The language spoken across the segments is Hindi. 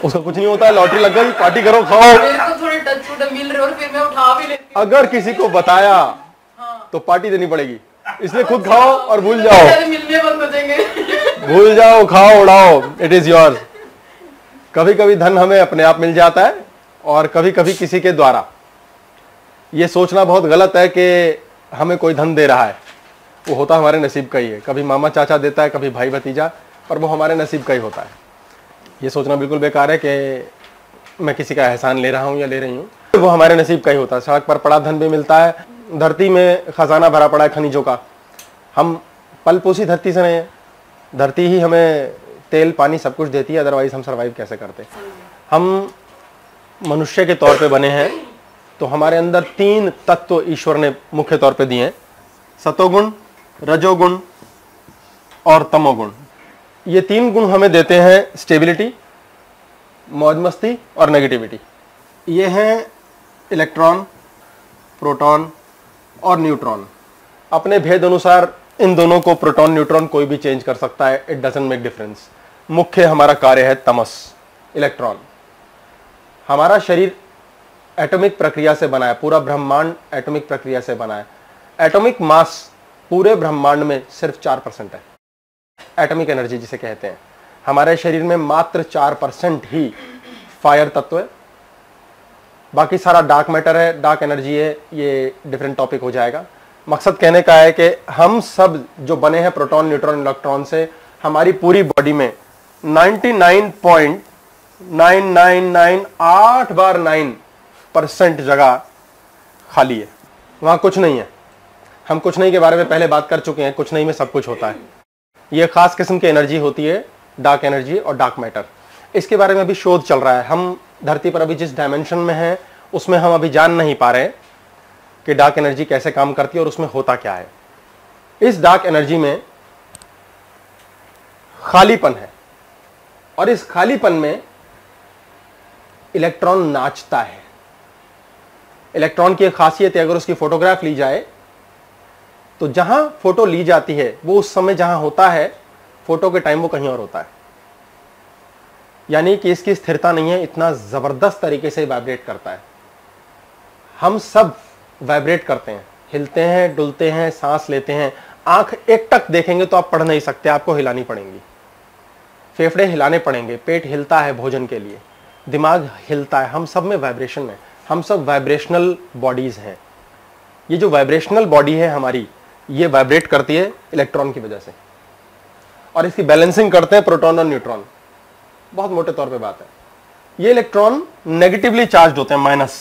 उसका कुछ नहीं होता है, लॉटरी लग गई, पार्टी करो, खाओ। मेरे को थोड़े टच फूड मिल रहे और फिर मैं उठा भी लेती हूँ। अगर किसी को बताया तो पार्टी देनी पड़ेगी, इसलिए खुद खाओ और भूल जाओ। मिलने बंद हो जाएंगे। भूल जाओ, खाओ, उड़ाओ, इट इज योर्स। कभी कभी धन हमें अपने आप मिल जाता है और कभी कभी किसी के द्वारा। यह सोचना बहुत गलत है कि हमें कोई धन दे रहा है, वो होता हमारे नसीब का ही है। कभी मामा चाचा देता है, कभी भाई भतीजा, पर वो हमारे नसीब का ही होता है। ये सोचना बिल्कुल बेकार है कि मैं किसी का एहसान ले रहा हूँ या ले रही हूँ, वो हमारे नसीब का ही होता है। सड़क पर पड़ा धन भी मिलता है, धरती में खजाना भरा पड़ा है खनिजों का। हम पल पोसी धरती से नहीं है, धरती ही हमें तेल पानी सब कुछ देती है, अदरवाइज हम सर्वाइव कैसे करते। हम मनुष्य के तौर पे बने हैं तो हमारे अंदर 3 तत्व ईश्वर ने मुख्य तौर पे दिए हैं, सतोगुण, रजोगुण और तमोगुण। ये 3 गुण हमें देते हैं स्टेबिलिटी, मौज मस्ती और नेगेटिविटी। ये हैं इलेक्ट्रॉन, प्रोटॉन और न्यूट्रॉन। अपने भेद अनुसार इन दोनों को, प्रोटॉन न्यूट्रॉन, कोई भी चेंज कर सकता है, इट डजंट मेक डिफरेंस। मुख्य हमारा कार्य है तमस, इलेक्ट्रॉन। हमारा शरीर एटॉमिक प्रक्रिया से बना है, पूरा ब्रह्मांड एटॉमिक प्रक्रिया से बना है। एटॉमिक मास पूरे ब्रह्मांड में सिर्फ 4% है, एटॉमिक एनर्जी जिसे कहते हैं। हमारे शरीर में मात्र 4% ही फायर तत्व है, बाकी सारा डार्क मैटर है, डार्क एनर्जी है। ये डिफरेंट टॉपिक हो जाएगा। मकसद कहने का है कि हम सब जो बने हैं प्रोटॉन न्यूट्रॉन इलेक्ट्रॉन से, हमारी पूरी बॉडी में 99.9998 जगह खाली है, वहां कुछ नहीं है। हम कुछ नहीं के बारे में पहले बात कर चुके हैं, कुछ नहीं में सब कुछ होता है। यह खास किस्म की एनर्जी होती है, डार्क एनर्जी और डार्क मैटर। इसके बारे में अभी शोध चल रहा है। हम धरती पर अभी जिस डायमेंशन में हैं उसमें हम अभी जान नहीं पा रहे कि डार्क एनर्जी कैसे काम करती है और उसमें होता क्या है। इस डार्क एनर्जी में खालीपन है और इस खालीपन में इलेक्ट्रॉन नाचता है। इलेक्ट्रॉन की एक खासियत है, अगर उसकी फोटोग्राफ ली जाए तो जहां फोटो ली जाती है वो उस समय जहां होता है, फोटो के टाइम वो कहीं और होता है। यानी कि इसकी स्थिरता नहीं है, इतना जबरदस्त तरीके से वाइब्रेट करता है। हम सब वाइब्रेट करते हैं, हिलते हैं, डुलते हैं, सांस लेते हैं। आंख एकटक देखेंगे तो आप पढ़ नहीं सकते, आपको हिलानी पड़ेंगी, फेफड़े हिलाने पड़ेंगे, पेट हिलता है भोजन के लिए, दिमाग हिलता है। हम सब में वाइब्रेशन है, हम सब वाइब्रेशनल बॉडीज हैं। ये जो वाइब्रेशनल बॉडी है हमारी, ये वाइब्रेट करती है इलेक्ट्रॉन की वजह से, और इसकी बैलेंसिंग करते हैं प्रोटॉन और न्यूट्रॉन। बहुत मोटे तौर पे बात है। ये इलेक्ट्रॉन नेगेटिवली चार्ज होते हैं, माइनस।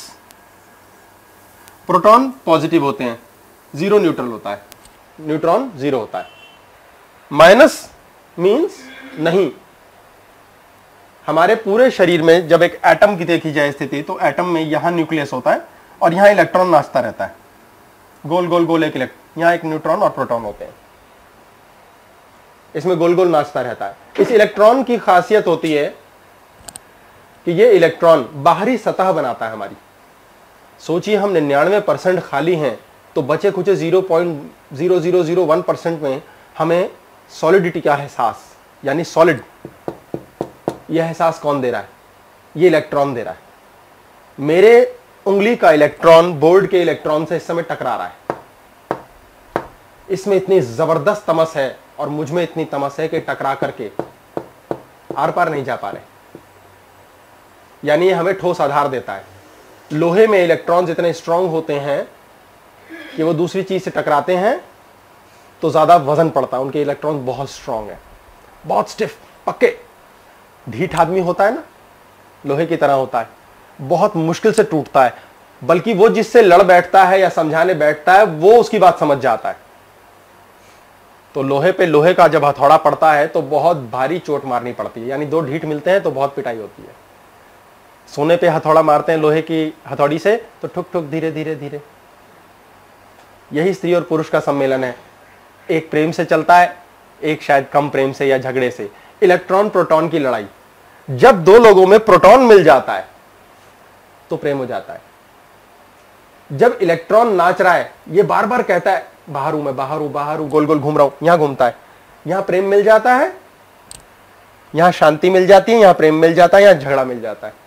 प्रोटॉन पॉजिटिव होते हैं, 0 न्यूट्रल होता है, न्यूट्रॉन 0 होता है। माइनस मींस नहीं। हमारे पूरे शरीर में जब एक एटम की देखी जाए स्थिति, तो एटम में यहां न्यूक्लियस होता है और यहां इलेक्ट्रॉन नाचता रहता है, गोल गोल गोल। एक इलेक्ट्रॉन, यहां एक न्यूट्रॉन और प्रोटॉन होते हैं, इसमें गोल गोल नाचता रहता है। इस इलेक्ट्रॉन की खासियत होती है कि ये इलेक्ट्रॉन बाहरी सतह बनाता है हमारी। सोचिए हम 99% खाली हैं, तो बचे कुछ 0.0001% में हमें सॉलिडिटी का एहसास, यानी सॉलिड, यह एहसास कौन दे रहा है? ये इलेक्ट्रॉन दे रहा है। मेरे उंगली का इलेक्ट्रॉन बोर्ड के इलेक्ट्रॉन से इस समय टकरा रहा है। इसमें इतनी जबरदस्त तमस है और मुझ में इतनी तमस है कि टकरा करके आर पार नहीं जा पा रहे। यानी ये हमें ठोस आधार देता है। लोहे में इलेक्ट्रॉन्स इतने स्ट्रांग होते हैं कि वो दूसरी चीज से टकराते हैं तो ज्यादा वजन पड़ता है। उनके इलेक्ट्रॉन बहुत स्ट्रांग है, बहुत स्टिफ, पक्के। ढीठ आदमी होता है ना, लोहे की तरह होता है, बहुत मुश्किल से टूटता है। बल्कि वो जिससे लड़ बैठता है या समझाने बैठता है वो उसकी बात समझ जाता है। तो लोहे पे लोहे का जब हथौड़ा पड़ता है तो बहुत भारी चोट मारनी पड़ती है। यानी 2 ढीठ मिलते हैं तो बहुत पिटाई होती है। सोने पे हथौड़ा मारते हैं लोहे की हथौड़ी से तो ठुक ठुक धीरे धीरे धीरे। यही स्त्री और पुरुष का सम्मेलन है। एक प्रेम से चलता है, एक शायद कम प्रेम से या झगड़े से। इलेक्ट्रॉन प्रोटॉन की लड़ाई, जब 2 लोगों में प्रोटॉन मिल जाता है तो प्रेम हो जाता है। जब इलेक्ट्रॉन नाच रहा है, ये बार बार कहता है बाहर हूं मैं, बाहर हूं, गोल गोल घूम रहा हूं, यहां घूमता है, यहां प्रेम मिल जाता है यहां शांति मिल जाती है, यहां प्रेम मिल जाता है, यहां झगड़ा मिल जाता है।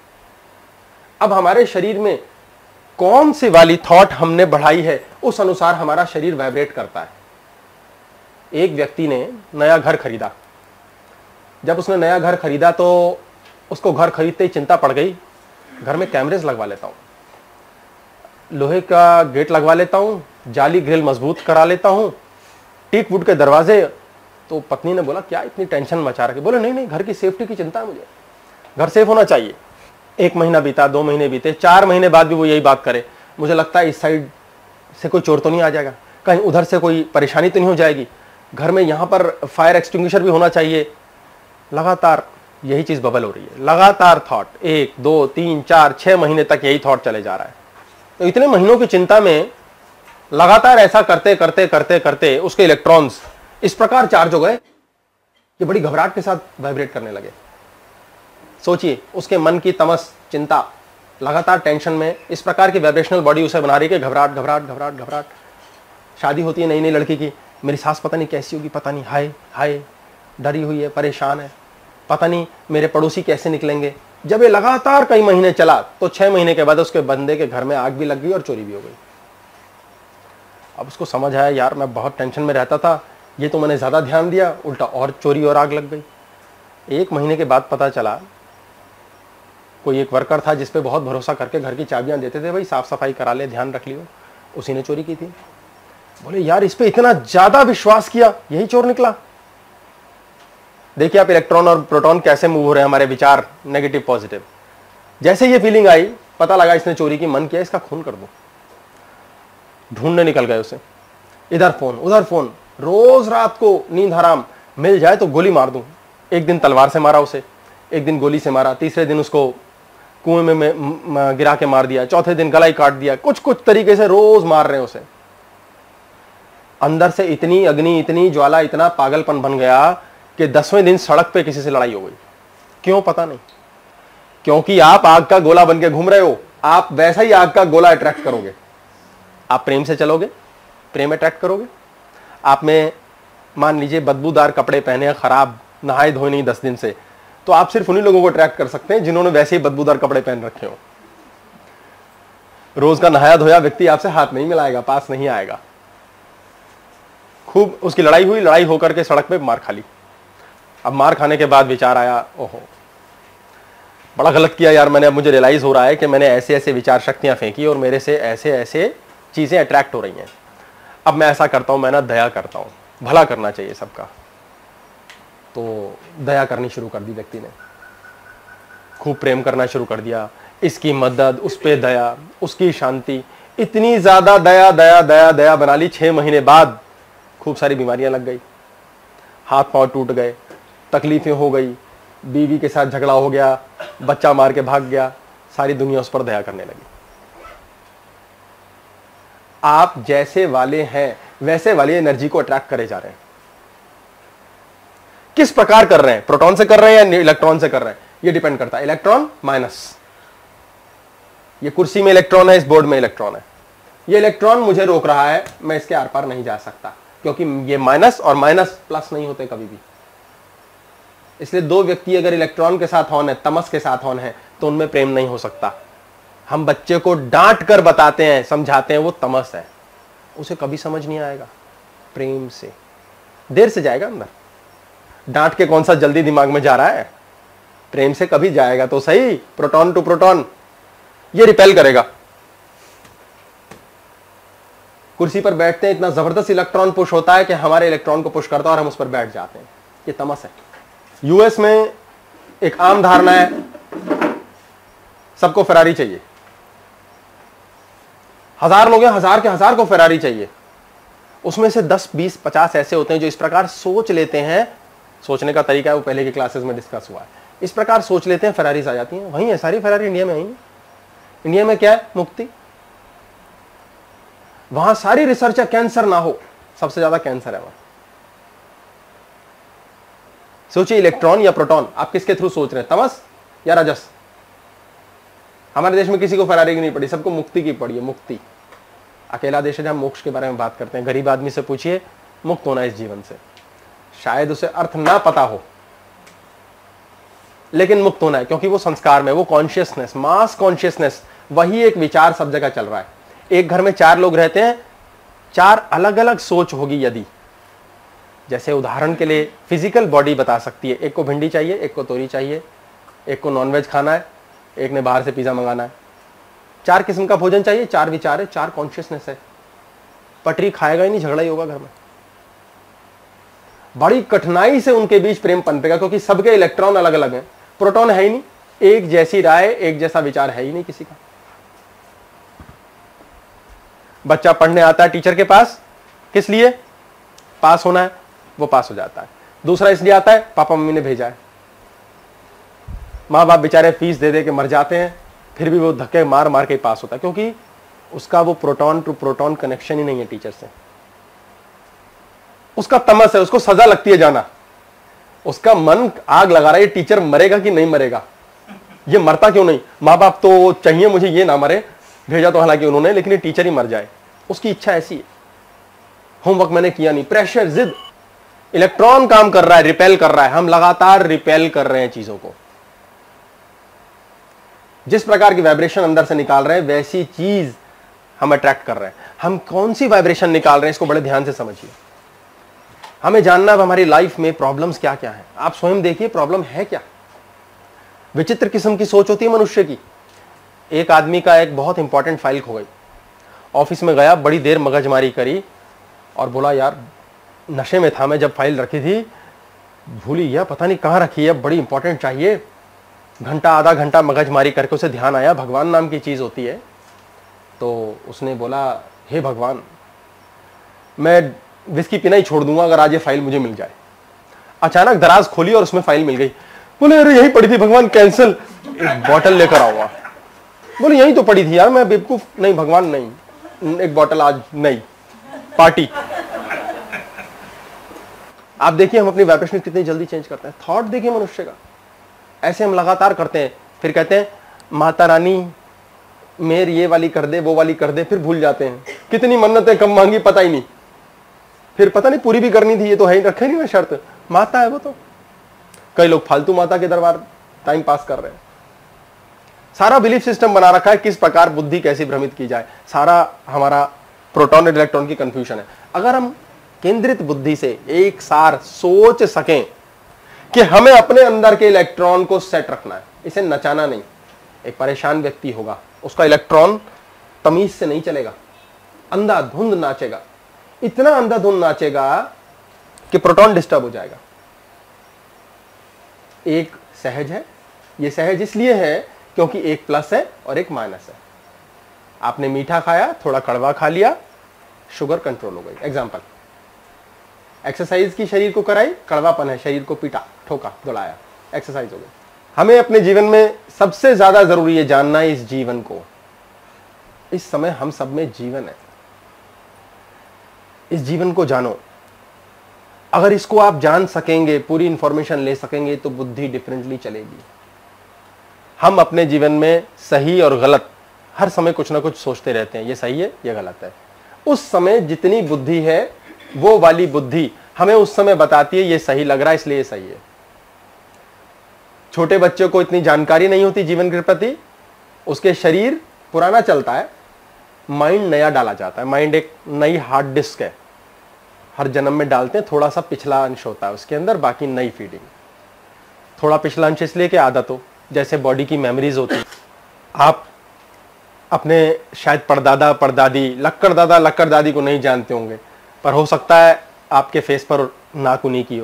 अब हमारे शरीर में कौन सी वाली थॉट हमने बढ़ाई है, उस अनुसार हमारा शरीर वाइब्रेट करता है। एक व्यक्ति ने नया घर खरीदा। जब उसने नया घर खरीदा तो उसको घर खरीदते ही चिंता पड़ गई, घर में कैमरेज लगवा लेता हूं, लोहे का गेट लगवा लेता हूं, जाली ग्रिल मजबूत करा लेता हूं, टीक वुड के दरवाजे। तो पत्नी ने बोला क्या इतनी टेंशन मचा रखी? बोले नहीं नहीं, घर की सेफ्टी की चिंता है मुझे, घर सेफ होना चाहिए। 1 महीना बीता, 2 महीने बीते, 4 महीने बाद भी वो यही बात करे, मुझे लगता है इस साइड से कोई चोर तो नहीं आ जाएगा, कहीं उधर से कोई परेशानी तो नहीं हो जाएगी, घर में यहां पर फायर एक्सटिंग्विशर भी होना चाहिए। लगातार यही चीज बबल हो रही है, लगातार थॉट 1 2 3 4 6 महीने तक यही थॉट चले जा रहा है। तो इतने महीनों की चिंता में लगातार ऐसा करते करते करते करते उसके इलेक्ट्रॉन्स इस प्रकार चार्ज हो गए कि बड़ी घबराहट के साथ वाइब्रेट करने लगे। सोचिए, उसके मन की तमस, चिंता, लगातार टेंशन में इस प्रकार की वाइब्रेशनल बॉडी उसे बना रही है कि घबराहट घबराहट घबराहट घबराहट। शादी होती है नई नई लड़की की, मेरी सास पता नहीं कैसी होगी, पता नहीं, हाय हाय, डरी हुई है, परेशान है, पता नहीं मेरे पड़ोसी कैसे निकलेंगे। जब ये लगातार कई महीने चला तो 6 महीने के बाद उसके बंदे के घर में आग भी लग गई और चोरी भी हो गई। अब उसको समझ आया, यार मैं बहुत टेंशन में रहता था, ये तो मैंने ज्यादा ध्यान दिया, उल्टा और चोरी और आग लग गई। 1 महीने के बाद पता चला कोई एक वर्कर था जिस पे बहुत भरोसा करके घर की चाबियां देते थे, भाई साफ सफाई करा ले, ध्यान रख लियो, उसी ने चोरी की थी। बोले यार इस पे इतना ज्यादा विश्वास किया, यही चोर निकला। देखिए आप इलेक्ट्रॉन और प्रोटॉन कैसे मूव हो रहे हैं, हमारे विचार नेगेटिव पॉजिटिव। जैसे ये फीलिंग आई, पता लगा इसने चोरी की, मन किया इसका खून कर दो, ढूंढने निकल गए उसे, इधर फोन उधर फोन, रोज रात को नींद हराम, मिल जाए तो गोली मार दूं। एक दिन तलवार से मारा उसे, एक दिन गोली से मारा, तीसरे दिन उसको कुएं में गिरा के मार दिया, चौथे दिन गला ही काट दिया। कुछ कुछ तरीके से रोज मार रहे हैं उसे। अंदर से इतनी अग्नि, इतनी ज्वाला, इतना पागलपन बन गया कि 10वें दिन सड़क पे किसी से लड़ाई हो गई। क्यों पता नहीं, क्योंकि आप आग का गोला बन के घूम रहे हो, आप वैसा ही आग का गोला अट्रैक्ट करोगे। आप प्रेम से चलोगे, प्रेम अट्रैक्ट करोगे। आप में मान लीजिए बदबूदार कपड़े पहने, खराब, नहाए धोए नहीं 10 दिन से, तो आप सिर्फ उन्हीं लोगों को अट्रैक्ट कर सकते हैं जिन्होंने वैसे ही बदबूदार कपड़े पहन रखे हो। रोज का नहाया धोया व्यक्ति आपसे हाथ नहीं मिलाएगा, पास नहीं आएगा। खूब उसकी लड़ाई हुई, लड़ाई होकर के सड़क पे मार खा ली। अब मार खाने के बाद विचार आया, ओहो बड़ा गलत किया यार मैंने। अब मुझे रियलाइज हो रहा है कि मैंने ऐसे ऐसे विचार शक्तियां फेंकी और मेरे से ऐसे ऐसे चीजें अट्रैक्ट हो रही हैं। अब मैं ऐसा करता हूं, मैं ना दया करता हूं, भला करना चाहिए सबका। तो दया करनी शुरू कर दी व्यक्ति ने, खूब प्रेम करना शुरू कर दिया, इसकी मदद, उस पे दया, उसकी शांति, इतनी ज्यादा दया दया दया दया बना ली। 6 महीने बाद खूब सारी बीमारियां लग गई, हाथ पांव टूट गए, तकलीफें हो गई, बीवी के साथ झगड़ा हो गया, बच्चा मार के भाग गया, सारी दुनिया उस पर दया करने लगी। आप जैसे वाले हैं वैसे वाली एनर्जी को अट्रैक्ट करे जा रहे हैं। किस प्रकार कर रहे हैं, प्रोटॉन से कर रहे हैं या इलेक्ट्रॉन से कर रहे हैं, ये डिपेंड करता है। इलेक्ट्रॉन माइनस, ये कुर्सी में इलेक्ट्रॉन है, इस बोर्ड में इलेक्ट्रॉन है, ये इलेक्ट्रॉन मुझे रोक रहा है, मैं इसके आर पार नहीं जा सकता, क्योंकि ये माइनस और माइनस प्लस नहीं होते कभी भी। इसलिए 2 व्यक्ति अगर इलेक्ट्रॉन के साथ ऑन है, तमस के साथ ऑन है, तो उनमें प्रेम नहीं हो सकता। हम बच्चे को डांट कर बताते हैं, समझाते हैं, वो तमस है, उसे कभी समझ नहीं आएगा। प्रेम से देर से जाएगा अंदर, डांट के कौन सा जल्दी दिमाग में जा रहा है, प्रेम से कभी जाएगा तो सही। प्रोटॉन टू प्रोटॉन ये रिपेल करेगा। कुर्सी पर बैठते हैं, इतना जबरदस्त इलेक्ट्रॉन पुश होता है कि हमारे इलेक्ट्रॉन को पुश करता है और हम उस पर बैठ जाते हैं, ये तमस है। यूएस में एक आम धारणा है, सबको फरारी चाहिए। 1000 लोग हैं, 1000 के 1000 को फरारी चाहिए। उसमें से 10 20 50 ऐसे होते हैं जो इस प्रकार सोच लेते हैं, सोचने का तरीका है वो पहले की क्लासेस में डिस्कस हुआ है, इस प्रकार सोच लेते हैं, फरारीज आ जाती हैं। वहीं है सारी फरारी, इंडिया में आई नहीं। इंडिया में क्या है, मुक्ति। वहां सारी रिसर्च है, कैंसर ना हो, सबसे ज्यादा कैंसर है वहां। सोचिए इलेक्ट्रॉन या प्रोटॉन, आप किसके थ्रू सोच रहे हैं, तमस या रजस। हमारे देश में किसी को फरारी की नहीं पड़ी, सबको मुक्ति की पड़ी है। मुक्ति अकेला देश है जहां मोक्ष के बारे में बात करते हैं। गरीब आदमी से पूछिए मुक्त होना इस जीवन से, शायद उसे अर्थ ना पता हो, लेकिन मुक्त होना है, क्योंकि वो संस्कार में, वो कॉन्शियसनेस, मास कॉन्शियसनेस, वही एक विचार सब जगह चल रहा है। एक घर में 4 लोग रहते हैं, 4 अलग अलग सोच होगी यदि, जैसे उदाहरण के लिए फिजिकल बॉडी बता सकती है, एक को भिंडी चाहिए, एक को तोरी चाहिए, एक को नॉनवेज खाना है, एक ने बाहर से पिज्जा मंगाना है। 4 किस्म का भोजन चाहिए, 4 विचार है, 4 कॉन्शियसनेस है। पटरी खाएगा ही नहीं, झगड़ा ही होगा घर में। बड़ी कठिनाई से उनके बीच प्रेम पनपेगा, क्योंकि सबके इलेक्ट्रॉन अलग अलग हैं, प्रोटॉन है ही नहीं, एक जैसी राय, एक जैसा विचार है ही नहीं किसी का। बच्चा पढ़ने आता है टीचर के पास, किस लिए? पास होना है, वो पास हो जाता है। दूसरा इसलिए आता है, पापा मम्मी ने भेजा है। माँ बाप बेचारे फीस दे दे के मर जाते हैं, फिर भी वो धक्के मार मार के पास होता है, क्योंकि उसका वो प्रोटॉन टू प्रोटॉन कनेक्शन ही नहीं है टीचर से। उसका तमस है, उसको सजा लगती है जाना, उसका मन आग लगा रहा है, ये टीचर मरेगा कि नहीं मरेगा, ये मरता क्यों नहीं, माँ बाप तो चाहिए मुझे ये ना मरे, भेजा तो हालांकि उन्होंने, लेकिन ये टीचर ही मर जाए, उसकी इच्छा ऐसी है। होमवर्क मैंने किया नहीं, प्रेशर, जिद। इलेक्ट्रॉन काम कर रहा है, रिपेल कर रहा है, हम लगातार रिपेल कर रहे हैं चीजों को। जिस प्रकार की वाइब्रेशन अंदर से निकाल रहे हैं, वैसी चीज हम अट्रैक्ट कर रहे हैं। हम कौन सी वाइब्रेशन निकाल रहे हैं, इसको बड़े ध्यान से समझिए। हमें जानना है हमारी लाइफ में प्रॉब्लम्स क्या क्या है। आप स्वयं देखिए प्रॉब्लम है क्या। विचित्र किस्म की सोच होती है मनुष्य की। एक आदमी का एक बहुत इंपॉर्टेंट फाइल खो गई, ऑफिस में गया, बड़ी देर मगजमारी करी और बोला यार नशे में था मैं जब फाइल रखी थी, भूली गया, पता नहीं कहाँ रखी है, बड़ी इंपॉर्टेंट चाहिए। घंटा आधा घंटा मगजमारी करके उसे ध्यान आया भगवान नाम की चीज होती है। तो उसने बोला हे भगवान, मैं विस्की पीना ही छोड़ दूंगा अगर आज ये फाइल मुझे मिल जाए। अचानक दराज खोली और उसमें फाइल मिल गई। बोले अरे यही पड़ी थी भगवान, कैंसिल, एक बॉटल लेकर आओ। बोले यही तो पड़ी थी यार, मैं बेवकूफ, नहीं भगवान नहीं, एक बॉटल आज नहीं, पार्टी। आप देखिए हम अपनी वाइब्रेशन कितनी जल्दी चेंज करते हैं। थॉट देखिए मनुष्य का, ऐसे हम लगातार करते हैं, फिर कहते हैं माता रानी मेर ये वाली कर दे, वो वाली कर दे, फिर भूल जाते हैं। कितनी मन्नतें कम मांगी पता ही नहीं, फिर पता नहीं पूरी भी करनी थी, ये तो है ही, रखे नहीं ना शर्त, माता है वो तो। कई लोग फालतू माता के दरबार टाइम पास कर रहे हैं। सारा बिलीफ सिस्टम बना रखा है किस प्रकार बुद्धि कैसी भ्रमित की जाए, सारा हमारा प्रोटॉन और इलेक्ट्रॉन की कंफ्यूजन है। अगर हम केंद्रित बुद्धि से एक सार सोच सकें कि हमें अपने अंदर के इलेक्ट्रॉन को सेट रखना है, इसे नचाना नहीं। एक परेशान व्यक्ति होगा, उसका इलेक्ट्रॉन तमीज से नहीं चलेगा, अंधाधुंध नाचेगा, इतना अंधाधुंध नाचेगा कि प्रोटॉन डिस्टर्ब हो जाएगा। एक सहज है, ये सहज इसलिए है क्योंकि एक प्लस है और एक माइनस है। आपने मीठा खाया, थोड़ा कड़वा खा लिया, शुगर कंट्रोल हो गई। एग्जांपल, एक्सरसाइज की शरीर को कराई, कड़वापन है, शरीर को पीटा, ठोका, दौड़ाया, एक्सरसाइज हो गई। हमें अपने जीवन में सबसे ज्यादा जरूरी है जानना इस जीवन को। इस समय हम सब में जीवन है, इस जीवन को जानो। अगर इसको आप जान सकेंगे, पूरी इंफॉर्मेशन ले सकेंगे, तो बुद्धि डिफरेंटली चलेगी। हम अपने जीवन में सही और गलत हर समय कुछ ना कुछ सोचते रहते हैं, ये सही है, ये गलत है। उस समय जितनी बुद्धि है, वो वाली बुद्धि हमें उस समय बताती है ये सही लग रहा है इसलिए ये सही है। छोटे बच्चों को इतनी जानकारी नहीं होती जीवन के प्रति, उसके शरीर पुराना चलता है, माइंड नया डाला जाता है। माइंड एक नई हार्ड डिस्क है, हर जन्म में डालते हैं, थोड़ा सा पिछला अंश होता है उसके अंदर, बाकी नई फीडिंग। थोड़ा पिछला अंश इसलिए कि आदत हो, जैसे बॉडी की मेमोरीज होती है। आप अपने शायद परदादा परदादी, लक्कड़ दादा लक्कड़ दादी को नहीं जानते होंगे, पर हो सकता है आपके फेस पर नाखूनी की हो।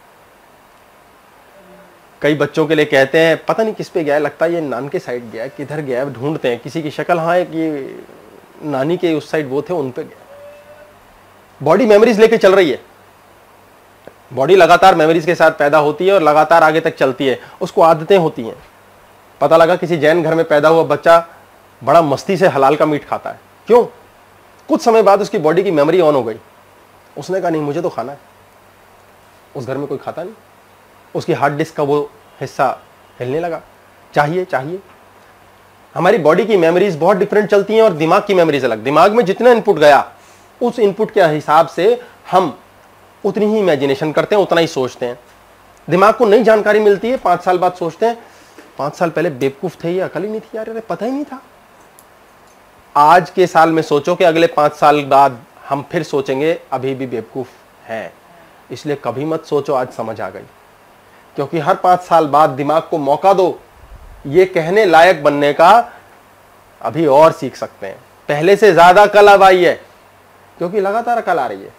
कई बच्चों के लिए कहते हैं पता नहीं किस पे गया है, लगता है ये नान के साइड गया है, किधर गया है, ढूंढते हैं किसी की शक्ल, हाँ एक ये नानी के उस साइड वो थे, उन पे गया। बॉडी मेमोरीज लेके चल रही है, बॉडी लगातार मेमोरीज के साथ पैदा होती है और लगातार आगे तक चलती है, उसको आदतें होती हैं। पता लगा किसी जैन घर में पैदा हुआ बच्चा बड़ा मस्ती से हलाल का मीट खाता है, क्यों? कुछ समय बाद उसकी बॉडी की मेमोरी ऑन हो गई, उसने कहा नहीं मुझे तो खाना है। उस घर में कोई खाता नहीं, उसकी हार्ड डिस्क का वो हिस्सा हिलने लगा, चाहिए चाहिए। हमारी बॉडी की मेमोरीज बहुत डिफरेंट चलती हैं और दिमाग की मेमोरीज अलग। दिमाग में जितना इनपुट गया, उस इनपुट के हिसाब से हम उतनी ही इमेजिनेशन करते हैं, उतना ही सोचते हैं। दिमाग को नई जानकारी मिलती है, 5 साल बाद सोचते हैं 5 साल पहले बेवकूफ थे, ये अकल ही नहीं थी यार, पता ही नहीं था। आज के साल में सोचो कि अगले 5 साल बाद हम फिर सोचेंगे अभी भी बेवकूफ हैं। इसलिए कभी मत सोचो आज समझ आ गई, क्योंकि हर 5 साल बाद दिमाग को मौका दो ये कहने लायक बनने का, अभी और सीख सकते हैं, पहले से ज्यादा कल अब आई है, क्योंकि लगातार कल आ रही है।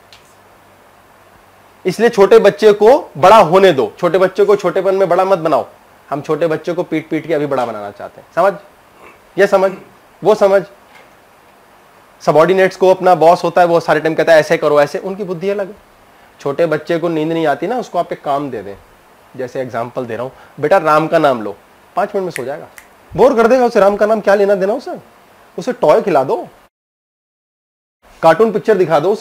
इसलिए छोटे बच्चे को बड़ा होने दो, छोटे बच्चे को छोटेपन में बड़ा मत बनाओ। हम छोटे बच्चे को पीट पीट के अभी बड़ा बनाना चाहते हैं। समझ, ये समझ, वो समझ। सबऑर्डिनेट्स को अपना बॉस होता है, वो सारे टाइम कहता है ऐसे करो ऐसे, उनकी बुद्धि अलग है। छोटे बच्चे को नींद नहीं आती ना, उसको आप एक काम दे दें, जैसे एग्जांपल दे रहा हूं, बेटा राम का नाम लो, 5 मिनट में सो जाएगा। बोर कर देगा उसे, राम का नाम क्या लेना देना उसे टॉय खिला दो, कार्टून पिक्चर दिखा दो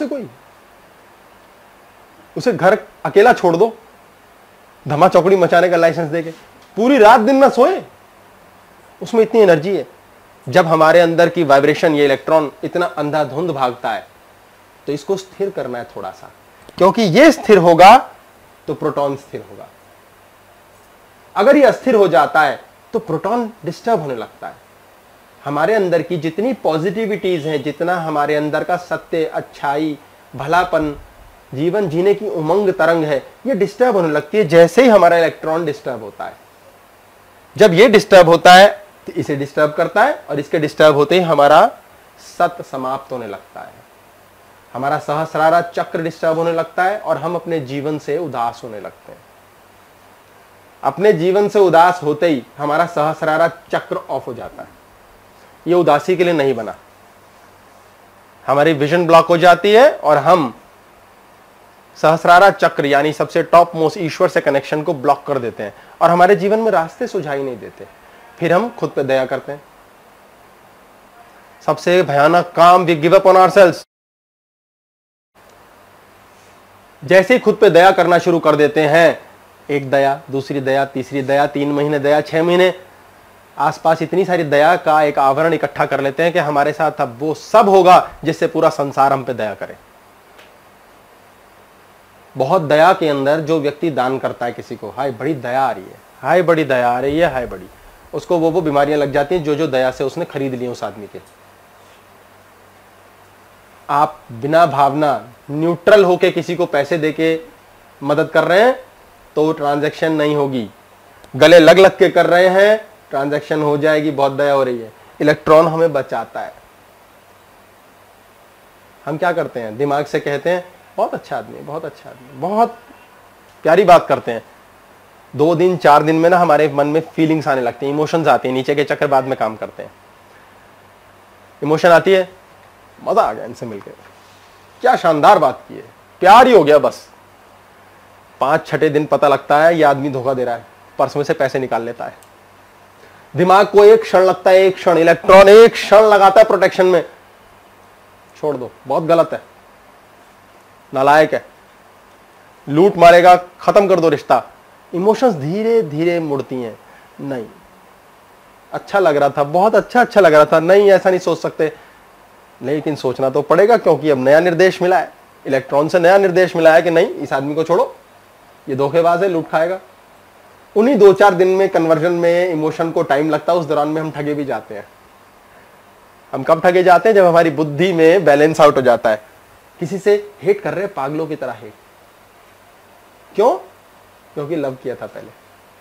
उसे घर अकेला छोड़ दो, धमा चौकड़ी मचाने का लाइसेंस देके, पूरी रात दिन ना सोए, उसमें इतनी एनर्जी है। जब हमारे अंदर की वाइब्रेशन, ये इलेक्ट्रॉन इतना अंधाधुंध भागता है, तो इसको स्थिर करना है थोड़ा सा, क्योंकि ये स्थिर होगा तो प्रोटॉन स्थिर होगा। अगर ये अस्थिर हो जाता है तो प्रोटॉन डिस्टर्ब होने लगता है। हमारे अंदर की जितनी पॉजिटिविटीज हैं, जितना हमारे अंदर का सत्य, अच्छाई, भलापन, जीवन जीने की उमंग तरंग है, ये डिस्टर्ब होने लगती है जैसे ही हमारा इलेक्ट्रॉन डिस्टर्ब होता है। जब ये डिस्टर्ब होता है तो इसे डिस्टर्ब करता है, और इसके डिस्टर्ब होते ही हमारा सत समाप्त होने लगता है, हमारा सहस्रारा चक्र डिस्टर्ब होने लगता है, और हम अपने जीवन से उदास होने लगते हैं। अपने जीवन से उदास होते ही हमारा सहस्रारा चक्र ऑफ हो जाता है। ये उदासी के लिए नहीं बना, हमारी विजन ब्लॉक हो जाती है, और हम सहस्रारा चक्र यानी सबसे टॉप मोस्ट ईश्वर से कनेक्शन को ब्लॉक कर देते हैं, और हमारे जीवन में रास्ते सुझाई नहीं देते। फिर हम खुद पे दया करते हैं। सबसे भयानक काम, we give up on ourselves. जैसे ही खुद पे दया करना शुरू कर देते हैं, एक दया, दूसरी दया, तीसरी दया, 3 महीने दया, 6 महीने, आसपास इतनी सारी दया का एक आवरण इकट्ठा कर लेते हैं कि हमारे साथ अब वो सब होगा जिससे पूरा संसार हम पे दया करे। बहुत दया के अंदर जो व्यक्ति दान करता है किसी को, हाय बड़ी दया आ रही है, हाय बड़ी दया आ रही है, हाय बड़ी, उसको वो बीमारियां लग जाती हैं जो दया से उसने खरीद ली उस आदमी के। आप बिना भावना, न्यूट्रल होके किसी को पैसे देके मदद कर रहे हैं तो वो ट्रांजैक्शन नहीं होगी। गले लग लग के कर रहे हैं, ट्रांजैक्शन हो जाएगी, बहुत दया हो रही है। इलेक्ट्रॉन हमें बचाता है। हम क्या करते हैं, दिमाग से कहते हैं बहुत अच्छा आदमी, बहुत अच्छा आदमी, बहुत प्यारी बात करते हैं। 2 दिन 4 दिन में ना हमारे मन में फीलिंग्स आने लगती हैं, इमोशंस आती हैं, नीचे के चक्कर बाद में काम करते हैं। इमोशन आती है, मजा आ गया इनसे मिलकर, क्या शानदार बात की है, प्यार ही हो गया बस। 5-6 दिन पता लगता है ये आदमी धोखा दे रहा है, पर्स में से पैसे निकाल लेता है। दिमाग को एक क्षण लगता है, एक क्षण, इलेक्ट्रॉन एक क्षण लगाता है प्रोटेक्शन में, छोड़ दो, बहुत गलत है, नालायक है, लूट मारेगा, खत्म कर दो रिश्ता। इमोशंस धीरे धीरे मुड़ती हैं, नहीं अच्छा लग रहा था, बहुत अच्छा लग रहा था, नहीं ऐसा नहीं सोच सकते, लेकिन सोचना तो पड़ेगा क्योंकि अब नया निर्देश मिला है, इलेक्ट्रॉन से नया निर्देश मिला है कि नहीं, इस आदमी को छोड़ो, ये धोखेबाज है, लूट खाएगा। उन्हीं 2-4 दिन में कन्वर्जन में इमोशन को टाइम लगता है, उस दौरान में हम ठगे भी जाते हैं। हम कब ठगे जाते हैं, जब हमारी बुद्धि में बैलेंस आउट हो जाता है। किसी से हेट कर रहे हैं, पागलों की तरह हेट, क्यों? क्योंकि लव किया था पहले।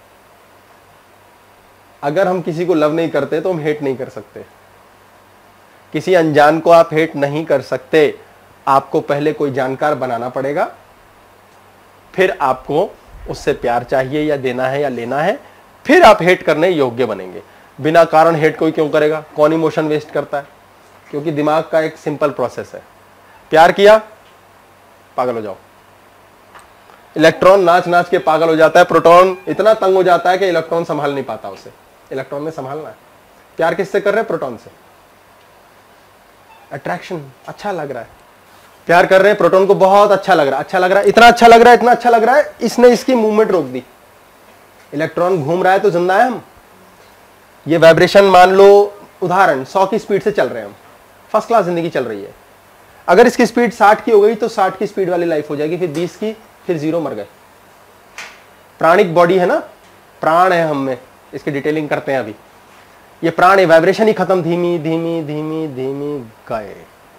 अगर हम किसी को लव नहीं करते तो हम हेट नहीं कर सकते। किसी अनजान को आप हेट नहीं कर सकते, आपको पहले कोई जानकार बनाना पड़ेगा, फिर आपको उससे प्यार चाहिए या देना है या लेना है, फिर आप हेट करने योग्य बनेंगे। बिना कारण हेट कोई क्यों करेगा? कौन इमोशन वेस्ट करता है? क्योंकि दिमाग का एक सिंपल प्रोसेस है, प्यार किया पागल हो जाओ। इलेक्ट्रॉन नाच नाच के पागल हो जाता है, प्रोटॉन इतना तंग हो जाता है कि इलेक्ट्रॉन संभाल नहीं पाता उसे। इलेक्ट्रॉन ने संभालना है। प्यार किससे कर रहे हैं? प्रोटॉन से। अट्रैक्शन, अच्छा लग रहा है, प्यार कर रहे हैं, प्रोटॉन को बहुत अच्छा लग रहा है, अच्छा लग रहा है, इतना अच्छा लग रहा है, इतना अच्छा लग रहा है, इसने इसकी मूवमेंट रोक दी। इलेक्ट्रॉन घूम रहा है तो जिंदा है हम। ये वाइब्रेशन मान लो, उदाहरण 100 की स्पीड से चल रहे हैं हम, फर्स्ट क्लास जिंदगी चल रही है। अगर इसकी स्पीड 60 की हो गई तो 60 की स्पीड वाली लाइफ हो जाएगी, फिर 20 की, फिर 0, मर गए। प्राणिक बॉडी है ना, प्राण है हम में, इसकी डिटेलिंग करते हैं अभी। ये प्राण है, वाइब्रेशन ही खत्म, धीमी धीमी धीमी धीमी गए।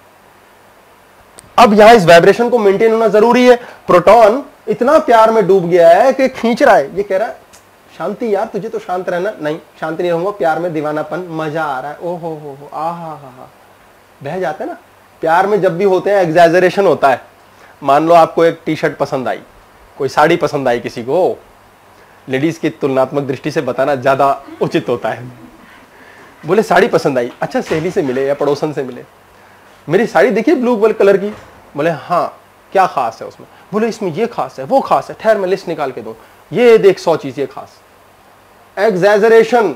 अब यहां इस वाइब्रेशन को मेंटेन होना जरूरी है। प्रोटॉन इतना प्यार में डूब गया है कि खींच रहा है, ये कह रहा है शांति यार, तुझे तो शांत रहना, नहीं शांति नहीं रहूंगा, प्यार में दीवानापन, मजा आ रहा है, ओ हो, आ हा, बह जाते हैं ना। प्यार में जब भी होते हैं एग्जैजरेशन होता है। मान लो आपको एक टी शर्ट पसंद आई, कोई साड़ी पसंद आई किसी को, लेडीज की तुलनात्मक दृष्टि से बताना ज्यादा उचित होता है। बोले साड़ी पसंद आई, अच्छा सहेली से मिले या पड़ोसन से मिले, मेरी साड़ी देखिए ब्लू कलर की। बोले हाँ, क्या खास है उसमें? बोले इसमें ये खास है, वो खास है, ठहर मैं लिस्ट निकाल के दूं, ये देख 100 चीज ये खास। एग्जैजरेशन,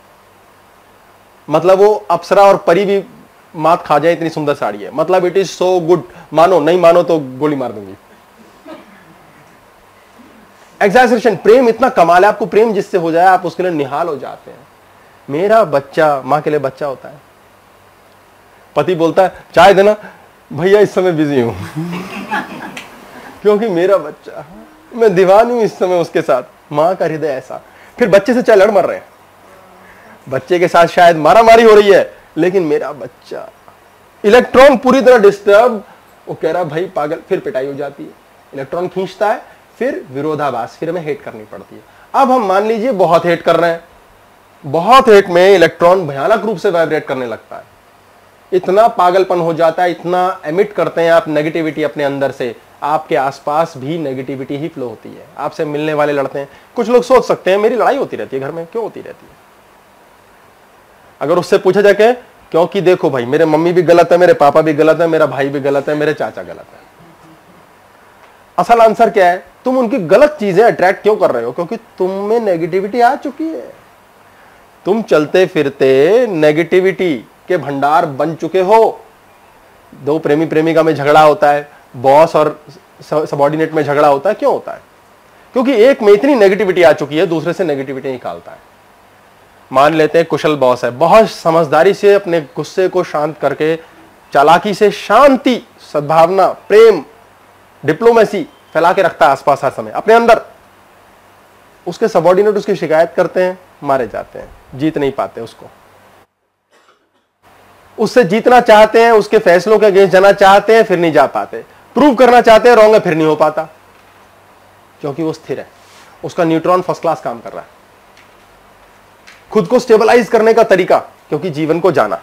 मतलब वो अप्सरा और परी भी मात खा जाए इतनी सुंदर साड़ी है, मतलब इट इज सो गुड, मानो नहीं मानो तो गोली मार दूंगी। एग्जैजरेशन, प्रेम इतना कमाल है, आपको प्रेम जिससे हो जाए आप उसके लिए निहाल हो जाते हैं। मेरा बच्चा, मां के लिए बच्चा होता है, पति बोलता है चाय देना, भैया इस समय बिजी हूं क्योंकि मेरा बच्चा, मैं दीवान हूं इस समय उसके साथ। मां का हृदय ऐसा। फिर बच्चे से चाहे लड़ मर रहे हैं, बच्चे के साथ शायद मारामारी हो रही है, लेकिन मेरा बच्चा, इलेक्ट्रॉन पूरी तरह डिस्टर्ब, वो कह रहा भाई पागल, फिर पिटाई हो जाती है, इलेक्ट्रॉन खींचता है, फिर विरोधाभास, फिर हमें हेट करनी पड़ती है। अब हम मान लीजिए बहुत हेट कर रहे हैं, बहुत हेट में इलेक्ट्रॉन भयानक रूप से वाइब्रेट करने लगता है, इतना पागलपन हो जाता है, इतना एमिट करते हैं आप नेगेटिविटी अपने अंदर से, आपके आसपास भी नेगेटिविटी ही फ्लो होती है। आपसे मिलने वाले लड़ते हैं। कुछ लोग सोच सकते हैं मेरी लड़ाई होती रहती है घर में, क्यों होती रहती है? अगर उससे पूछा जाके, क्योंकि देखो भाई मेरे मम्मी भी गलत है, मेरे पापा भी गलत है, मेरा भाई भी गलत है, मेरे चाचा गलत है। असल आंसर क्या है? तुम उनकी गलत चीजें अट्रैक्ट क्यों कर रहे हो? क्योंकि तुम में नेगेटिविटी आ चुकी है, तुम चलते फिरते नेगेटिविटी के भंडार बन चुके हो। दो प्रेमी प्रेमिका में झगड़ा होता है, बॉस और सबॉर्डिनेट में झगड़ा होता है, क्यों होता है? क्योंकि एक में इतनी नेगेटिविटी आ चुकी है, दूसरे से नेगेटिविटी निकालता है। मान लेते हैं कुशल बॉस है, बहुत समझदारी से अपने गुस्से को शांत करके, चालाकी से शांति, सद्भावना, प्रेम, डिप्लोमेसी फैला के रखता है आसपास हर समय अपने अंदर। उसके सबॉर्डिनेट उसकी शिकायत करते हैं, मारे जाते हैं, जीत नहीं पाते उसको। उससे जीतना चाहते हैं, उसके फैसलों के अगेंस्ट जाना चाहते हैं, फिर नहीं जा पाते। प्रूव करना चाहते हैं रॉन्ग है, फिर नहीं हो पाता, क्योंकि वो स्थिर है, उसका न्यूट्रॉन फर्स्ट क्लास काम कर रहा है। खुद को स्टेबलाइज करने का तरीका, क्योंकि जीवन को जाना,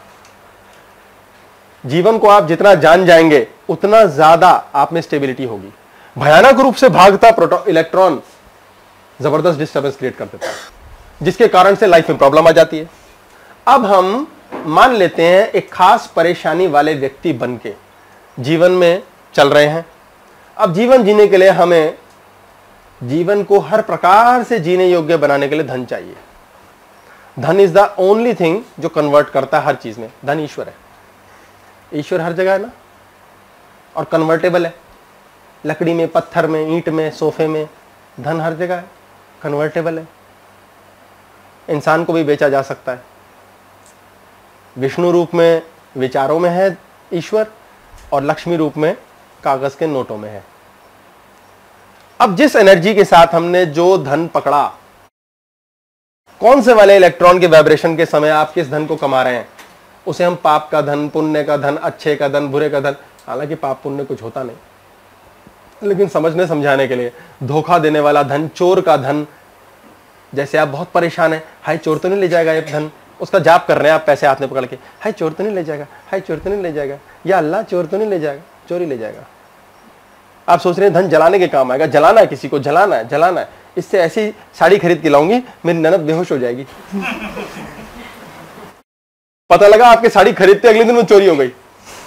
जीवन को आप जितना जान जाएंगे उतना ज्यादा आप में स्टेबिलिटी होगी। भयानक रूप से भागता इलेक्ट्रॉन जबरदस्त डिस्टर्बेंस क्रिएट कर देता है, जिसके कारण से लाइफ में प्रॉब्लम आ जाती है। अब हम मान लेते हैं एक खास परेशानी वाले व्यक्ति बनके जीवन में चल रहे हैं। अब जीवन जीने के लिए हमें जीवन को हर प्रकार से जीने योग्य बनाने के लिए धन चाहिए। धन इज द ओनली थिंग जो कन्वर्ट करता है हर चीज में। धन ईश्वर है, ईश्वर हर जगह है ना, और कन्वर्टेबल है। लकड़ी में, पत्थर में, ईंट में, सोफे में, धन हर जगह है, कन्वर्टेबल है। इंसान को भी बेचा जा सकता है। विष्णु रूप में विचारों में है ईश्वर, और लक्ष्मी रूप में कागज के नोटों में है। अब जिस एनर्जी के साथ हमने जो धन पकड़ा, कौन से वाले इलेक्ट्रॉन के वाइब्रेशन के समय आप किस धन को कमा रहे हैं, उसे हम पाप का धन, पुण्य का धन, अच्छे का धन, बुरे का धन। हालांकि पाप पुण्य कुछ होता नहीं, लेकिन समझने समझाने के लिए, धोखा देने वाला धन, चोर का धन। जैसे आप बहुत परेशान हैं, हाय चोर तो नहीं ले जाएगा ये धन, उसका जाप कर रहे हैं आप पैसे हाथ में पकड़ के, हाय चोर तो नहीं ले जाएगा, हाय चोर तो नहीं ले जाएगा, या अल्लाह चोर तो नहीं ले जाएगा, चोरी ले जाएगा। आप सोच रहे हैं धन जलाने के काम आएगा, जलाना है किसी को, जलाना है, जलाना है। इससे ऐसी साड़ी खरीद के लाऊंगी, मेरी ननद बेहोश हो जाएगी। पता लगा आपके साड़ी खरीदते अगले दिन वो चोरी हो गई।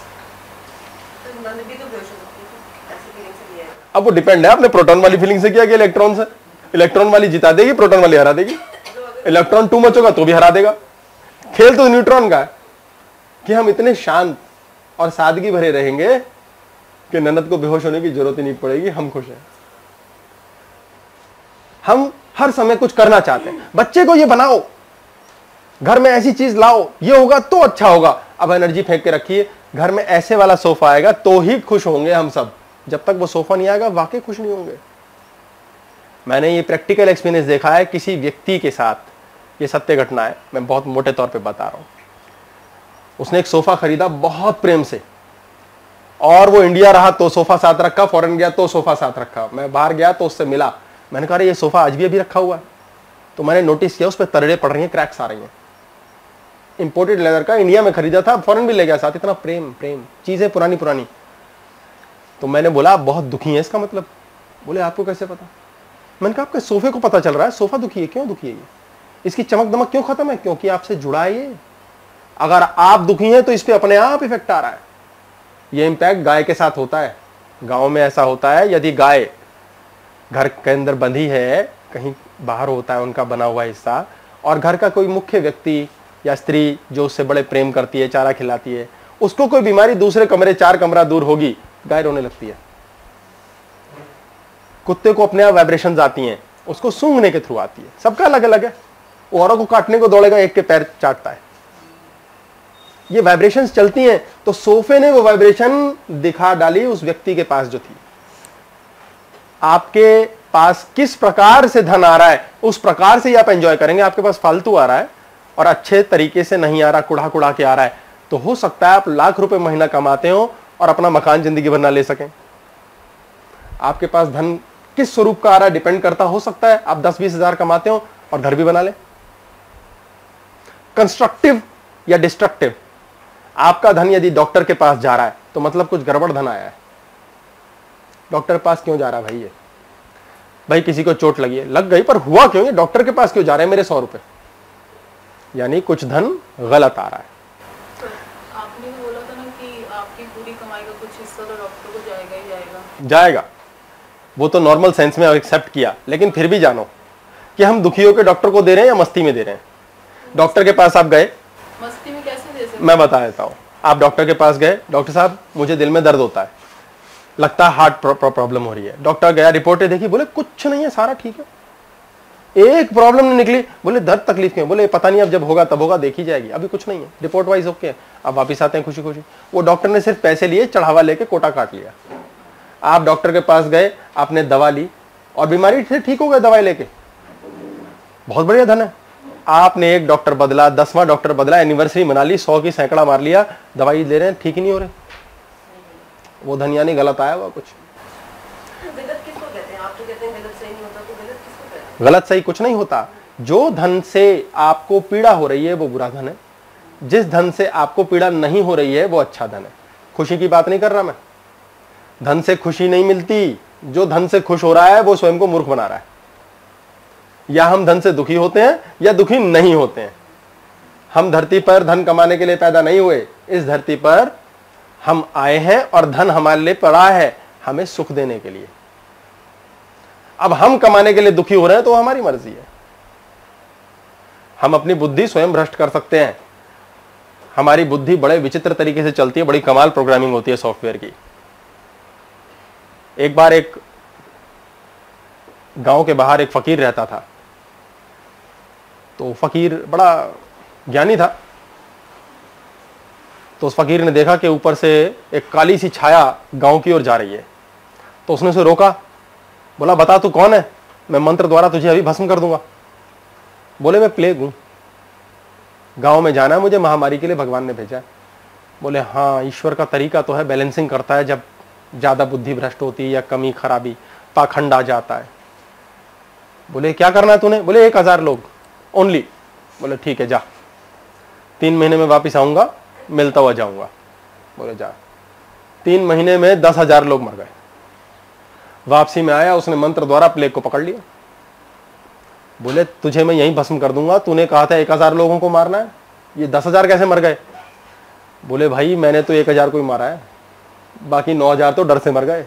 अब वो डिपेंड है आपने प्रोटॉन वाली फीलिंग से किया कि इलेक्ट्रॉन से। इलेक्ट्रॉन वाली जिता देगी, प्रोटॉन वाली हरा देगी। इलेक्ट्रॉन टू मच होगा तो भी हरा देगा। खेल तो न्यूट्रॉन का है कि हम इतने शांत और सादगी भरे रहेंगे कि ननद को बेहोश होने की जरूरत ही नहीं पड़ेगी, हम खुश हैं। हम हर समय कुछ करना चाहते हैं। बच्चे को ये बनाओ, घर में ऐसी चीज लाओ, ये होगा तो अच्छा होगा। अब एनर्जी फेंक के रखिए, घर में ऐसे वाला सोफा आएगा तो ही खुश होंगे हम सब। जब तक वो सोफा नहीं आएगा वाकई खुश नहीं होंगे। मैंने ये प्रैक्टिकल एक्सपीरियंस देखा है किसी व्यक्ति के साथ, ये सत्य घटना है, मैं बहुत मोटे तौर पे बता रहा हूं। उसने एक सोफा खरीदा बहुत प्रेम से, और वो इंडिया रहा तो सोफा साथ रखा, फॉरेन गया तो सोफा साथ रखा। मैं बाहर गया तो उससे मिला, मैंने कहा ये सोफा आज भी अभी रखा हुआ है। तो मैंने नोटिस किया उस पर तरड़े पड़ रही हैं, क्रैक्स आ रही हैं। इंपोर्टेड लेदर का, इंडिया में खरीदा था, फॉरेन भी ले गया साथ। इतना प्रेम प्रेम, चीजें पुरानी पुरानी। तो मैंने बोला आप बहुत दुखी हैं, इसका मतलब? बोले आपको कैसे पता? मैंने कहा आपके सोफे को पता चल रहा है सोफा दुखी है। क्यों दुखी है? ये इसकी चमक दमक क्यों खत्म है? क्योंकि आपसे जुड़ा है ये। अगर आप दुखी हैं तो इस पे अपने आप इफेक्ट आ रहा है। ये इंपैक्ट गाय के साथ होता है। गांव में ऐसा होता है, यदि गाय घर के अंदर बंधी है, कहीं बाहर होता है उनका बना हुआ हिस्सा, और घर का कोई मुख्य व्यक्ति या स्त्री जो उससे बड़े प्रेम करती है, चारा खिलाती है, उसको कोई बीमारी दूसरे कमरे 4 कमरा दूर होगी, गाय रोने लगती है। कुत्ते को अपने आप वाइब्रेशंस आती हैं, उसको सूंघने के थ्रू आती है। सबका अलग अलग है। औरों को काटने को दौड़ेगा, एक के पैर चाटता है। ये वाइब्रेशंस चलती हैं। तो सोफे ने वो वाइब्रेशन दिखा डाली उस व्यक्ति के पास जो थी। आपके पास किस प्रकार से धन आ रहा है, उस प्रकार से ही आप एंजॉय करेंगे। आपके पास फालतू आ रहा है और अच्छे तरीके से नहीं आ रहा, कुड़ा कुड़ा के आ रहा है, तो हो सकता है आप लाख रुपए महीना कमाते हो और अपना मकान जिंदगी भर ना ले सकें। आपके पास धन किस स्वरूप का आ रहा है डिपेंड करता, हो सकता है आप 10-20 हजार कमाते हो और घर भी बना ले। कंस्ट्रक्टिव या डिस्ट्रक्टिव, आपका धन यदि डॉक्टर के पास जा रहा है तो मतलब कुछ गड़बड़ धन आया है। डॉक्टर के पास क्यों जा रहा है भाई? ये भाई किसी को चोट लगी है, लग गई, पर हुआ क्यों? ये डॉक्टर के पास क्यों जा रहे हैं मेरे 100 रुपए? यानी कुछ धन गलत आ रहा है। तो आपने बोला था ना कि आपकी पूरी कमाई का कुछ हिस्सा तो डॉक्टर को जाएगा ही जाएगा। जाएगा, वो तो नॉर्मल सेंस में एक्सेप्ट किया, लेकिन फिर भी जानो कि हम दुखी होकर डॉक्टर को दे रहे हैं या मस्ती में दे रहे हैं। डॉक्टर के पास आप गए, मस्ती में कैसे दे सकते? मैं बता देता हूं। आप डॉक्टर के पास गए, डॉक्टर साहब मुझे दिल में दर्द होता है, लगता है हार्ट प्रॉब्लम हो रही है। डॉक्टर गया, रिपोर्टें देखी, बोले कुछ नहीं है, सारा ठीक है, एक प्रॉब्लम नहीं निकली। बोले दर्द तकलीफ क्यों? बोले पता नहीं, अब जब होगा तब होगा, देखी जाएगी, अभी कुछ नहीं है, रिपोर्ट वाइज ओके है। अब वापिस आते हैं खुशी खुशी। वो डॉक्टर ने सिर्फ पैसे लिए, चढ़ावा लेके कोटा काट लिया। आप डॉक्टर के पास गए, आपने दवा ली और बीमारी से ठीक हो गए दवाई लेके, बहुत बढ़िया धन है। आपने एक डॉक्टर बदला, 10वां डॉक्टर बदला, एनिवर्सरी मना ली, 100 की सैकड़ा मार लिया, दवाई ले रहे हैं, ठीक ही नहीं हो रहे। वो धन यानी गलत आया हुआ कुछ। गलत किसको कहते हैं? आप तो कहते हैं गलत सही नहीं होता, तो गलत किसको कहते हैं? गलत सही कुछ नहीं होता। जो धन से आपको पीड़ा हो रही है वो बुरा धन है, जिस धन से आपको पीड़ा नहीं हो रही है वो अच्छा धन है। खुशी की बात नहीं कर रहा मैं। धन से खुशी नहीं मिलती, जो धन से खुश हो रहा है वो स्वयं को मूर्ख बना रहा है। या हम धन से दुखी होते हैं या दुखी नहीं होते हैं। हम धरती पर धन कमाने के लिए पैदा नहीं हुए, इस धरती पर हम आए हैं और धन हमारे लिए पड़ा है हमें सुख देने के लिए। अब हम कमाने के लिए दुखी हो रहे हैं तो हमारी मर्जी है। हम अपनी बुद्धि स्वयं भ्रष्ट कर सकते हैं। हमारी बुद्धि बड़े विचित्र तरीके से चलती है, बड़ी कमाल प्रोग्रामिंग होती है सॉफ्टवेयर की। एक बार एक गांव के बाहर एक फकीर रहता था। तो फकीर बड़ा ज्ञानी था। तो उस फकीर ने देखा कि ऊपर से एक काली सी छाया गांव की ओर जा रही है। तो उसने उसे रोका, बोला बता तू कौन है, मैं मंत्र द्वारा तुझे अभी भस्म कर दूंगा। बोले मैं प्लेग हूं, गांव में जाना है मुझे, महामारी के लिए भगवान ने भेजा है। बोले हाँ, ईश्वर का तरीका तो है, बैलेंसिंग करता है, जब ज्यादा बुद्धि भ्रष्ट होती है या कमी खराबी पाखंड आ जाता है। बोले क्या करना है तूने? बोले 1000 लोग ओनली। बोले ठीक है जा, 3 महीने में वापिस आऊंगा, मिलता हुआ जाऊंगा। बोले जा। 3 महीने में 10,000 लोग मर गए। वापसी में आया, उसने मंत्र द्वारा प्लेग को पकड़ लिया। बोले तुझे मैं यहीं भस्म कर दूंगा, तूने कहा था 1000 लोगों को मारना है, ये 10,000 कैसे मर गए? बोले भाई मैंने तो 1000 को ही मारा है, बाकी 9,000 तो डर से मर गए।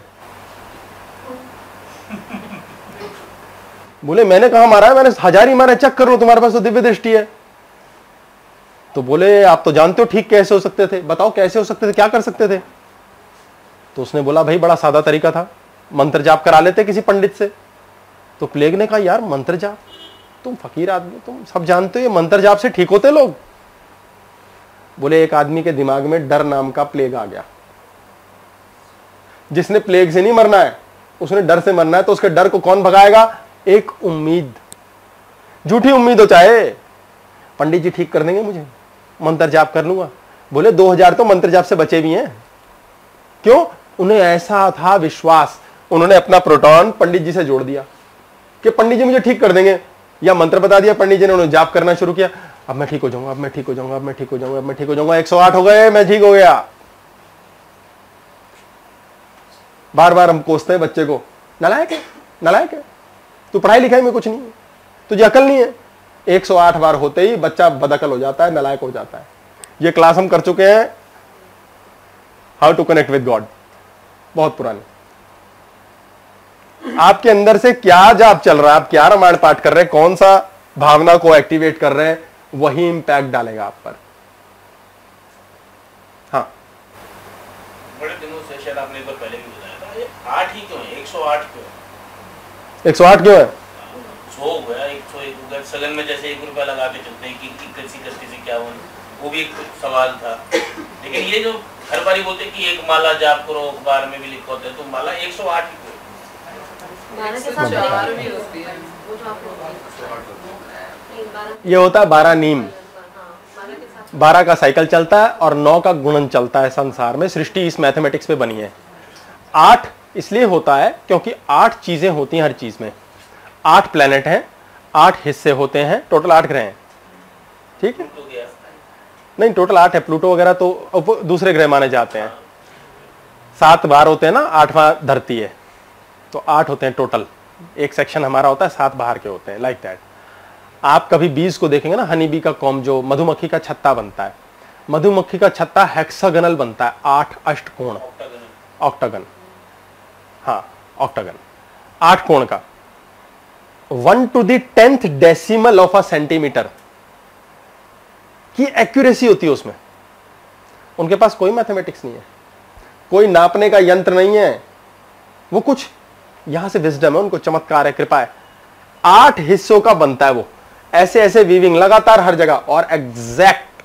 बोले मैंने कहा मारा है, मैंने 1000 ही मारा, चेक कर लो, तुम्हारे पास तो दिव्य दृष्टि है। तो बोले आप तो जानते हो ठीक कैसे हो सकते थे, बताओ कैसे हो सकते थे, क्या कर सकते थे? तो उसने बोला भाई बड़ा सादा तरीका था, मंत्र जाप करा लेते किसी पंडित से। तो प्लेग ने कहा यार मंत्र जाप, तुम फकीर आदमी, तुम सब जानते हो ये मंत्र जाप से ठीक होते लोग। बोले एक आदमी के दिमाग में डर नाम का प्लेग आ गया। जिसने प्लेग से नहीं मरना है, उसने डर से मरना है, तो उसके डर को कौन भगाएगा? एक उम्मीद, झूठी उम्मीद हो चाहे, पंडित जी ठीक कर देंगे मुझे, मंत्र जाप कर लूंगा। बोले 2000 तो मंत्र जाप से बचे भी हैं। क्यों? उन्हें ऐसा था विश्वास, उन्होंने अपना प्रोटॉन पंडित जी से जोड़ दिया कि पंडित जी मुझे ठीक कर देंगे, या मंत्र बता दिया पंडित जी ने, उन्होंने जाप करना शुरू किया, अब मैं ठीक हो जाऊंगा, अब मैं ठीक हो जाऊंगा, अब मैं ठीक हो जाऊंगा, अब मैं ठीक हो जाऊंगा। 108 हो गए, मैं ठीक हो गया। बार बार हम कोसते हैं बच्चे को, नालायक है, नालायक है, तू पढ़ाई लिखाई में कुछ नहीं है, तुझे अकल नहीं है। 108 बार होते ही बच्चा बदअकल हो जाता है, नालायक हो जाता है। ये क्लास हम कर चुके हैं, how to connect with God, बहुत पुरानी। आपके अंदर से क्या जाप चल रहा है, आप क्या रामायण पाठ कर रहे हैं, कौन सा भावना को एक्टिवेट कर रहे हैं, वही इंपैक्ट डालेगा आप पर। हाँ, बड़े दिनों से, शायद आपने एक बार पहले भी बताया था, ये 8 ही क्यों है, 108 क्यों है? 108 क्यों है? 100 हो गया, 101 हो गया, सगन में जैसे 1 रुपया लगा के चलते हैं कि 31 वो भी एक सवाल था। लेकिन ये जो हर बारी बोलते हैं कि एक माला जाप करो, अखबार में भी लिखा होता है, तो माला 108 ही क्यों? ये होता है 12 नीम, 12 का साइकिल चलता है और 9 का गुणन चलता है संसार में। सृष्टि इस मैथमेटिक्स पे बनी है। 8 इसलिए होता है क्योंकि 8 चीजें होती हैं हर चीज में। 8 प्लेनेट हैं, 8 हिस्से होते हैं, टोटल 8 ग्रह हैं। ठीक है? नहीं, टोटल 8 है। प्लूटो वगैरह तो दूसरे ग्रह माने जाते हैं। 7 बार होते हैं ना, 8वां धरती है, तो 8 होते हैं टोटल। एक सेक्शन हमारा होता है, 7 बाहर के होते हैं, लाइक दैट। आप कभी बीज को देखेंगे ना, हनी बी का कॉम, जो मधुमक्खी का छत्ता बनता है, मधुमक्खी का छत्ता हेक्सागोनल बनता है, 8 अष्टकोण, ऑक्टागन, हाँ ऑक्टागन, 8 कोण का। 1 to the 10th decimal of a centimetre की एक्यूरेसी होती है उसमें। उनके पास कोई मैथमेटिक्स नहीं है, कोई नापने का यंत्र नहीं है, वो कुछ यहां से विजडम है, उनको चमत्कार है, कृपा है। 8 हिस्सों का बनता है वो, ऐसे ऐसे वीविंग लगातार हर जगह और एग्जैक्ट।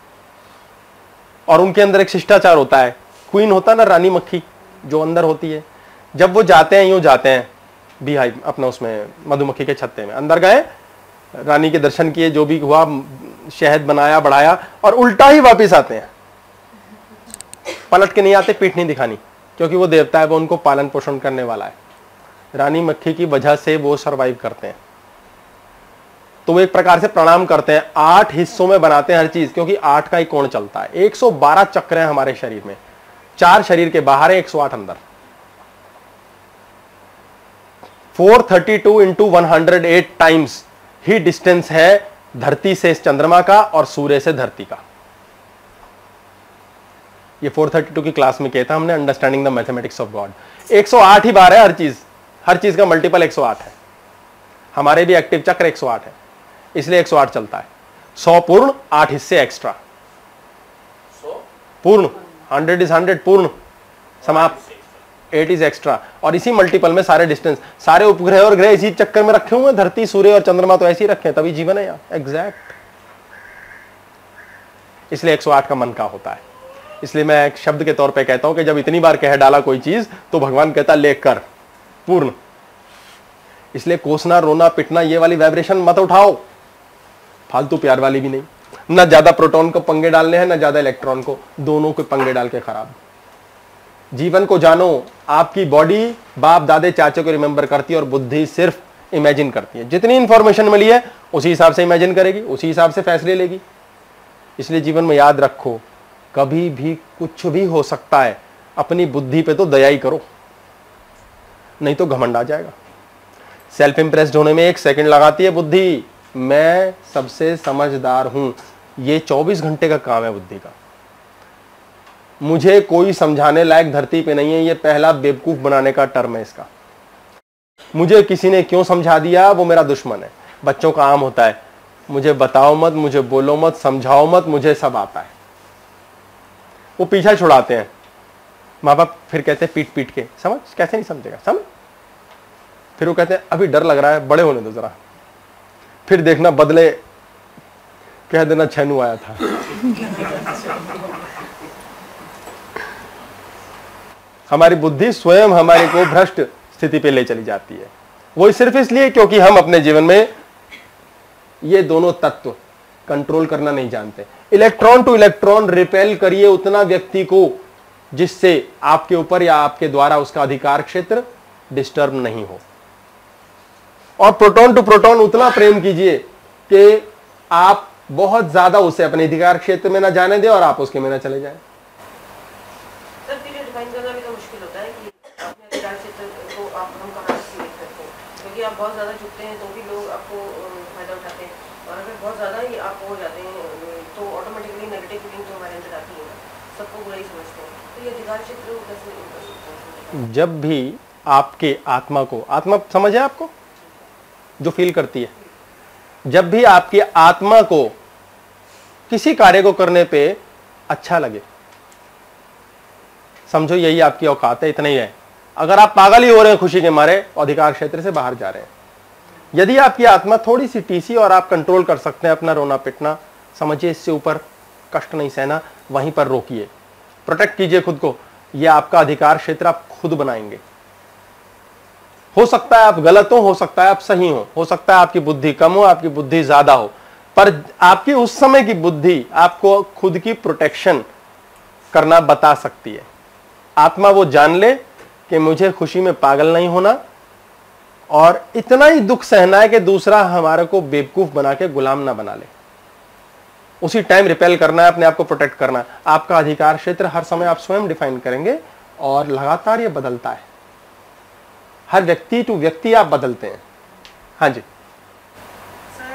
और उनके अंदर एक शिष्टाचार होता है, क्वीन होता है ना, रानी मक्खी जो अंदर होती है, जब वो जाते हैं, यूं जाते हैं बीहाइव अपना, उसमें मधुमक्खी के छत्ते में अंदर गए, रानी के दर्शन किए, जो भी हुआ, शहद बनाया बढ़ाया, और उल्टा ही वापस आते हैं। पलट के नहीं आते, पीठ नहीं दिखानी, क्योंकि वो देवता है, वो उनको पालन पोषण करने वाला है। रानी मक्खी की वजह से वो सरवाइव करते हैं। तो वो एक प्रकार से प्रणाम करते हैं। 8 हिस्सों में बनाते हैं हर चीज, क्योंकि 8 का ही कोण चलता है। 112 चक्र हैं हमारे शरीर में, 4 शरीर के बाहर है, 108 अंदर। 432 into 108 टाइम्स ही डिस्टेंस है धरती से चंद्रमा का और सूर्य से धरती का। ये 432 की क्लास में कहता हमने, understanding the mathematics of God. 108 ही बार है हर चीज का मल्टीपल 108 है। हमारे भी एक्टिव चक्र 108 है, इसलिए 108 चलता है। 100 पूर्ण, 8 हिस्से एक्स्ट्रा। 100 पूर्ण, 100 इज 100 पूर्ण, समाप्त, 8 इज एक्स्ट्रा। और इसी मल्टीपल में सारे डिस्टेंस, सारे उपग्रह और ग्रह इसी चक्कर में रखे हुए हैं। धरती, सूर्य और चंद्रमा तो ऐसे ही रखे हैं, तभी जीवन है यहाँ, एग्जैक्ट। इसलिए 108 का मन का होता है। इसलिए मैं एक शब्द के तौर पे कहता हूं कि जब इतनी बार कह डाला कोई चीज, तो भगवान कहता लेकर पूर्ण। इसलिए कोसना, रोना, पिटना, ये वाली वाइब्रेशन मत उठाओ, फालतू प्यार वाली भी नहीं। ना ज्यादा प्रोटॉन को पंगे डालने हैं, ना ज्यादा इलेक्ट्रॉन को, दोनों को पंगे डाल के खराब। जीवन को जानो। आपकी बॉडी बाप दादे चाचे को रिमेंबर करती है और बुद्धि सिर्फ इमेजिन करती है। जितनी इंफॉर्मेशन मिली है उसी हिसाब से इमेजिन करेगी, उसी हिसाब से फैसले लेगी। इसलिए जीवन में याद रखो, कभी भी कुछ भी हो सकता है, अपनी बुद्धि पे तो दया ही करो, नहीं तो घमंड आ जाएगा। सेल्फ इंप्रेस्ड होने में 1 सेकंड लगाती है बुद्धि, मैं सबसे समझदार हूं, ये 24 घंटे का काम है बुद्धि का। मुझे कोई समझाने लायक धरती पे नहीं है, ये पहला बेवकूफ बनाने का टर्म है इसका। मुझे किसी ने क्यों समझा दिया, वो मेरा दुश्मन है। बच्चों का आम होता है, मुझे बताओ मत, मुझे बोलो मत, समझाओ मत, मुझे सब आता है। वो पीछा छुड़ाते हैं माँ बाप, फिर कहते हैं पीट पीट के, समझ, कैसे नहीं समझेगा, समझ। फिर वो कहते हैं अभी डर लग रहा है, बड़े होने दो जरा, फिर देखना बदले, कह देना छेनू आया था। हमारी बुद्धि स्वयं हमारे को भ्रष्ट स्थिति पे ले चली जाती है। वो सिर्फ इसलिए क्योंकि हम अपने जीवन में ये दोनों तत्व कंट्रोल करना नहीं जानते। इलेक्ट्रॉन टू इलेक्ट्रॉन रिपेल करिए उतना व्यक्ति को जिससे आपके ऊपर या आपके द्वारा उसका अधिकार क्षेत्र डिस्टर्ब नहीं हो, और प्रोटॉन टू प्रोटॉन उतना प्रेम कीजिए कि आप बहुत ज्यादा उसे अपने अधिकार क्षेत्र में ना जाने दें और आप उसके में ना चले जाएं। सर फिर डिफाइन करना भी तो मुश्किल होता है कि अपने अधिकार क्षेत्र को आप हम कहाँ से सिलेक्ट करते हैं, क्योंकि आप बहुत ज़्यादा झुकते हैं तो भी लोग आपको फायदा उठाते हैं, और अगर बहुत ज़्यादा ही आप हो जाते हैं तो ऑटोमेटिकली नेगेटिव फीलिंग तो हमारे अंदर आती है ना, सबको बुरा ही समझते हैं। तो ये अधिकार क्षेत्र कैसे कर सकते हैं? जब भी आपके आत्मा को, आत्मा समझ है आपको जो फील करती है, जब भी आपकी आत्मा को किसी कार्य को करने पे अच्छा लगे, समझो यही आपकी औकात है, इतना ही है। अगर आप पागल ही हो रहे हैं खुशी के मारे, अधिकार क्षेत्र से बाहर जा रहे हैं। यदि आपकी आत्मा थोड़ी सी टीसी और आप कंट्रोल कर सकते हैं अपना रोना पिटना, समझिए इससे ऊपर कष्ट नहीं सहना, वहीं पर रोकिए, प्रोटेक्ट कीजिए खुद को। यह आपका अधिकार क्षेत्र आप खुद बनाएंगे। हो सकता है आप गलत हो सकता है आप सही हो सकता है आपकी बुद्धि कम हो, आपकी बुद्धि ज्यादा हो, पर आपकी उस समय की बुद्धि आपको खुद की प्रोटेक्शन करना बता सकती है। आत्मा वो जान ले कि मुझे खुशी में पागल नहीं होना और इतना ही दुख सहना है कि दूसरा हमारे को बेवकूफ बना के गुलाम ना बना ले। उसी टाइम रिपेल करना है, अपने आप को प्रोटेक्ट करना है। आपका अधिकार क्षेत्र हर समय आप स्वयं डिफाइन करेंगे और लगातार ये बदलता है। हर व्यक्ति टू व्यक्ति आप बदलते हैं। हाँ जी सर,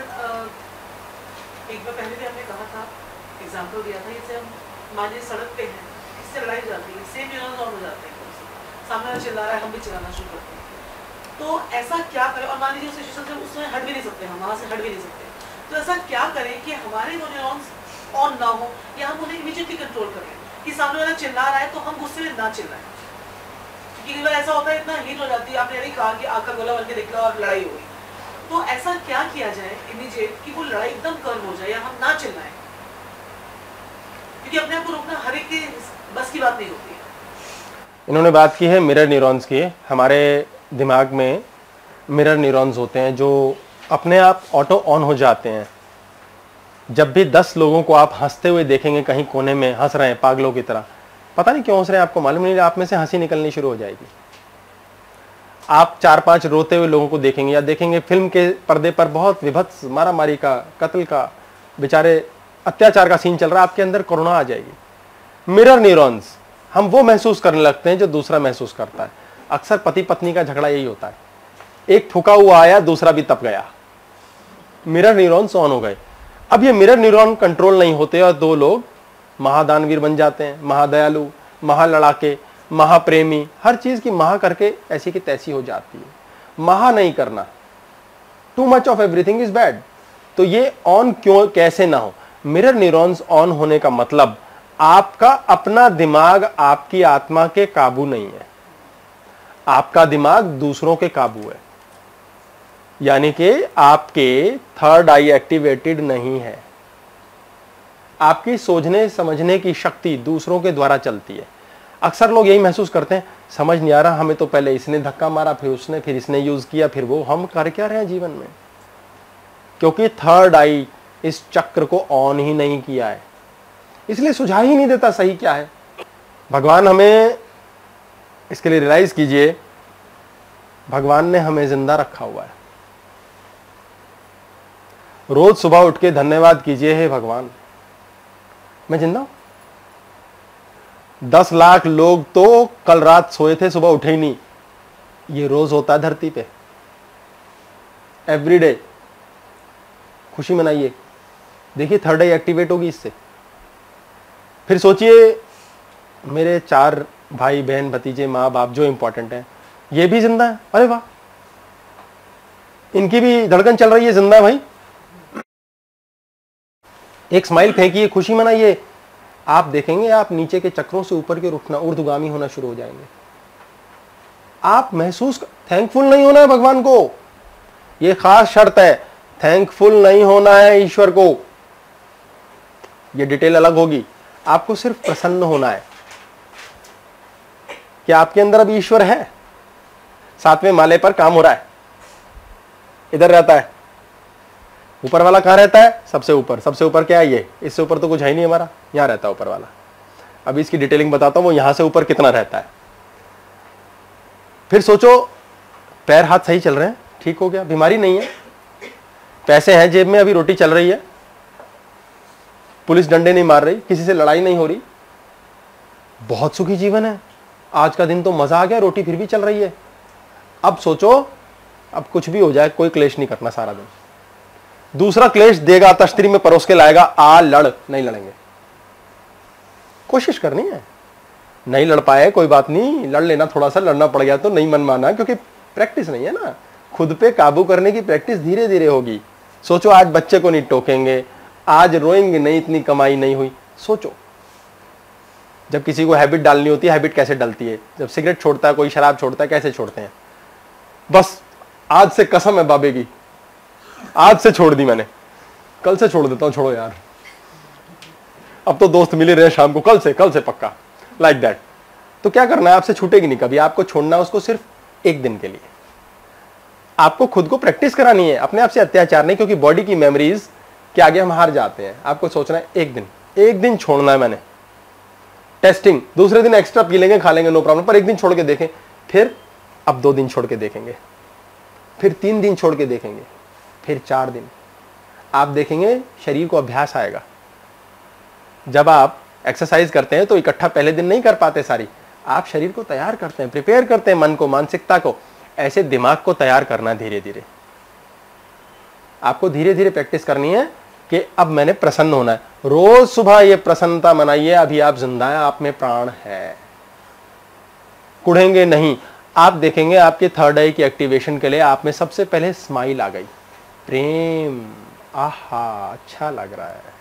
एक बार पहले भी आपने कहा था, एग्जाम्पल दिया था, जैसे हम मान लीजिए सड़क पे हैं, इससे लड़ाई जाती है, सेम न्यूरॉन्स ऑन हो जाते हैं, सामने वाला चिल्ला रहा है, हम भी चिल्लाना शुरू करते हैं। तो ऐसा क्या करें, और मान लीजिए उस सिचुएशन से उस समय हट भी नहीं सकते, हम वहाँ से हट भी नहीं सकते, तो ऐसा क्या करें कि हमारे वो न्यूरॉन्स ऑन ना हो, या हम उन्हें इमीडिएटली कंट्रोल करें कि सामने वाला चिल्ला रहा है तो हम गुस्से में ना चिल्लाएं। क्योंकि बार ऐसा होता है, इतना हीट हो जाती है, आपने नहीं कहा कि आग का गोला बन के देख लो और लड़ाई हो गई। तो ऐसा क्या किया जाए इमीडिएट कि वो लड़ाई एकदम कम हो जाए या हम ना चिल्लाएं, क्योंकि अपने आप को रोकना हर एक की बस की बात नहीं होती है। इन्होंने बात की है मिरर न्यूरॉन्स की। हमारे दिमाग में मिरर न्यूरॉन्स होते हैं जो अपने आप ऑटो ऑन हो जाते हैं। जब भी 10 लोगों को आप हंसते हुए देखेंगे, कहीं कोने में हंस रहे हैं पागलों की तरह, पता नहीं क्यों हंस रहे हैं, आपको मालूम नहीं, आप में से हंसी निकलनी शुरू हो जाएगी। आप 4-5 रोते हुए लोगों को देखेंगे, या देखेंगे फिल्म के पर्दे पर बहुत विभत्स मारामारी का, कत्ल का, बेचारे अत्याचार का सीन चल रहा है, आपके अंदर करुणा आ जाएगी। मिरर न्यूरॉन्स, हम वो महसूस करने लगते हैं जो दूसरा महसूस करता है। अक्सर पति पत्नी का झगड़ा यही होता है, एक ठुका हुआ आया, दूसरा भी तप गया, मिरर न्यूरॉन्स ऑन हो गए। अब ये मिरर न्यूरॉन कंट्रोल नहीं होते और 2 लोग महादानवीर बन जाते हैं, महादयालु, महालड़ाके, महाप्रेमी, हर चीज की महा करके ऐसी की तैसी हो जाती है। महा नहीं करना, too much of everything is bad. तो ये ऑन क्यों, कैसे ना हो? मिरर न्यूरॉन्स ऑन होने का मतलब आपका अपना दिमाग आपकी आत्मा के काबू नहीं है, आपका दिमाग दूसरों के काबू है। यानी कि आपके थर्ड आई एक्टिवेटेड नहीं है, आपकी सोचने समझने की शक्ति दूसरों के द्वारा चलती है। अक्सर लोग यही महसूस करते हैं, समझ नहीं आ रहा, हमें तो पहले इसने धक्का मारा, फिर उसने, फिर इसने यूज किया, फिर वो, हम कर क्या रहे हैं जीवन में? क्योंकि थर्ड आई इस चक्र को ऑन ही नहीं किया है, इसलिए सुझाव ही नहीं देता सही क्या है। भगवान हमें इसके लिए रियलाइज कीजिए, भगवान ने हमें जिंदा रखा हुआ है। रोज सुबह उठ के धन्यवाद कीजिए, हे भगवान मैं जिंदा हूं। 10 लाख लोग तो कल रात सोए थे, सुबह उठे ही नहीं। ये रोज होता है धरती पे, एवरीडे। खुशी मनाइए, देखिए थर्ड आई एक्टिवेट होगी इससे। फिर सोचिए मेरे 4 भाई बहन भतीजे माँ बाप जो इंपॉर्टेंट है, ये भी जिंदा है, अरे वाह, इनकी भी धड़कन चल रही है, जिंदा है भाई। एक स्माइल फेंकिए, खुशी मनाइए, आप देखेंगे आप नीचे के चक्रों से ऊपर के उठना, ऊर्ध्वगामी होना शुरू हो जाएंगे। आप महसूस, थैंकफुल नहीं होना है भगवान को, यह खास शर्त है, थैंकफुल नहीं होना है ईश्वर को। यह डिटेल अलग होगी, आपको सिर्फ प्रसन्न होना है कि आपके अंदर अब ईश्वर है, 7वें माले पर काम हो रहा है, इधर रहता है। ऊपर वाला कहाँ रहता है? सबसे ऊपर। सबसे ऊपर क्या है? ये। इससे ऊपर तो कुछ है ही नहीं हमारा, यहाँ रहता है ऊपर वाला। अभी इसकी डिटेलिंग बताता हूँ, वो यहां से ऊपर कितना रहता है। फिर सोचो, पैर हाथ सही चल रहे हैं, ठीक हो गया, बीमारी नहीं है, पैसे हैं जेब में, अभी रोटी चल रही है, पुलिस डंडे नहीं मार रही, किसी से लड़ाई नहीं हो रही, बहुत सुखी जीवन है। आज का दिन तो मजा आ गया, रोटी फिर भी चल रही है। अब सोचो, अब कुछ भी हो जाए, कोई क्लेश नहीं करना सारा दिन। दूसरा क्लेश देगा, तश्तरी में परोस के लाएगा, आ लड़, नहीं लड़ेंगे, कोशिश करनी है। नहीं लड़ पाए कोई बात नहीं, लड़ लेना, थोड़ा सा लड़ना पड़ गया तो नहीं मन माना, क्योंकि प्रैक्टिस नहीं है ना। खुद पे काबू करने की प्रैक्टिस धीरे धीरे होगी। सोचो, आज बच्चे को नहीं टोकेंगे, आज रोएंगे नहीं, इतनी कमाई नहीं हुई। सोचो, जब किसी को हैबिट डालनी होती है, हैबिट कैसे डलती है? जब सिगरेट छोड़ता है कोई, शराब छोड़ता है, कैसे छोड़ते हैं? बस आज से कसम है बाबे की, आज से छोड़ दी मैंने, कल से छोड़ देता हूं, छोड़ो यार, अब तो दोस्त मिले रहे शाम को, कल से पक्का, लाइक दैट। तो क्या करना है? आपसे छूटेगी नहीं कभी, आपको छोड़ना है उसको सिर्फ एक दिन के लिए। आपको खुद को प्रैक्टिस करानी है, अपने आप से अत्याचार नहीं, क्योंकि बॉडी की मेमोरीज के आगे हम हार जाते हैं। आपको सोचना है एक दिन छोड़ना है मैंने, टेस्टिंग। दूसरे दिन एक्स्ट्रा पी लेंगे, खा लेंगे, नो प्रॉब्लम, पर एक दिन छोड़ के देखें। फिर अब 2 दिन छोड़ के देखेंगे, फिर 3 दिन छोड़ के देखेंगे, फिर 4 दिन। आप देखेंगे शरीर को अभ्यास आएगा। जब आप एक्सरसाइज करते हैं तो इकट्ठा पहले दिन नहीं कर पाते सारी, आप शरीर को तैयार करते हैं, प्रिपेयर करते हैं, मन को, मानसिकता को। ऐसे दिमाग को तैयार करना धीरे धीरे। आपको धीरे धीरे प्रैक्टिस करनी है कि अब मैंने प्रसन्न होना है। रोज सुबह ये प्रसन्नता मनाइए, अभी आप जिंदा हैं, आप में प्राण है, कुढ़ेंगे नहीं। आप देखेंगे आपके थर्ड आई की एक्टिवेशन के लिए आप में सबसे पहले स्माइल आ गई, प्रेम, आहा अच्छा लग रहा है।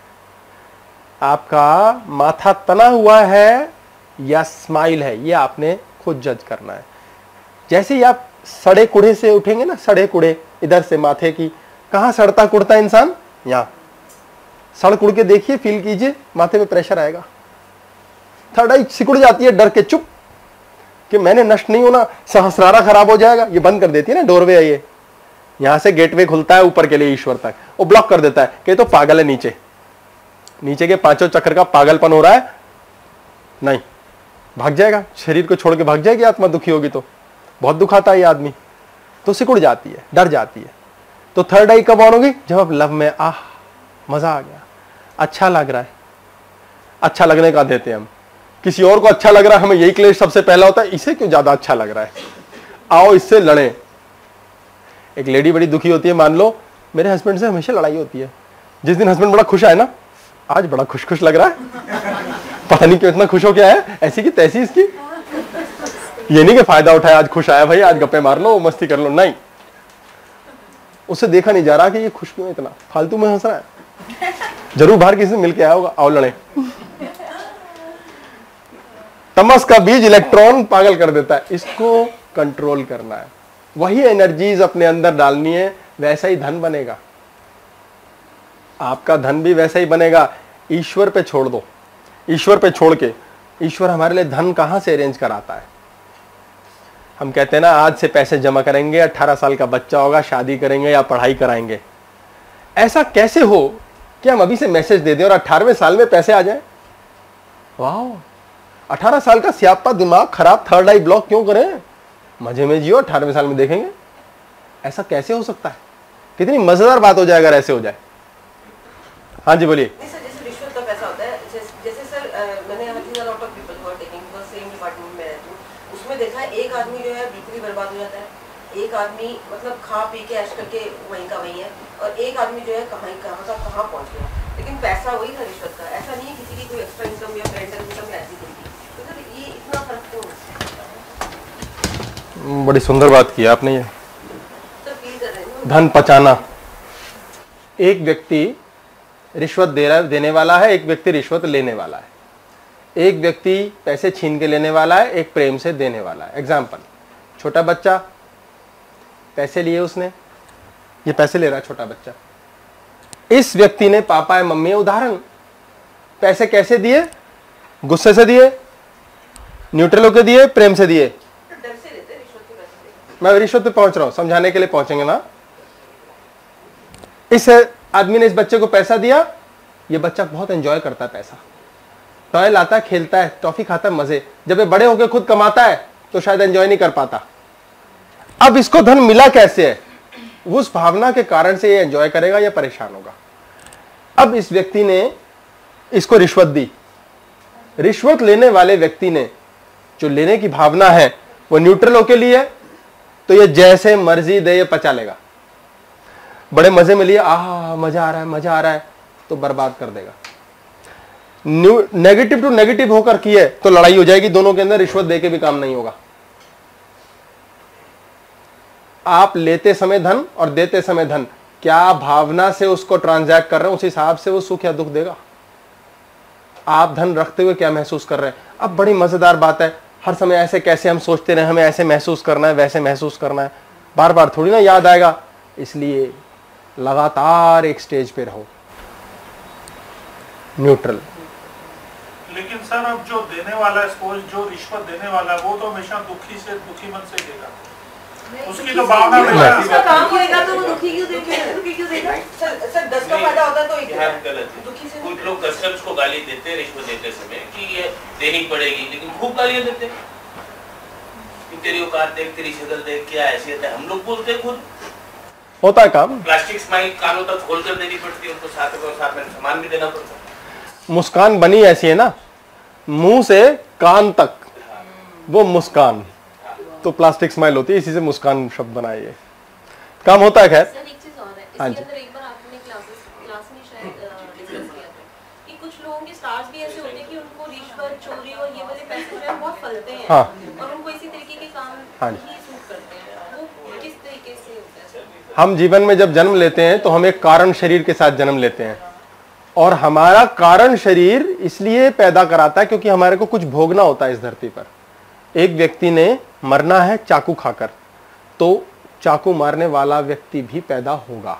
आपका माथा तना हुआ है या स्माइल है, ये आपने खुद जज करना है। जैसे ही आप सड़े कुड़े से उठेंगे ना, सड़े कुड़े इधर से माथे की, कहां सड़ता कुड़ता इंसान? यहां सड़ कुड़ के देखिए, फील कीजिए, माथे पे प्रेशर आएगा, थर्ड आई सिकुड़ जाती है, डर के चुप कि मैंने नष्ट नहीं होना, सहस्रारा खराब हो जाएगा, ये बंद कर देती है ना डोरवे है ये। यहां से गेटवे खुलता है ऊपर के लिए ईश्वर तक, वो ब्लॉक कर देता है कि तो पागल है, नीचे के 5 चक्र का पागलपन हो रहा है, नहीं भाग जाएगा, शरीर को छोड़ के भाग जाएगी आत्मा, दुखी होगी तो बहुत दुखाता है ये आदमी, तो सिकुड़ जाती है, डर जाती है। तो थर्ड आई कब ऑन होगी? जब आप लव में, आह मजा आ गया, अच्छा लग रहा है, अच्छा लगने का देते हैं हम। किसी और को अच्छा लग रहा है, हमें यही क्लेश सबसे पहला होता है, इसे क्यों ज्यादा अच्छा लग रहा है, आओ इससे लड़े। एक लेडी बड़ी दुखी होती है, मान लो मेरे हस्बैंड से हमेशा लड़ाई होती है, जिस दिन हस्बैंड बड़ा खुश आए ना, आज बड़ा खुश खुश लग रहा है, पता नहीं क्यों इतना खुश हो क्या है, ऐसी की तैसी इसकी। ये नहीं कि फायदा उठाया, आज खुश आया भाई, आज गप्पे मार लो, मस्ती कर लो, नहीं, उससे देखा नहीं जा रहा कि ये खुश क्यों इतना, फालतू में हंस रहा है, जरूर बाहर किसी से मिलके आया होगा, आओ लड़े। तमस का बीज इलेक्ट्रॉन पागल कर देता है, इसको कंट्रोल करना है, वही एनर्जीज अपने अंदर डालनी है, वैसा ही धन बनेगा, आपका धन भी वैसा ही बनेगा। ईश्वर पे छोड़ दो, ईश्वर पे छोड़ के, ईश्वर हमारे लिए धन कहां से अरेंज कराता है? हम कहते हैं ना आज से पैसे जमा करेंगे, 18 साल का बच्चा होगा, शादी करेंगे या पढ़ाई कराएंगे। ऐसा कैसे हो कि हम अभी से मैसेज दे दें और 18वें साल में पैसे आ जाएं? वाह, 18 साल का स्यापा दिमाग खराब, थर्ड आई ब्लॉक क्यों करें, मजे में जियो, 18वें साल में देखेंगे। ऐसा कैसे हो सकता है? कितनी मजेदार बात हो जाए अगर ऐसे हो जाए। हाँ जी बोलिए। नहीं सर, जैसे रिश्वत का पैसा होता है, जैसे सर मैंने lot of people who are taking because same department में रहती हूँ, उसमें देखा है एक आदमी जो है बिल्कुल ही बर्बाद हो जाता है, एक आदमी मतलब खा पी के ऐश करके वहीं का वहीं है, और एक आदमी जो है कहाँ का कहाँ पहुँच गया, लेकिन पैसा वही था रिश्वत का। ऐसा नहीं है किसी की कोई एक्स्ट्रा इनकम या पेरेंटल इनकम ऐसी थी, तो सर ये इतना फर्क क्यों? बड़ी सुंदर बात की आपने, ये सर फील कर रहे हैं धन पचाना। एक व्यक्ति रिश्वत देने वाला है, एक व्यक्ति रिश्वत लेने वाला है, एक व्यक्ति पैसे छीन के लेने वाला है, एक प्रेम से देने वाला है। एग्जाम्पल, छोटा बच्चा पैसे लिए, उसने ये पैसे ले रहा है छोटा बच्चा, इस व्यक्ति ने पापा या मम्मी, उदाहरण, पैसे कैसे दिए? गुस्से से दिए, न्यूट्रल होकर दिए, प्रेम से दिए? डर से देते रिश्वत के पैसे। मैं रिश्वत पे पहुंच रहा हूं, समझाने के लिए पहुंचेंगे ना। इस आदमी ने इस बच्चे को पैसा दिया, ये बच्चा बहुत एंजॉय करता है पैसा, टॉय लाता है, खेलता है, टॉफी खाता है, मजे। जब ये बड़े होकर खुद कमाता है तो शायद एंजॉय नहीं कर पाता। अब इसको धन मिला कैसे है? उस भावना के कारण से ये एंजॉय करेगा या परेशान होगा। अब इस व्यक्ति ने इसको रिश्वत दी। रिश्वत लेने वाले व्यक्ति ने जो लेने की भावना है वो न्यूट्रल होके लिए, तो ये जैसे मर्जी दे ये पचा लेगा। बड़े मजे में लिए, आह मजा आ रहा है, मजा आ रहा है, तो बर्बाद कर देगा। नेगेटिव टू नेगेटिव होकर किए तो लड़ाई हो जाएगी दोनों के अंदर, रिश्वत देके भी काम नहीं होगा। आप लेते समय धन और देते समय धन, क्या भावना से उसको ट्रांजैक्ट कर रहे हैं, उस हिसाब से वो सुख या दुख देगा। आप धन रखते हुए क्या महसूस कर रहे हैं। अब बड़ी मजेदार बात है, हर समय ऐसे कैसे हम सोचते रहे हमें ऐसे महसूस करना है, वैसे महसूस करना है, बार बार थोड़ी ना याद आएगा। इसलिए लगातार एक स्टेज पे रहो, न्यूट्रल। लेकिन सर अब जो देने वाला है, सपोज जो रिश्वत देने वाला है, वो तो हमेशा दुखी मन से देगा, उसकी तो भावना में उसका काम होएगा तो वो दुखी क्यों देगा? सर 10 का फायदा होता तो एक गलत है। दुखी से कुछ लोग कस्टमर्स को गाली देते हैं रिश्वत देते समय कि ये देनी पड़ेगी, लेकिन खूब गालियां देते हैं कि तेरी औकात देख, तेरी शक्ल देख, क्या हैसियत है। हम लोग बोलते हैं खुद, होता है काम। प्लास्टिक स्माइल कानों तक खोल कर देनी पड़ती है उनको, साथ में सामान भी देना पड़ता है। मुस्कान बनी ऐसी है ना, मुंह से कान तक वो मुस्कान, तो प्लास्टिक स्माइल होती है, इसी से मुस्कान शब्द बनाइए। काम होता है। खैर सर एक चीज और है, हाँ इसके जी। अंदर एक बार आपने क्लास में शायद डिस्कस किया था कि कुछ लोगों के स्टार्स भी ऐसे होते हैं कि उनको रिश्वत, चोरी और ये वाले पैसे जो है बहुत फलते हैं। हाँ। और उनको इसी तरीके के काम हाँ ही सूट करते हैं। वो किस तरीके से होता है सर? हम जीवन में जब जन्म लेते हैं तो हम एक कारण शरीर के साथ जन्म लेते हैं, और हमारा कारण शरीर इसलिए पैदा कराता है क्योंकि हमारे को कुछ भोगना होता है इस धरती पर। एक व्यक्ति ने मरना है चाकू खाकर, तो चाकू मारने वाला व्यक्ति भी पैदा होगा।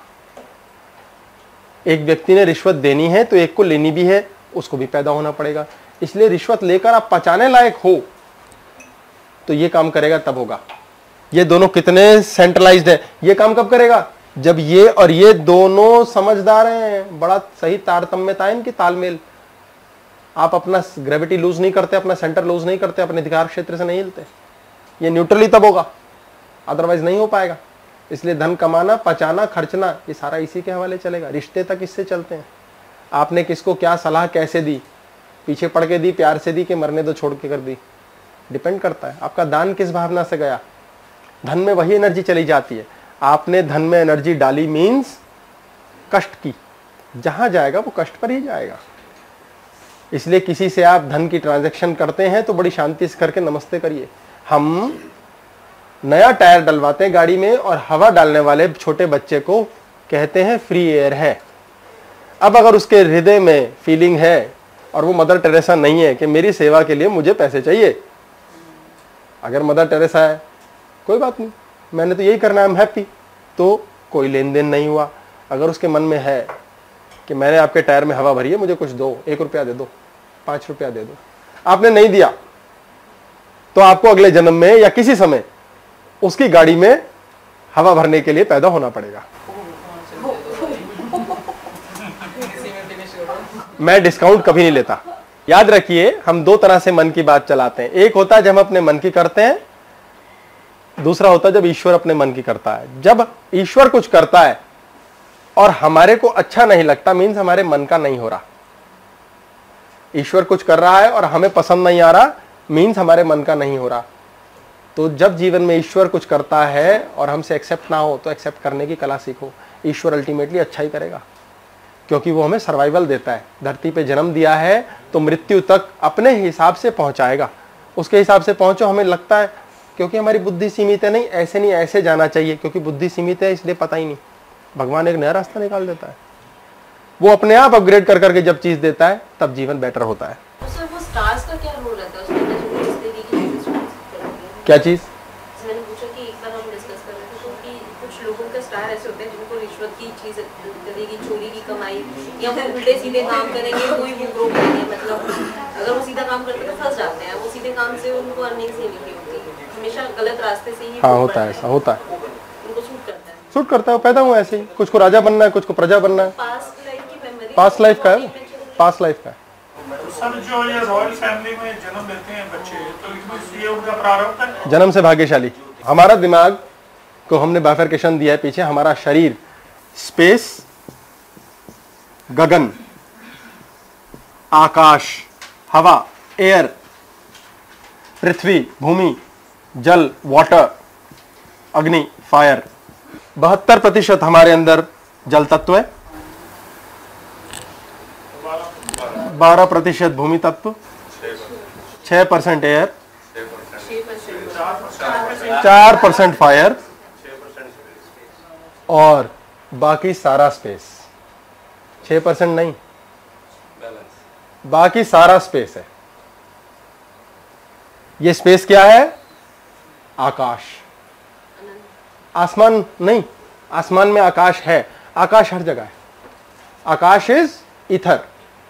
एक व्यक्ति ने रिश्वत देनी है तो एक को लेनी भी है, उसको भी पैदा होना पड़ेगा। इसलिए रिश्वत लेकर आप पचाने लायक हो तो ये काम करेगा तब होगा। ये दोनों कितने सेंट्रलाइज्ड है, ये काम कब करेगा? जब ये और ये दोनों समझदार हैं। बड़ा सही तारतम्यता है इनकी, तालमेल। आप अपना ग्रेविटी लूज नहीं करते, अपना सेंटर लूज नहीं करते, अपने अधिकार क्षेत्र से नहीं हिलते। ये न्यूट्रली तब होगा, अदरवाइज नहीं हो पाएगा। इसलिए धन कमाना, पचाना, खर्चना, ये सारा इसी के हवाले चलेगा। रिश्ते तक इससे चलते हैं। आपने किसको क्या सलाह कैसे दी, पीछे पड़ के दी, प्यार से दी, कि मरने दो छोड़ के कर दी, डिपेंड करता है। आपका दान किस भावना से गया, धन में वही एनर्जी चली जाती है। आपने धन में एनर्जी डाली मीन्स कष्ट की, जहां जाएगा वो कष्ट पर ही जाएगा। इसलिए किसी से आप धन की ट्रांजैक्शन करते हैं तो बड़ी शांति से करके नमस्ते करिए। हम नया टायर डलवाते हैं गाड़ी में और हवा डालने वाले छोटे बच्चे को कहते हैं फ्री एयर है। अब अगर उसके हृदय में फीलिंग है और वो मदर टेरेसा नहीं है कि मेरी सेवा के लिए मुझे पैसे चाहिए, अगर मदर टेरेसा है कोई बात नहीं, मैंने तो यही करना है, आई एम हैप्पी, तो कोई लेन देन नहीं हुआ। अगर उसके मन में है कि मैंने आपके टायर में हवा भरी है, मुझे कुछ दो, 1 रुपया दे दो, 5 रुपया दे दो, आपने नहीं दिया तो आपको अगले जन्म में या किसी समय उसकी गाड़ी में हवा भरने के लिए पैदा होना पड़ेगा। मैं डिस्काउंट कभी नहीं लेता। याद रखिए, हम दो तरह से मन की बात चलाते हैं। एक होता है जब हम अपने मन की करते हैं, दूसरा होता है जब ईश्वर अपने मन की करता है। जब ईश्वर कुछ करता है और हमारे को अच्छा नहीं लगता, मीन्स हमारे मन का नहीं हो रहा। ईश्वर कुछ कर रहा है और हमें पसंद नहीं आ रहा, मीन्स हमारे मन का नहीं हो रहा। तो जब जीवन में ईश्वर कुछ करता है और हमसे एक्सेप्ट ना हो तो एक्सेप्ट करने की कला सीखो। ईश्वर अल्टीमेटली अच्छा ही करेगा, क्योंकि वो हमें सर्वाइवल देता है। धरती पे जन्म दिया है तो मृत्यु तक अपने हिसाब से पहुंचाएगा। उसके हिसाब से पहुंचो। हमें लगता है क्योंकि हमारी बुद्धि सीमित है, नहीं ऐसे जाना चाहिए, क्योंकि बुद्धि सीमित है इसलिए पता ही नहीं। भगवान एक नया रास्ता निकाल देता है। वो अपने आप अपग्रेड कर करके जब चीज देता है तब जीवन बेटर होता है। तो सर वो स्टार्स का क्या रोल रहता है उसमें, जो इस तरीके की चीजें करते हैं? क्या चीज? मैंने पूछा कि एक बार हम डिस्कस कर रहे थे तो कि कुछ लोगों के स्टार ऐसे होते हैं जिनको रिश्वत की चीज करेगी, चोरी की कमाई, या फिर उल्टे सीधे काम करेंगे कोई भी ग्रो करेंगे। मतलब अगर वो सीधा काम करते तो फंस जाते हैं, वो सीधे काम से उनको अर्निंग से नहीं होती, हमेशा गलत रास्ते से ही। हाँ होता है, ऐसा होता है। उनको सूट करता है। सूट करता है, पैदा हुआ ऐसे ही, कुछ को राजा बनना है, कुछ को प्रजा बनना है, पास्ट लाइफ की मेमोरी, पास्ट लाइफ का है, पास्ट लाइफ का है। सर जो ये रॉयल फैमिली में जन्म लेते हैं बच्चे, तो इसमें ये उनका प्रारब्ध है। जन्म से भाग्यशाली। हमारा दिमाग को हमने बाइफरकेशन दिया है पीछे, हमारा शरीर स्पेस, गगन, आकाश, हवा, एयर, पृथ्वी, भूमि, जल, वाटर, अग्नि, फायर। 72% हमारे अंदर जल तत्व है, 12% भूमि तत्व, 6% एयर, 4% फायर और बाकी सारा स्पेस। 6% नहीं, बाकी सारा स्पेस है। ये स्पेस क्या है? आकाश। आसमान नहीं, आसमान में आकाश है, आकाश हर जगह है। आकाश इज ईथर।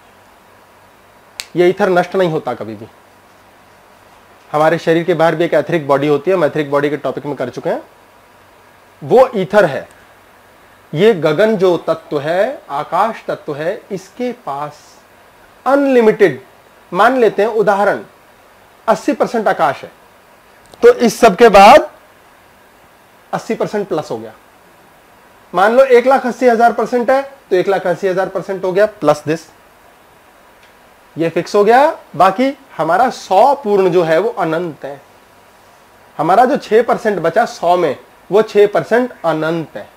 ये ईथर नष्ट नहीं होता कभी भी। हमारे शरीर के बाहर भी एक एथरिक बॉडी होती है, हम एथरिक बॉडी के टॉपिक में कर चुके हैं। वो ईथर है। ये गगन जो तत्व है, आकाश तत्व है, इसके पास अनलिमिटेड, मान लेते हैं उदाहरण 80% आकाश है, तो इस सब के बाद 80% प्लस हो गया। मान लो 1,80,000% है, तो 1,80,000% हो गया प्लस दिस, ये फिक्स हो गया। बाकी हमारा 100 पूर्ण जो है वो अनंत है। हमारा जो 6% बचा 100 में, वो 6% अनंत है।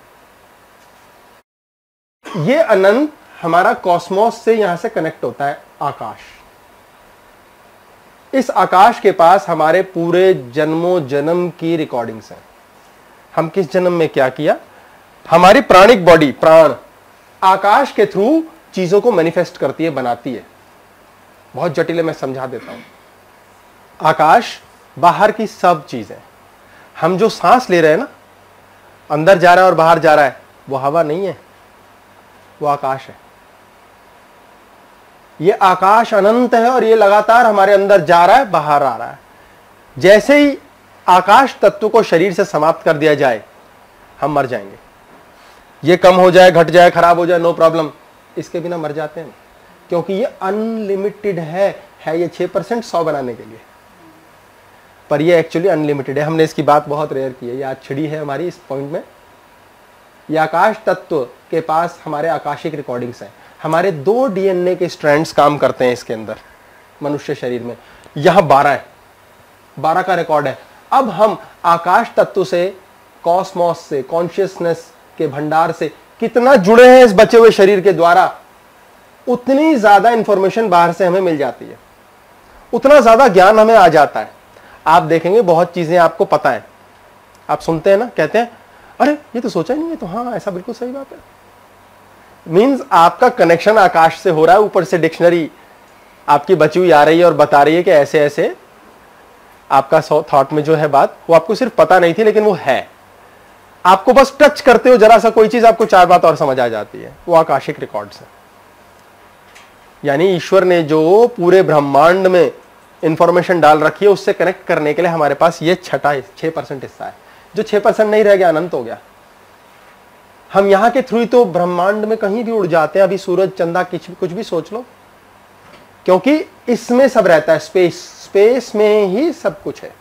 ये अनंत हमारा कॉस्मोस से यहां से कनेक्ट होता है आकाश। इस आकाश के पास हमारे पूरे जन्मों जन्म की रिकॉर्डिंग्स हैं। हम किस जन्म में क्या किया। हमारी प्राणिक बॉडी, प्राण आकाश के थ्रू चीजों को मैनिफेस्ट करती है, बनाती है। बहुत जटिल है, मैं समझा देता हूं। आकाश बाहर की सब चीजें, हम जो सांस ले रहे हैं ना, अंदर जा रहा है और बाहर जा रहा है, वो हवा नहीं है, वो आकाश है। ये आकाश अनंत है और ये लगातार हमारे अंदर जा रहा है, बाहर आ रहा है। जैसे ही आकाश तत्व को शरीर से समाप्त कर दिया जाए, हम मर जाएंगे। ये कम हो जाए, घट जाए, खराब हो जाए, नो प्रॉब्लम, इसके बिना मर जाते हैं, क्योंकि ये अनलिमिटेड है ये 6% 100 बनाने के लिए, पर ये एक्चुअली अनलिमिटेड है। हमने इसकी बात बहुत रेयर की है, ये आज छिड़ी है हमारी इस पॉइंट में। ये आकाश तत्व के पास हमारे आकाशिक रिकॉर्डिंग्स हैं। हमारे 2 DNA के स्ट्रैंड्स काम करते हैं इसके अंदर, मनुष्य शरीर में। यहां 12 है, 12 का रिकॉर्ड है। अब हम आकाश तत्व से, कॉस्मोस से, कॉन्शियसनेस के भंडार से कितना जुड़े हैं इस बचे हुए शरीर के द्वारा, उतनी ज्यादा इंफॉर्मेशन बाहर से हमें मिल जाती है, उतना ज्यादा ज्ञान हमें आ जाता है। आप देखेंगे बहुत चीजें आपको पता है, आप सुनते हैं ना, कहते हैं अरे ये तो सोचा ही नहीं है, तो हाँ ऐसा बिल्कुल सही बात है। मीन्स आपका कनेक्शन आकाश से हो रहा है, ऊपर से डिक्शनरी आपकी बची हुई आ रही है और बता रही है कि ऐसे ऐसे आपका थॉट में जो है बात, वो आपको सिर्फ पता नहीं थी लेकिन वो है। आपको बस टच करते हो जरा सा कोई चीज, आपको 4 बात और समझ आ जाती है। वो आकाशिक रिकॉर्ड्स है। यानी ईश्वर ने जो पूरे ब्रह्मांड में इंफॉर्मेशन डाल रखी है, उससे कनेक्ट करने के लिए हमारे पास ये छठा 6% हिस्सा है। जो 6% नहीं रह गया, अनंत हो गया। हम यहां के थ्रू ही तो ब्रह्मांड में कहीं भी उड़ जाते हैं। अभी सूरज, चंदा, कुछ भी सोच लो, क्योंकि इसमें सब रहता है। स्पेस में ही सब कुछ है।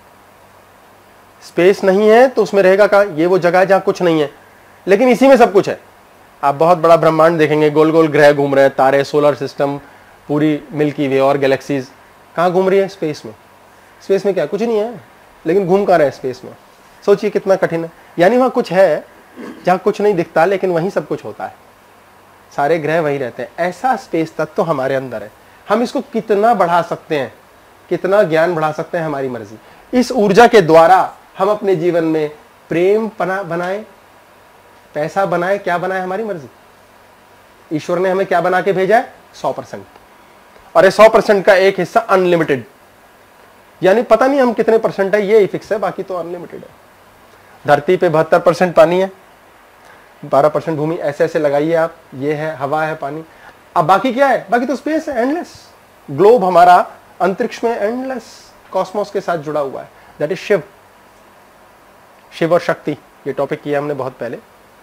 स्पेस नहीं है तो उसमें रहेगा कहां? ये वो जगह है जहां कुछ नहीं है, लेकिन इसी में सब कुछ है। आप बहुत बड़ा ब्रह्मांड देखेंगे, गोल गोल ग्रह घूम रहे हैं, तारे, सोलर सिस्टम, पूरी मिल्की वे और गैलेक्सीज कहां घूम रही है? स्पेस में। स्पेस में क्या? कुछ नहीं है, लेकिन घूम कहां रहे? स्पेस में। सोचिए कितना कठिन है। यानी वहां कुछ है जहां कुछ नहीं दिखता, लेकिन वहीं सब कुछ होता है। सारे ग्रह वहीं रहते हैं। ऐसा स्पेस तत्व तो हमारे अंदर है। हम इसको कितना बढ़ा सकते हैं, कितना ज्ञान बढ़ा सकते हैं, हमारी मर्जी। इस ऊर्जा के द्वारा हम अपने जीवन में प्रेम बनाए, पैसा बनाए, क्या बनाए, हमारी मर्जी। ईश्वर ने हमें क्या बना के भेजा है? 100%। और ये 100% का एक हिस्सा अनलिमिटेड, यानी पता नहीं हम कितने परसेंट है, ये ही फिक्स है, बाकी तो अनलिमिटेड है। धरती पे 72% पानी है, 12% भूमि, ऐसे ऐसे लगाइए आप। ये है हवा, है पानी। अब बाकी क्या है? बाकी तो स्पेस है, एंडलेस। ग्लोब हमारा अंतरिक्ष में एंडलेस कॉस्मोस के साथ जुड़ा हुआ है। That is Shiv. शिव और शक्ति, ये टॉपिक किया हमने बहुत पहले।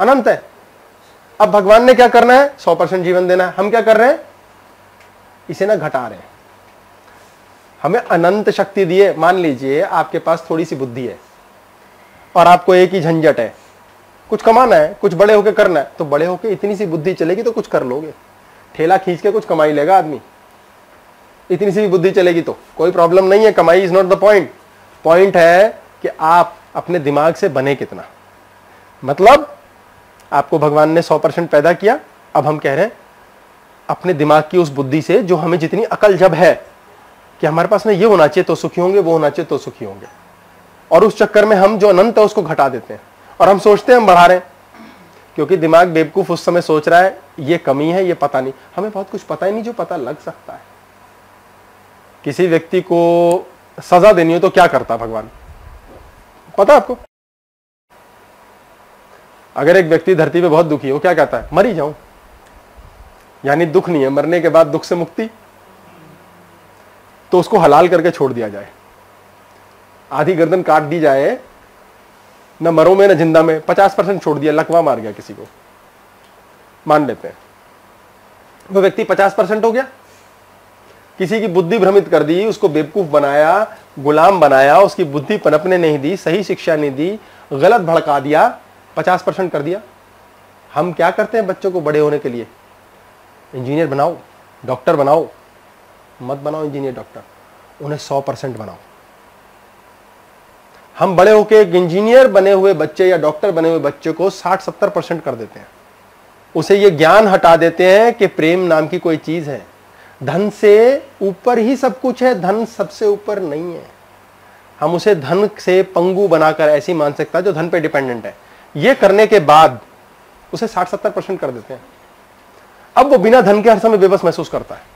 अनंत है। अब भगवान ने क्या करना है, 100% जीवन देना है। हम क्या कर रहे हैं, इसे ना घटा रहे हैं। हमें अनंत शक्ति दी है। मान लीजिए आपके पास थोड़ी सी बुद्धि है और आपको एक ही झंझट है, कुछ कमाना है, कुछ बड़े होके करना है, तो बड़े होके इतनी सी बुद्धि चलेगी तो कुछ कर लोगे। ठेला खींच के कुछ कमाई लेगा आदमी, इतनी सी भी बुद्धि चलेगी तो कोई प्रॉब्लम नहीं है। कमाई is not the point. Point है कि आप अपने दिमाग से बने कितना। मतलब आपको भगवान ने 100% पैदा किया। अब हम कह रहे हैं अपने दिमाग की उस बुद्धि से, जो हमें जितनी अकल जब है कि हमारे पास में ये होना चाहिए तो सुखी होंगे, वो होना चाहिए तो सुखी होंगे, और उस चक्कर में हम जो अनंत है उसको घटा देते हैं और हम सोचते हैं हम बढ़ा रहे हैं। क्योंकि दिमाग बेवकूफ उस समय सोच रहा है ये कमी है, ये पता नहीं। हमें बहुत कुछ पता ही नहीं जो पता लग सकता है। किसी व्यक्ति को सजा देनी हो तो क्या करता भगवान, पता आपको? अगर एक व्यक्ति धरती पे बहुत दुखी हो, क्या कहता है, मर ही जाऊं, यानी दुख नहीं है, मरने के बाद दुख से मुक्ति, तो उसको हलाल करके छोड़ दिया जाए, आधी गर्दन काट दी जाए, न मरो में न जिंदा में, 50% छोड़ दिया, लकवा मार गया किसी को, मान लेते हैं वो व्यक्ति 50% हो गया। किसी की बुद्धि भ्रमित कर दी, उसको बेवकूफ बनाया, गुलाम बनाया, उसकी बुद्धि पनपने नहीं दी, सही शिक्षा नहीं दी, गलत भड़का दिया, 50% कर दिया। हम क्या करते हैं बच्चों को बड़े होने के लिए, इंजीनियर बनाओ, डॉक्टर बनाओ, मत बनाओ इंजीनियर डॉक्टर, उन्हें 100% बनाओ। हम बड़े होकर एक इंजीनियर बने हुए बच्चे या डॉक्टर बने हुए बच्चे को 60-70% कर देते हैं। उसे ये ज्ञान हटा देते हैं कि प्रेम नाम की कोई चीज है, धन से ऊपर ही सब कुछ है, धन सबसे ऊपर नहीं है। हम उसे धन से पंगु बनाकर ऐसी मानसिकता जो धन पे डिपेंडेंट है, ये करने के बाद उसे 60-70% कर देते हैं। अब वो बिना धन के हर समय बेबस महसूस करता है।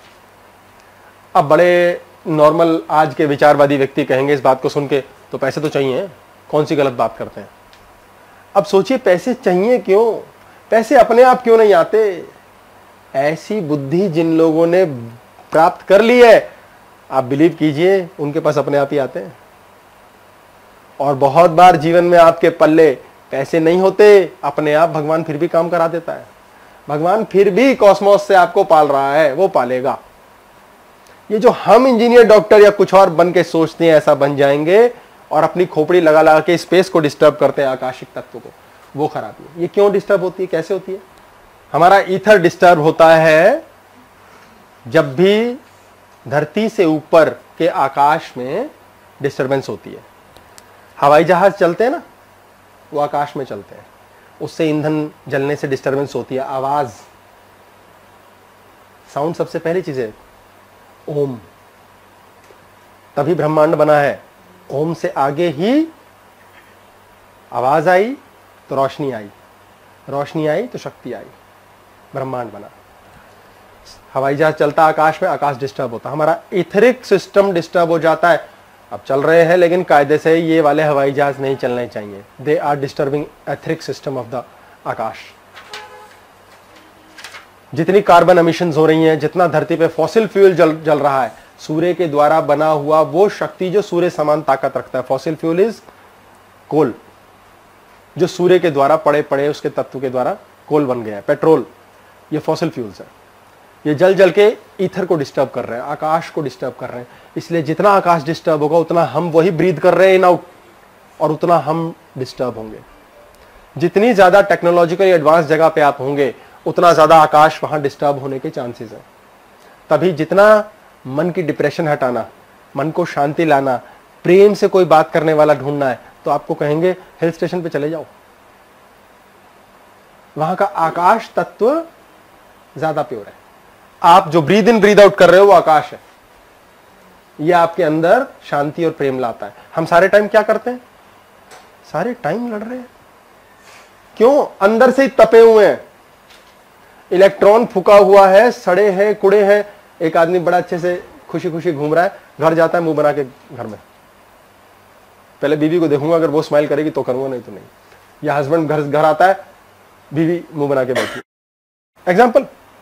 अब बड़े नॉर्मल आज के विचारवादी व्यक्ति कहेंगे इस बात को सुन के, तो पैसे तो चाहिए, कौन सी गलत बात करते हैं। अब सोचिए पैसे चाहिए क्यों, पैसे अपने आप क्यों नहीं आते। ऐसी बुद्धि जिन लोगों ने प्राप्त कर ली है, आप बिलीव कीजिए उनके पास अपने आप ही आते हैं। और बहुत बार जीवन में आपके पल्ले पैसे नहीं होते, अपने आप भगवान फिर भी काम करा देता है। भगवान फिर भी कॉस्मोस से आपको पाल रहा है, वो पालेगा। ये जो हम इंजीनियर डॉक्टर या कुछ और बन के सोचते हैं ऐसा बन जाएंगे और अपनी खोपड़ी लगा लगा के स्पेस को डिस्टर्ब करते हैं, आकाशिक तत्व को, वो खराबी है। ये क्यों डिस्टर्ब होती है, कैसे होती है? हमारा ईथर डिस्टर्ब होता है जब भी धरती से ऊपर के आकाश में डिस्टरबेंस होती है। हवाई जहाज चलते हैं ना, वो आकाश में चलते हैं, उससे ईंधन जलने से डिस्टरबेंस होती है। आवाज, साउंड सबसे पहली चीज है, ओम, तभी ब्रह्मांड बना है। ओम से आगे ही आवाज आई तो रोशनी आई, रोशनी आई तो शक्ति आई, ब्रह्मांड बना। हवाई जहाज चलता आकाश में, आकाश डिस्टर्ब होता, हमारा इथरिक सिस्टम डिस्टर्ब हो जाता है। अब चल रहे हैं लेकिन कायदे से ये वाले हवाई जहाज नहीं चलने चाहिए, they are disturbing etheric system of the आकाश। जितनी कार्बन एमिशंस हो रही हैं, जितना धरती पे फॉसिल फ्यूल जल रहा है, सूर्य के द्वारा बना हुआ वो शक्ति जो सूर्य समान ताकत रखता है। फॉसिल फ्यूल इज कोल, जो सूर्य के द्वारा पड़े पड़े उसके तत्व के द्वारा कोल बन गया है, पेट्रोल, ये फॉसिल फ्यूल्स है। ये जल जल के ईथर को डिस्टर्ब कर रहे हैं, आकाश को डिस्टर्ब कर रहे हैं। इसलिए जितना आकाश डिस्टर्ब होगा उतना हम वही ब्रीथ कर रहे हैं इन आउट, और उतना हम डिस्टर्ब होंगे। जितनी ज्यादा टेक्नोलॉजिकल एडवांस जगह पे आप होंगे उतना ज्यादा आकाश वहां डिस्टर्ब होने के चांसेस है। तभी जितना मन की डिप्रेशन हटाना, मन को शांति लाना, प्रेम से कोई बात करने वाला ढूंढना है, तो आपको कहेंगे हिल स्टेशन पे चले जाओ, वहां का आकाश तत्व ज्यादा प्योर है। आप जो ब्रीद इन ब्रीद आउट कर रहे हो वो आकाश है, ये आपके अंदर शांति और प्रेम लाता है। हम सारे टाइम क्या करते हैं, सारे टाइम लड़ रहे हैं, क्यों? अंदर से ही तपे हुए हैं, इलेक्ट्रॉन फूका हुआ है, सड़े हैं, कुड़े हैं। एक आदमी बड़ा अच्छे से खुशी खुशी घूम रहा है, घर जाता है मुंह बना के घर में, पहले बीवी को देखूंगा, अगर वो स्माइल करेगी तो करूंगा, नहीं तो नहीं। या हस्बैंड घर आता है, बीवी मुंह बना के बैठी, एग्जाम्पल।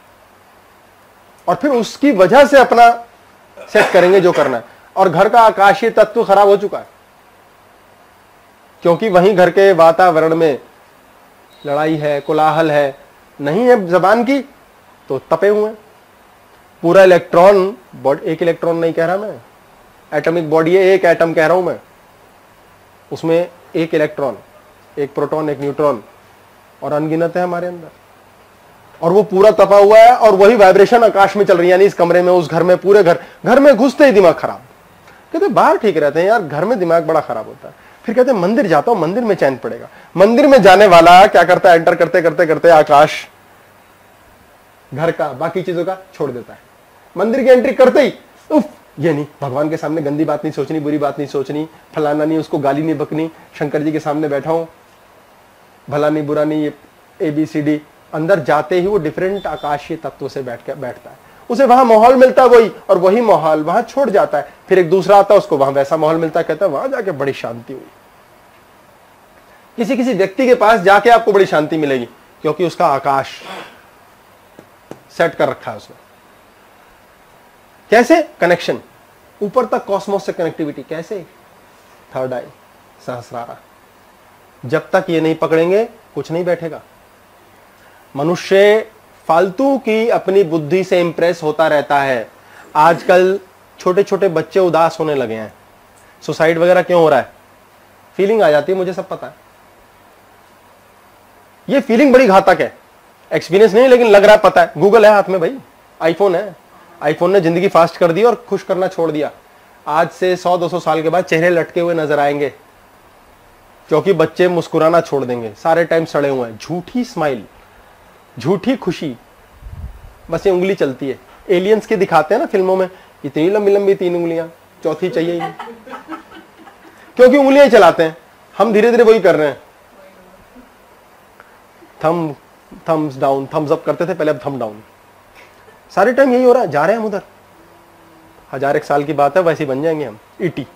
और फिर उसकी वजह से अपना सेट करेंगे जो करना है, और घर का आकाशीय तत्व खराब हो चुका है, क्योंकि वहीं घर के वातावरण में लड़ाई है, कोलाहल है, नहीं है जबान की तो तपे हुए हैं। पूरा इलेक्ट्रॉन, एक इलेक्ट्रॉन नहीं कह रहा मैं, एटॉमिक बॉडी है, एक एटम कह रहा हूं मैं, उसमें एक इलेक्ट्रॉन, एक प्रोटॉन, एक न्यूट्रॉन और अनगिनत है हमारे अंदर, और वो पूरा तपा हुआ है और वही वाइब्रेशन आकाश में चल रही है। यानी इस कमरे में, उस घर में, पूरे घर में घुसते ही दिमाग खराब। कहते बाहर ठीक रहते हैं यार, घर में दिमाग बड़ा खराब होता है। फिर कहते मंदिर जाता हूं, मंदिर में चैन पड़ेगा। मंदिर में जाने वाला क्या करता है, एंटर करते करते करते आकाश घर का, बाकी चीजों का छोड़ देता है। मंदिर की एंट्री करते ही उफ, ये नहीं, भगवान के सामने गंदी बात नहीं सोचनी, बुरी बात नहीं सोचनी, फलाना नहीं, उसको गाली नहीं बकनी, शंकर जी के सामने बैठा हूं, भला नहीं बुरा नहीं, ये ABCD। अंदर जाते ही वो डिफरेंट आकाशीय तत्वों से बैठता है, उसे वहां माहौल मिलता है वही, और वही माहौल वहां छोड़ जाता है। फिर एक दूसरा आता है, उसको वहां वैसा माहौल मिलता है, कहता है वहां जाके बड़ी शांति हुई। किसी किसी व्यक्ति के पास जाके आपको बड़ी शांति मिलेगी, क्योंकि उसका आकाश सेट कर रखा है उसने। कैसे? कनेक्शन, ऊपर तक कॉस्मोस से कनेक्टिविटी। कैसे? थर्ड आई, सहस्रारा। जब तक ये नहीं पकड़ेंगे कुछ नहीं बैठेगा। मनुष्य फालतू की अपनी बुद्धि से इंप्रेस होता रहता है। आजकल छोटे छोटे बच्चे उदास होने लगे हैं। सुसाइड वगैरह क्यों हो रहा है? फीलिंग आ जाती है, मुझे सब पता है। ये फीलिंग बड़ी घातक है। एक्सपीरियंस नहीं, लेकिन लग रहा है, पता है। गूगल है हाथ में भाई, आईफोन है। आईफोन ने जिंदगी फास्ट कर दी और खुश करना छोड़ दिया। आज से 100-200 साल के बाद चेहरे लटके हुए नजर आएंगे, क्योंकि बच्चे मुस्कुराना छोड़ देंगे, सारे टाइम सड़े हुए हैं। झूठी स्माइल, झूठी खुशी, बस ये उंगली चलती है। एलियंस के दिखाते हैं ना फिल्मों में, इतनी लंबी लंबी 3 उंगलियां, चौथी चाहिए ही नहीं, क्योंकि उंगलियां ही चलाते हैं। हम धीरे धीरे वही कर रहे हैं। थम्स डाउन, थम्स अप करते थे पहले, अब थम डाउन। सारे टाइम यही हो रहा है। जा रहे हैं हम उधर। 1001 साल की बात है, वैसे ही बन जाएंगे हम। ET,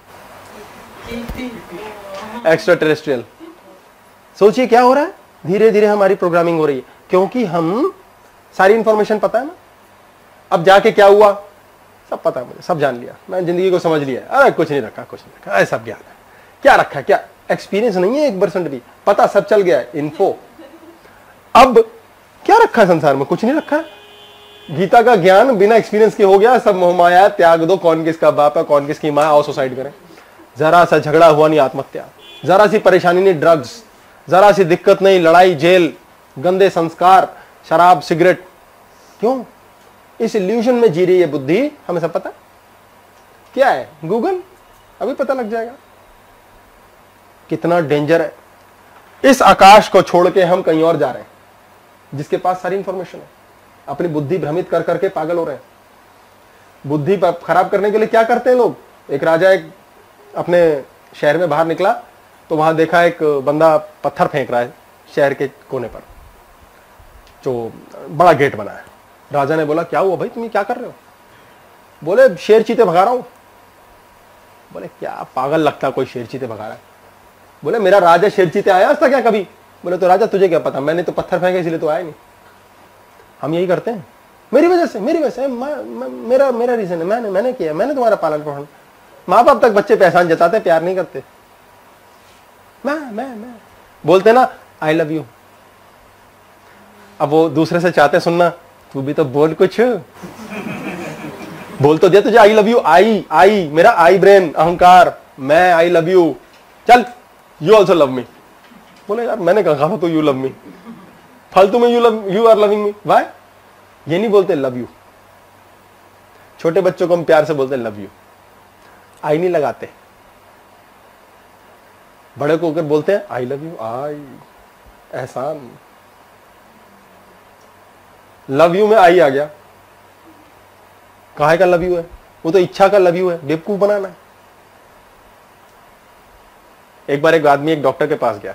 extra terrestrial. सोचिए क्या हो रहा है। धीरे धीरे हमारी प्रोग्रामिंग हो रही है, क्योंकि हम सारी इंफॉर्मेशन पता है ना। अब जाके क्या हुआ सब पता है मुझे, सब जान लिया, मैं जिंदगी को समझ लिया। अरे कुछ नहीं रखा, कुछ नहीं रखा, अरे सब ज्ञान है। क्या रखा है? क्या एक्सपीरियंस नहीं है 1% भी, पता सब चल गया है, इन्फो। अब क्या रखा है संसार में? कुछ नहीं रखा है। गीता का ज्ञान बिना एक्सपीरियंस के हो गया। सब मोहमाया त्याग दो, कौन किसका बाप है, कौन किसकी माँ, आओ सुसाइड करें। जरा सा झगड़ा हुआ नहीं, आत्महत्या। जरा सी परेशानी नहीं, ड्रग्स। जरा सी दिक्कत नहीं, लड़ाई, जेल, गंदे संस्कार, शराब, सिगरेट। क्यों? इस इल्यूजन में जी रही है बुद्धि। हमें सब पता क्या है। गूगल, अभी पता लग जाएगा कितना डेंजर है। इस आकाश को छोड़ के हम कहीं और जा रहे हैं, जिसके पास सारी इंफॉर्मेशन है। अपनी बुद्धि भ्रमित कर करके पागल हो रहे हैं। बुद्धि खराब करने के लिए क्या करते हैं लोग? एक राजा एक अपने शहर में बाहर निकला, तो वहां देखा एक बंदा पत्थर फेंक रहा है शहर के कोने पर, जो बड़ा गेट बना है। राजा ने बोला क्या हुआ भाई, तुम क्या कर रहे हो? बोले शेर चीते भगा रहा हूं। बोले क्या पागल लगता कोई शेर चीते भगा रहा है? बोले मेरा राजा शेर चीते आया आज तक क्या कभी? बोले तो राजा तुझे क्या पता, मैंने तो पत्थर फेंके इसलिए तो आया नहीं। हम यही करते हैं, मेरी वजह से, मेरा रीजन है, मैंने किया, मैंने तुम्हारा पालन पोषण। माँ बाप तक बच्चे पहचान जताते, प्यार नहीं करते। मैं बोलते ना आई लव यू। अब वो दूसरे से चाहते सुनना, तू भी तो बोल कुछ, बोल तो दिया तुझे आई लव यू। आई मेरा आई ब्रेन, अहंकार, मैं आई लव यू। चल यू ऑल्सो लव मी। बोले यार मैंने कहा तो यू लव मी, फालतू में you are loving me. Why? ये नहीं बोलते लव यू। छोटे बच्चों को हम प्यार से बोलते लव यू, आई नहीं लगाते। बड़े को होकर बोलते हैं आई लव यू, आई एहसान। लव यू में आई आ गया। काहे का लव यू है? वो तो इच्छा का लव यू है, बेवकूफ बनाना है। एक बार एक आदमी एक डॉक्टर के पास गया,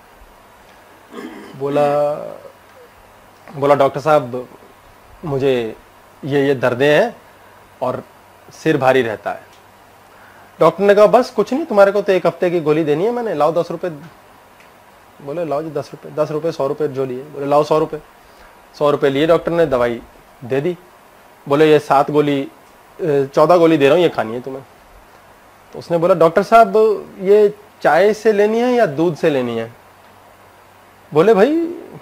बोला डॉक्टर साहब मुझे ये दर्दें हैं और सिर भारी रहता है। डॉक्टर ने कहा बस कुछ नहीं, तुम्हारे को तो 1 हफ्ते की गोली देनी है मैंने, लाओ 10 रुपए। बोले लाओ जी 10 रुपए, 10 रुपए 100 रुपए जो लिए। बोले लाओ 100 रुपए। 100 रुपए लिए डॉक्टर ने, दवाई दे दी। बोले ये 14 गोली दे रहा हूँ, ये खानी है तुम्हें। तो उसने बोला डॉक्टर साहब ये चाय से लेनी है या दूध से लेनी है? बोले भाई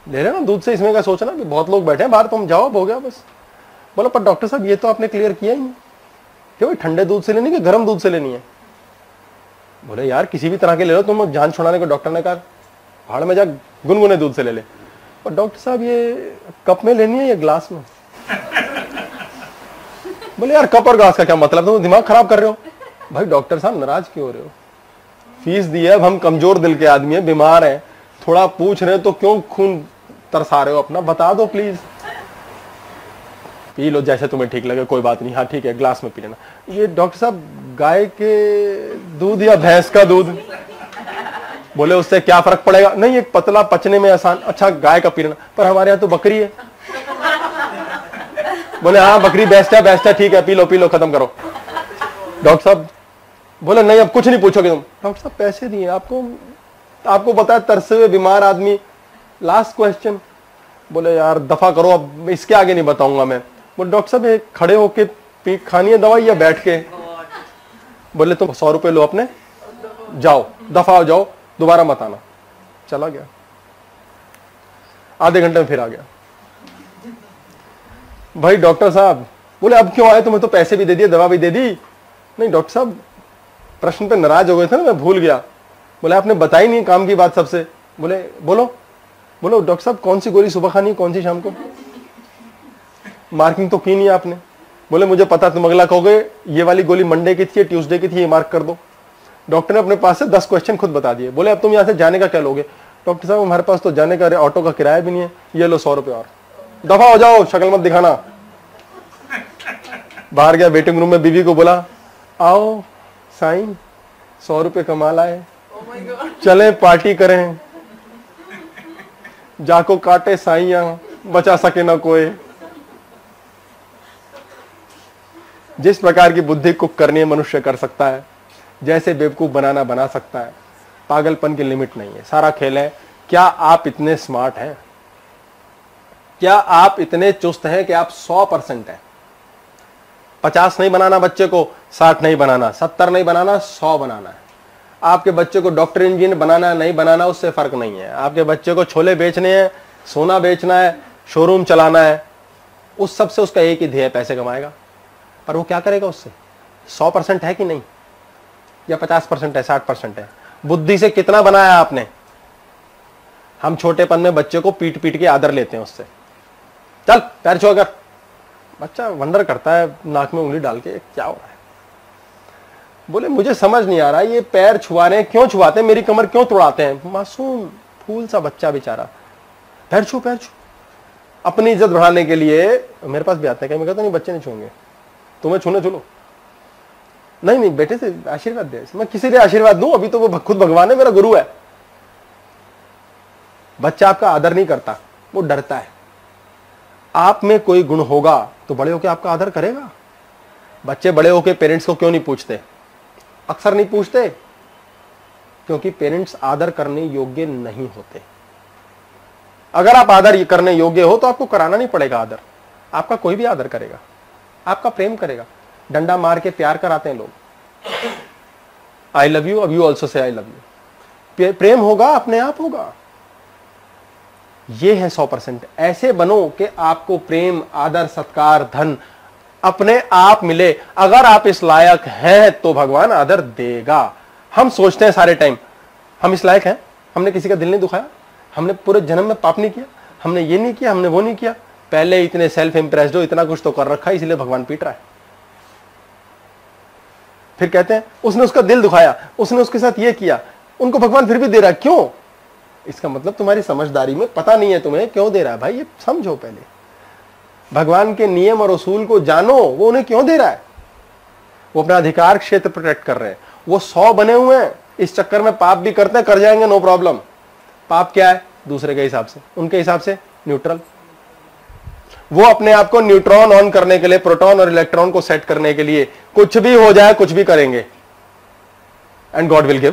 ले रहे ना दूध से, इसमें क्या सोचना कि बहुत लोग बैठे हैं बाहर, तुम जाओ हो गया बस। बोला पर डॉक्टर साहब ये तो आपने क्लियर किया ही नहीं कि भाई ठंडे दूध से लेनी कि गर्म दूध से लेनी है। बोले यार किसी भी तरह के ले लो, तुम जान छुड़ाने को डॉक्टर ने कहा भाड़ में जा गुनगुने दूध से ले ले। और डॉक्टर साहब ये कप में लेनी है या ग्लास में? बोले यार कप और ग्लास का क्या मतलब, तुम दिमाग खराब कर रहे हो। भाई डॉक्टर साहब नाराज क्यों हो रहे हो, फीस दी है, अब हम कमजोर दिल के आदमी है, बीमार है, थोड़ा पूछ रहे तो क्यों खून तरसा रहे हो अपना, बता दो प्लीज। पी लो जैसे तुम्हें ठीक लगे, कोई बात नहीं, हाँ ठीक है ग्लास में पी लेना। ये डॉक्टर साहब गाय के दूध या भैंस का दूध? बोले उससे क्या फर्क पड़ेगा? नहीं एक पतला पचने में आसान, अच्छा गाय का पी लेना, पर हमारे यहाँ तो बकरी है। बोले हाँ बकरी बेस्ट है ठीक है, पी लो खत्म करो। डॉक्टर साहब बोले नहीं अब कुछ नहीं पूछोगे तुम। डॉक्टर साहब पैसे दिए आपको बताया तरसे हुए बीमार आदमी, लास्ट क्वेश्चन। बोले यार दफा करो, अब इसके आगे नहीं बताऊंगा मैं। बोले डॉक्टर साहब ये खड़े होके पी खानी है दवाई या बैठ के? बोले तुम 100 रुपए लो अपने, जाओ दफा हो जाओ, दोबारा मत आना। चला गया, आधे घंटे में फिर आ गया। भाई डॉक्टर साहब बोले अब क्यों आए, तुम्हें तो पैसे भी दे दिए दवा भी दे दी। नहीं डॉक्टर साहब प्रश्न पे नाराज हो गए थे ना, मैं भूल गया। बोले आपने बताई नहीं काम की बात सबसे। बोले बोलो डॉक्टर साहब कौन सी गोली सुबह खानी है कौन सी शाम को? मार्किंग तो की नहीं आपने। बोले मुझे पता, तुम अगला कहोगे ये वाली गोली मंडे की थी ट्यूसडे की थी, ये मार्क कर दो। डॉक्टर ने अपने पास से 10 क्वेश्चन खुद बता दिए। बोले अब तुम यहाँ से जाने का क्या लोगे? डॉक्टर साहब हमारे पास तो जाने का ऑटो का किराया भी नहीं है, ये लो 100 रुपए और, दफा हो जाओ, शक्ल मत दिखाना। बाहर गया वेटिंग रूम में, बीवी को बोला आओ साईं 100 रुपए कमा लाए, चले पार्टी करें, जाको काटे साईं बचा सके ना कोई। जिस प्रकार की बुद्धि कुक करनी है मनुष्य कर सकता है, जैसे बेवकूफ बनाना बना सकता है। पागलपन की लिमिट नहीं है, सारा खेल है। क्या आप इतने स्मार्ट हैं? क्या आप इतने चुस्त हैं कि आप 100% हैं? 50 नहीं बनाना बच्चे को, 60 नहीं बनाना, 70 नहीं बनाना, 100 बनाना है। आपके बच्चे को डॉक्टर इंजीनियर बनाना नहीं बनाना उससे फर्क नहीं है। आपके बच्चे को छोले बेचने हैं, सोना बेचना है, शोरूम चलाना है, उस सबसे उसका एक ही ध्येय, पैसे कमाएगा। पर वो क्या करेगा उससे? 100% है कि नहीं, या 50% है, 60% है? बुद्धि से कितना बनाया आपने? हम छोटेपन में बच्चे को पीट पीट के आदर लेते हैं उससे, चल पैर छुआ कर। बच्चा वंडर करता है नाक में उंगली डाल के, क्या हो रहा है? बोले मुझे समझ नहीं आ रहा ये पैर छुआ रहे हैं, क्यों छुआते हैं, मेरी कमर क्यों तोड़ाते हैं? मासूम फूल सा बच्चा बेचारा, पैर छू। अपनी इज्जत बढ़ाने के लिए मेरे पास भी आते हैं, मैं कहता नहीं बच्चे नहीं छूएंगे, तुम्हें छूने चलो। नहीं बेटे से आशीर्वाद दे। मैं किसी लिए आशीर्वाद दूं? अभी तो वो खुद भगवान है, मेरा गुरु है। बच्चा आपका आदर नहीं करता, वो डरता है। आप में कोई गुण होगा तो बड़े होकर आपका आदर करेगा। बच्चे बड़े होकर पेरेंट्स को क्यों नहीं पूछते? अक्सर नहीं पूछते क्योंकि पेरेंट्स आदर करने योग्य नहीं होते। अगर आप आदर करने योग्य हो तो आपको कराना नहीं पड़ेगा आदर, आपका कोई भी आदर करेगा, आपका प्रेम करेगा। डंडा मार के प्यार कराते हैं लोग, आई लव यू, अब you also say I love you. प्रेम होगा अपने आप होगा, ये है 100%। ऐसे बनो कि आपको प्रेम, आदर, सत्कार, धन अपने आप मिले। अगर आप इस लायक हैं तो भगवान आदर देगा। हम सोचते हैं सारे टाइम हम इस लायक हैं, हमने किसी का दिल नहीं दुखाया, हमने पूरे जन्म में पाप नहीं किया, हमने ये नहीं किया, हमने वो नहीं किया। पहले इतने सेल्फ इंप्रेस्ड हो, इतना कुछ तो कर रखा है, इसलिए भगवान पीट रहा है। फिर कहते हैं उसने उसका दिल दुखाया, उसने उसके साथ ये किया, उनको भगवान फिर भी दे रहा है, क्यों? इसका मतलब तुम्हारी समझदारी में पता नहीं है तुम्हें क्यों दे रहा है। भाई ये समझो, पहले भगवान के नियम और उसूल को जानो, वो उन्हें क्यों दे रहा है। वो अपना अधिकार क्षेत्र प्रोटेक्ट कर रहे हैं। वो 100 बने हुए हैं, इस चक्कर में पाप भी करते हैं, कर जाएंगे, नो प्रॉब्लम। पाप क्या है? दूसरे के हिसाब से, उनके हिसाब से न्यूट्रल। वो अपने आप को न्यूट्रॉन ऑन करने के लिए, प्रोटॉन और इलेक्ट्रॉन को सेट करने के लिए कुछ भी हो जाए, कुछ भी करेंगे, एंड गॉड विल गिव।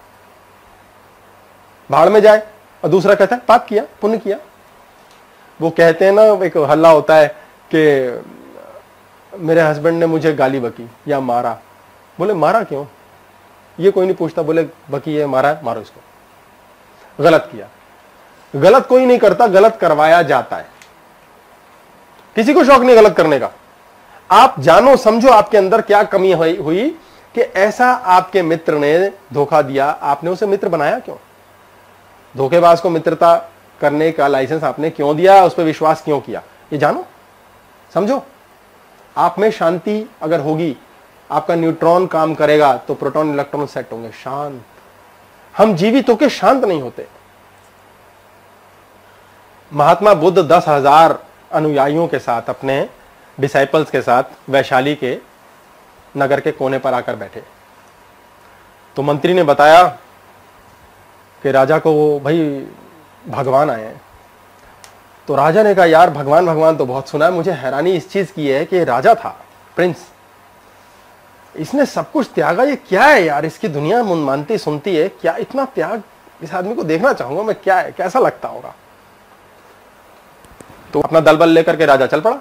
भाड़ में जाए। और दूसरा कहता है पाप किया, पुण्य किया। वो कहते हैं ना, एक हल्ला होता है कि मेरे हस्बैंड ने मुझे गाली बकी या मारा। बोले मारा क्यों? ये कोई नहीं पूछता, बोले बकी है, मारा है, मारो इसको, गलत किया। गलत कोई नहीं करता, गलत करवाया जाता है। किसी को शौक नहीं गलत करने का। आप जानो समझो आपके अंदर क्या कमी हुई कि ऐसा आपके मित्र ने धोखा दिया, आपने उसे मित्र बनाया क्यों? धोखेबाज को मित्रता करने का लाइसेंस आपने क्यों दिया, उस पर विश्वास क्यों किया? ये जानो, समझो। आप में शांति अगर होगी, आपका न्यूट्रॉन काम करेगा तो प्रोटॉन इलेक्ट्रॉन सेट होंगे, शांत। हम जीवित होकर शांत नहीं होते। महात्मा बुद्ध 10,000 अनुयायियों के साथ, अपने डिसाइपल्स के साथ वैशाली के नगर के कोने पर आकर बैठे। तो मंत्री ने बताया कि राजा को भाई भगवान आए हैं। तो राजा ने कहा यार भगवान भगवान तो बहुत सुना है, मुझे हैरानी इस चीज की है कि राजा था, प्रिंस, इसने सब कुछ त्यागा, ये क्या है यार? इसकी दुनिया मानती सुनती है, क्या इतना त्याग? इस आदमी को देखना चाहूंगा मैं, क्या है, कैसा लगता होगा? तो अपना दल बल लेकर के राजा चल पड़ा।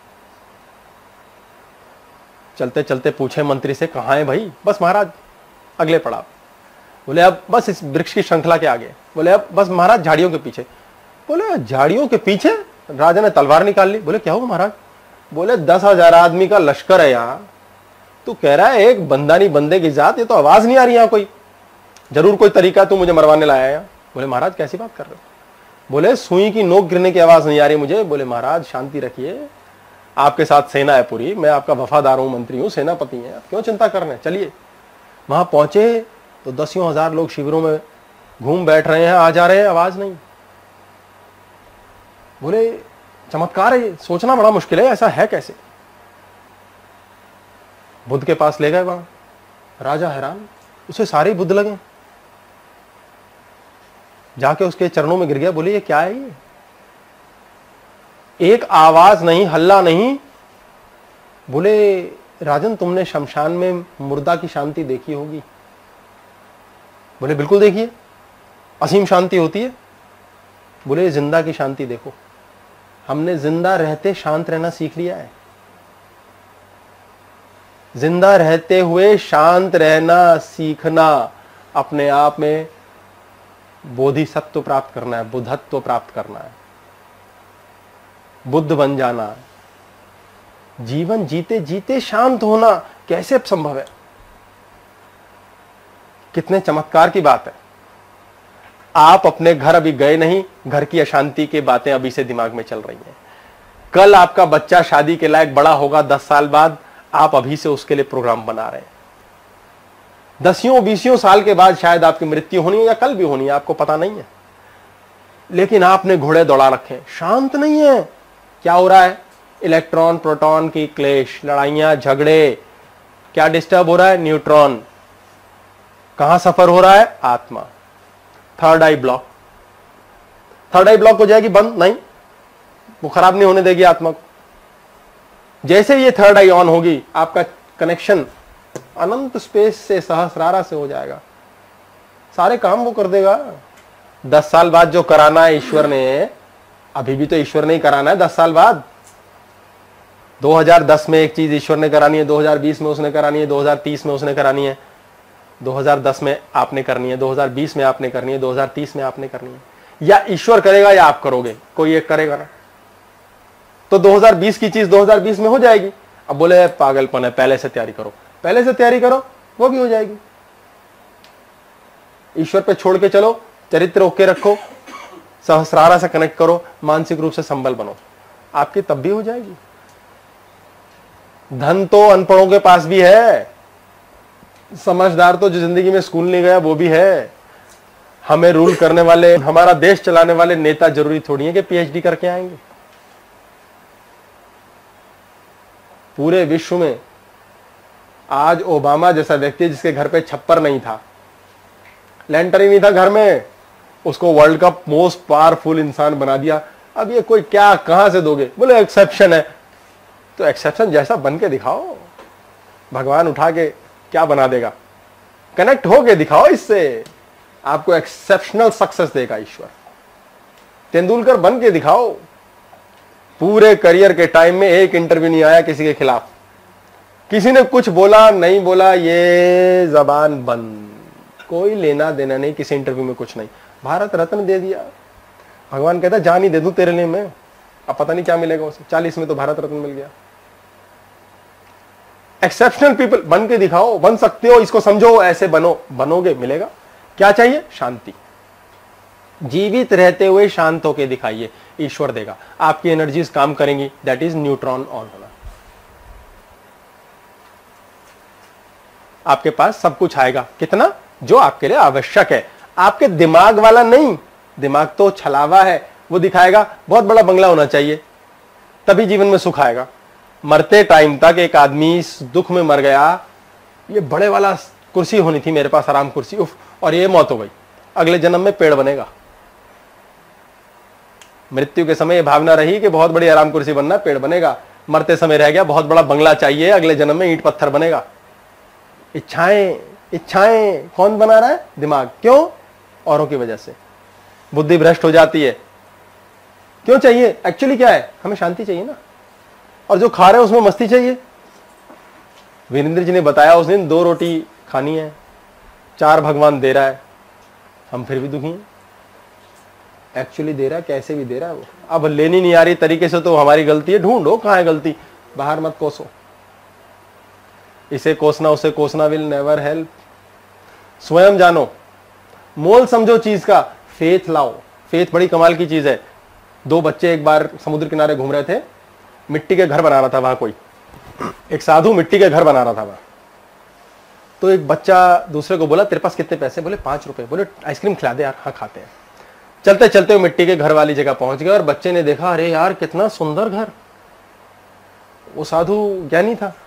चलते चलते पूछे मंत्री से, कहाँ है भाई? बस महाराज अगले पड़ाव। बोले अब बस इस वृक्ष की श्रृंखला के आगे। बोले अब बस महाराज झाड़ियों के पीछे। बोले झाड़ियों के पीछे? राजा ने तलवार निकाल ली। बोले क्या हुआ महाराज? बोले 10,000 आदमी का लश्कर है यहाँ, तू कह रहा है एक बंदा नहीं बंदे की जात, ये तो आवाज नहीं आ रही यहाँ कोई, जरूर कोई तरीका तू मुझे मरवाने लाया है। बोले महाराज कैसी बात कर रहे हो? बोले सुई की नोक गिरने की आवाज नहीं आ रही मुझे। बोले महाराज शांति रखिए, आपके साथ सेना है पूरी, मैं आपका वफादार हूं, मंत्री हूं, सेनापति हैं, आप क्यों चिंता कर रहे हैं? चलिए। वहां पहुंचे तो 10,000 लोग शिविरों में घूम बैठ रहे हैं, आ जा रहे हैं, आवाज नहीं। बोले चमत्कार है, सोचना बड़ा मुश्किल है, ऐसा है कैसे? बुद्ध के पास ले गए वहां। राजा हैरान, उसे सारे बुद्ध लगे, जाके उसके चरणों में गिर गया। बोले ये क्या है? ये एक आवाज नहीं, हल्ला नहीं। बोले राजन तुमने शमशान में मुर्दा की शांति देखी होगी? बोले बिल्कुल देखिए, असीम शांति होती है। बोले जिंदा की शांति देखो, हमने जिंदा रहते शांत रहना सीख लिया है। जिंदा रहते हुए शांत रहना सीखना, अपने आप में बोधिसत्व प्राप्त करना है, बुद्धत्व प्राप्त करना है, बुद्ध बन जाना। जीवन जीते जीते शांत होना कैसे संभव है? कितने चमत्कार की बात है। आप अपने घर अभी गए नहीं, घर की अशांति की बातें अभी से दिमाग में चल रही हैं। कल आपका बच्चा शादी के लायक बड़ा होगा 10 साल बाद, आप अभी से उसके लिए प्रोग्राम बना रहे हैं। 10-20 साल के बाद शायद आपकी मृत्यु होनी है या कल भी होनी है, आपको पता नहीं है, लेकिन आपने घोड़े दौड़ा रखे, शांत नहीं है। क्या हो रहा है? इलेक्ट्रॉन प्रोटॉन की क्लेश, लड़ाइयां, झगड़े। क्या डिस्टर्ब हो रहा है? न्यूट्रॉन। कहां सफर हो रहा है? आत्मा। Third eye block. Third eye block हो जाएगी बंद? नहीं, वो खराब नहीं होने देगी आत्मा को। जैसे ये थर्ड आई ऑन होगी, आपका कनेक्शन अनंत स्पेस से, सहस्रारा से हो जाएगा, सारे काम वो कर देगा। 10 साल बाद जो कराना है ईश्वर ने, अभी भी तो ईश्वर ने ही कराना है 10 साल बाद। 2010 में एक चीज ईश्वर ने करानी है, 2020 में उसने करानी है, 2030 में उसने करानी है, 2010 में आपने करनी है, 2020 में आपने करनी है, 2030 में आपने करनी है। या ईश्वर करेगा या आप करोगे, कोई एक करेगा ना। तो 2020 की चीज 2020 में हो जाएगी। अब बोले पागलपन है, पहले से तैयारी करो। पहले से तैयारी करो, वो भी हो जाएगी। ईश्वर पे छोड़ के चलो, चरित्र ओके रखो, सहस्रारा से कनेक्ट करो, मानसिक रूप से संबल बनो, आपकी तब भी हो जाएगी। धन तो अनपढ़ों के पास भी है, समझदार तो जो जिंदगी में स्कूल नहीं गया वो भी है। हमें रूल करने वाले, हमारा देश चलाने वाले नेता जरूरी थोड़ी है कि पीएचडी करके आएंगे। पूरे विश्व में आज ओबामा जैसा व्यक्ति जिसके घर पे छप्पर नहीं था, लेंटर ही नहीं था घर में, उसको वर्ल्ड का मोस्ट पावरफुल इंसान बना दिया। अब ये कोई क्या, कहां से दोगे? बोले एक्सेप्शन है। तो एक्सेप्शन जैसा बन के दिखाओ, भगवान उठा के क्या बना देगा? कनेक्ट हो के दिखाओ, इससे आपको एक्सेप्शनल सक्सेस देगा ईश्वर। तेंदुलकर बन के दिखाओ। पूरे करियर के टाइम में एक इंटरव्यू नहीं आया किसी के खिलाफ, किसी ने कुछ बोला नहीं बोला, ये जबान बंद, कोई लेना देना नहीं, किसी इंटरव्यू में कुछ नहीं। भारत रत्न दे दिया, भगवान कहता जान ही दे दूं तेरे लिए मैं, अब पता नहीं क्या मिलेगा उसे। 40 में तो भारत रत्न मिल गया। एक्सेप्शनल पीपल बन के दिखाओ, बन सकते हो, इसको समझो, ऐसे बनो, बनोगे मिलेगा। क्या चाहिए? शांति। जीवित रहते हुए शांत होके दिखाइए, ईश्वर देगा। आपकी एनर्जीज काम करेंगी, दैट इज न्यूट्रॉन ऑन होना। आपके पास सब कुछ आएगा, कितना? जो आपके लिए आवश्यक है। आपके दिमाग वाला नहीं, दिमाग तो छलावा है, वो दिखाएगा बहुत बड़ा बंगला होना चाहिए तभी जीवन में सुख आएगा। मरते टाइम तक एक आदमी इस दुख में मर गया, ये बड़े वाला कुर्सी होनी थी मेरे पास, आराम कुर्सी, उफ, और ये मौत हो गई। अगले जन्म में पेड़ बनेगा। मृत्यु के समय ये भावना रही कि बहुत बड़ी आराम कुर्सी बनना, पेड़ बनेगा। मरते समय रह गया बहुत बड़ा बंगला चाहिए, अगले जन्म में ईंट पत्थर बनेगा। इच्छाएं, इच्छाएं कौन बना रहा है? दिमाग। क्यों? औरों की वजह से बुद्धि भ्रष्ट हो जाती है। क्यों चाहिए? एक्चुअली क्या है? हमें शांति चाहिए ना, और जो खा रहे हैं उसमें मस्ती चाहिए। वीरेंद्र जी ने बताया उस दिन 2 रोटी खानी है, 4 भगवान दे रहा है, हम फिर भी दुखी हैं। एक्चुअली दे रहा है, कैसे भी दे रहा है वो। अब लेनी नहीं आ रही तरीके से तो हमारी गलती है, ढूंढो कहां है गलती, बाहर मत कोसो। इसे कोसना उसे कोसना विल नेवर हेल्प। स्वयं जानो, मोल समझो चीज का, फेथ लाओ। फेथ बड़ी कमाल की चीज है। 2 बच्चे एक बार समुद्र किनारे घूम रहे थे, मिट्टी के घर बना रहा था वहां कोई, एक साधु मिट्टी के घर बना रहा था वहां। तो एक बच्चा दूसरे को बोला तेरे पास कितने पैसे? बोले 5 रुपए। बोले आइसक्रीम खिला दे यार। हाँ खाते हैं। चलते चलते वो मिट्टी के घर वाली जगह पहुंच गए और बच्चे ने देखा, अरे यार कितना सुंदर घर। वो साधु ज्ञानी था।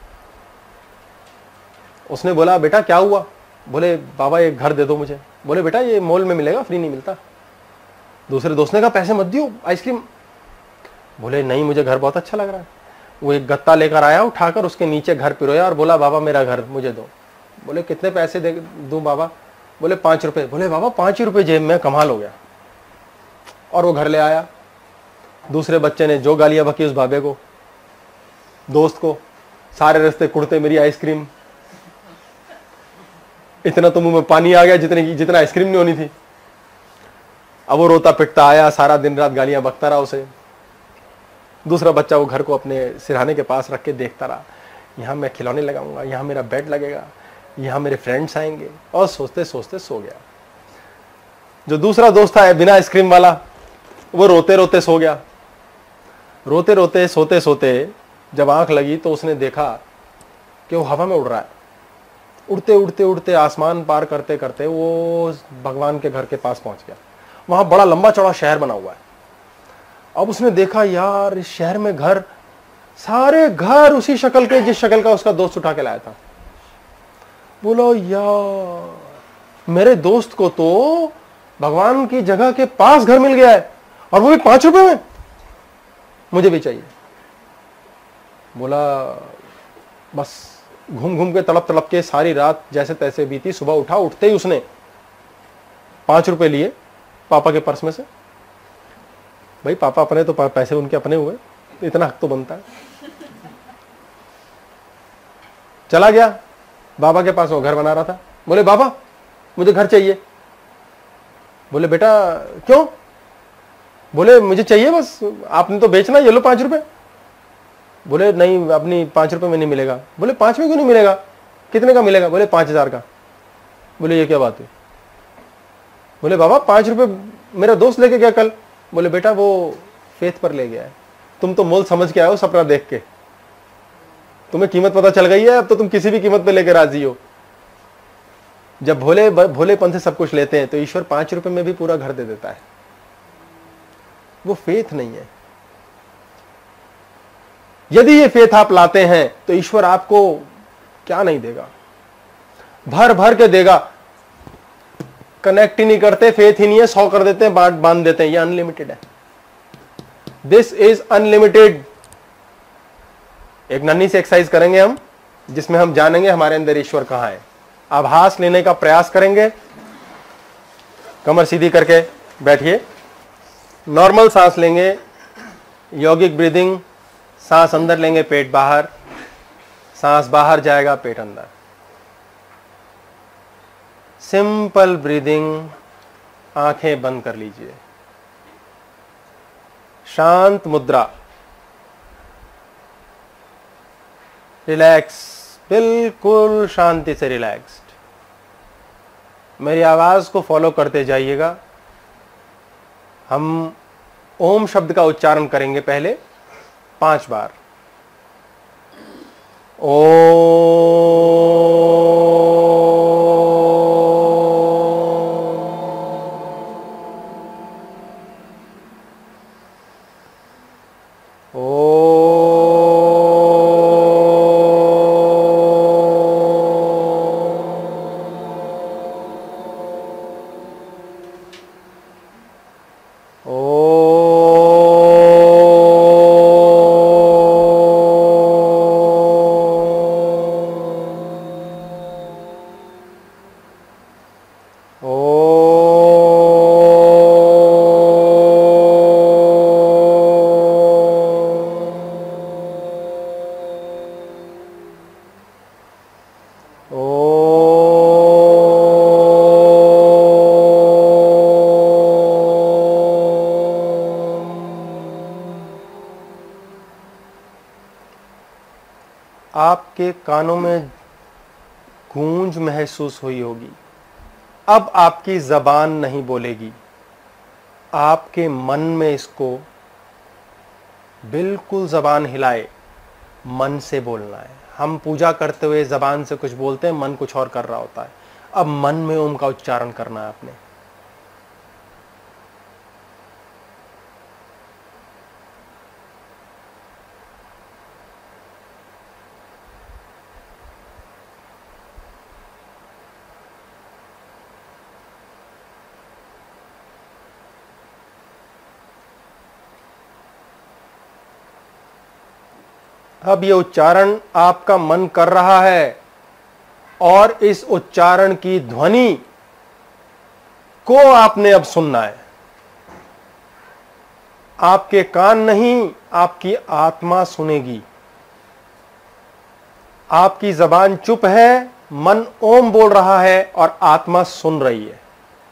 उसने बोला बेटा क्या हुआ? बोले बाबा एक घर दे दो मुझे। बोले बेटा ये मॉल में मिलेगा, फ्री नहीं मिलता। दूसरे दोस्त ने कहा पैसे मत दियो, आइसक्रीम। बोले नहीं मुझे घर बहुत अच्छा लग रहा है। वो एक गत्ता लेकर आया, उठाकर उसके नीचे घर पिरोया और बोला बाबा मेरा घर मुझे दो। बोले कितने पैसे दे दूं बाबा? बोले 5 रुपए। बोले बाबा 5 ही रुपए जेब में, कमाल हो गया। और वो घर ले आया। दूसरे बच्चे ने जो गालियां बकी उस बाबे को, दोस्त को, सारे रास्ते कुड़ते मेरी आइसक्रीम। इतना तो मुंह में पानी आ गया जितना आइसक्रीम नहीं होनी थी। अब वो रोता पिटता आया, सारा दिन रात गालियां बकता रहा उसे। दूसरा बच्चा वो घर को अपने सिरहाने के पास रख के देखता रहा, यहाँ मैं खिलौने लगाऊंगा, यहाँ मेरा बेड लगेगा, यहाँ मेरे फ्रेंड्स आएंगे, और सोचते सोचते सो गया। जो दूसरा दोस्त था बिना आइसक्रीम वाला, वो रोते रोते सो गया। रोते रोते सोते सोते जब आंख लगी तो उसने देखा कि वो हवा में उड़ रहा है। उड़ते उड़ते उड़ते आसमान पार करते करते वो भगवान के घर के पास पहुंच गया। वहां बड़ा लंबा चौड़ा शहर बना हुआ है। अब उसने देखा यार इस शहर में घर, सारे घर उसी शक्ल के जिस शक्ल का उसका दोस्त उठा के लाया था। बोलो यार मेरे दोस्त को तो भगवान की जगह के पास घर मिल गया है, और वो भी 5 रुपए में। मुझे भी चाहिए। बोला बस घूम घूम के तड़प तड़प के सारी रात जैसे तैसे बीती। सुबह उठा, उठते ही उसने 5 रुपए लिए पापा के पर्स में से। भाई पापा अपने तो पैसे उनके अपने हुए, इतना हक तो बनता है। चला गया बाबा के पास, वो घर बना रहा था। बोले बाबा मुझे घर चाहिए। बोले बेटा क्यों? बोले मुझे चाहिए बस, आपने तो बेचना, ये लो 5 रुपए। बोले नहीं अपनी 5 रुपए में नहीं मिलेगा। बोले 5 में क्यों नहीं मिलेगा? कितने का मिलेगा? बोले 5000 का। बोले ये क्या बात है? बोले बाबा 5 रुपए मेरा दोस्त लेके गया कल। बोले बेटा वो फेथ पर ले गया है, तुम तो मोल समझ के आए हो सपना देख के, तुम्हें कीमत पता चल गई है, अब तो तुम किसी भी कीमत पे लेके राजी हो। जब भोलेपन से सब कुछ लेते हैं तो ईश्वर 5 रुपए में भी पूरा घर दे देता है। वो फेथ नहीं है। यदि ये फेथ आप लाते हैं तो ईश्वर आपको क्या नहीं देगा, भर भर के देगा। कनेक्ट ही नहीं करते, फेथ ही नहीं है, 100 कर देते हैं, बांध देते हैं। ये अनलिमिटेड है। This is unlimited. एक नन्ही सी एक्सरसाइज करेंगे हम, जिसमें हम जानेंगे हमारे अंदर ईश्वर कहां है। आभास लेने का प्रयास करेंगे। कमर सीधी करके बैठिए, नॉर्मल सांस लेंगे, यौगिक ब्रीदिंग। सांस अंदर लेंगे, पेट बाहर, सांस बाहर जाएगा, पेट अंदर। Simple breathing. आंखें बंद कर लीजिए। शांत मुद्रा, रिलैक्स, बिल्कुल शांति से रिलैक्स्ड। मेरी आवाज को फॉलो करते जाइएगा। हम ओम शब्द का उच्चारण करेंगे पहले 5 बार। आपके कानों में गूंज महसूस हुई होगी। अब आपकी जबान नहीं बोलेगी, आपके मन में इसको बिल्कुल जबान हिलाए मन से बोलना है। हम पूजा करते हुए जबान से कुछ बोलते हैं, मन कुछ और कर रहा होता है। अब मन में ओम का उच्चारण करना है आपने। अब ये उच्चारण आपका मन कर रहा है और इस उच्चारण की ध्वनि को आपने अब सुनना है। आपके कान नहीं, आपकी आत्मा सुनेगी। आपकी जबान चुप है, मन ओम बोल रहा है और आत्मा सुन रही है।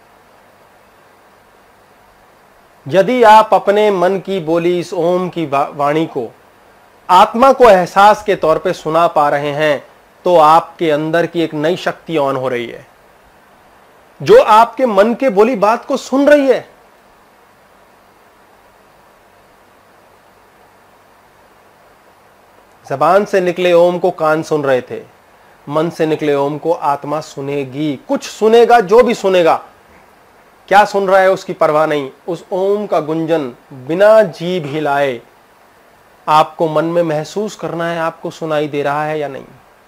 यदि आप अपने मन की बोली इस ओम की वाणी को आत्मा को एहसास के तौर पे सुना पा रहे हैं, तो आपके अंदर की एक नई शक्ति ऑन हो रही है जो आपके मन के बोली बात को सुन रही है। जबान से निकले ओम को कान सुन रहे थे, मन से निकले ओम को आत्मा सुनेगी। कुछ सुनेगा, जो भी सुनेगा, क्या सुन रहा है उसकी परवाह नहीं। उस ओम का गुंजन बिना जीभ हिलाए आपको मन में महसूस करना है, आपको सुनाई दे रहा है या नहीं।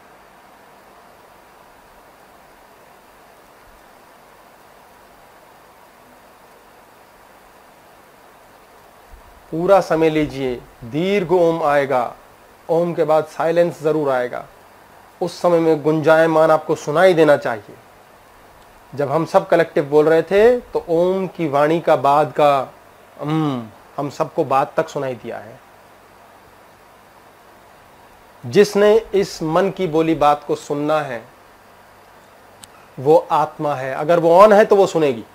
पूरा समय लीजिए। दीर्घ ओम आएगा, ओम के बाद साइलेंस जरूर आएगा। उस समय में गुंजायमान आपको सुनाई देना चाहिए। जब हम सब कलेक्टिव बोल रहे थे तो ओम की वाणी का बाद का हम सबको बाद तक सुनाई दिया है। जिसने इस मन की बोली बात को सुनना है वो आत्मा है। अगर वो ऑन है तो वो सुनेगी।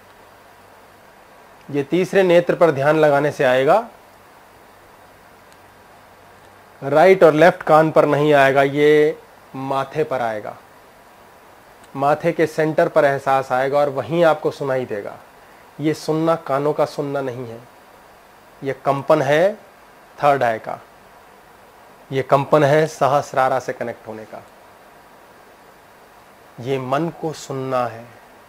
ये तीसरे नेत्र पर ध्यान लगाने से आएगा, राइट और लेफ्ट कान पर नहीं आएगा, ये माथे पर आएगा। माथे के सेंटर पर एहसास आएगा और वहीं आपको सुनाई देगा। ये सुनना कानों का सुनना नहीं है, ये कंपन है थर्ड आई का, ये कंपन है सहस्रारा से कनेक्ट होने का। ये मन को सुनना है।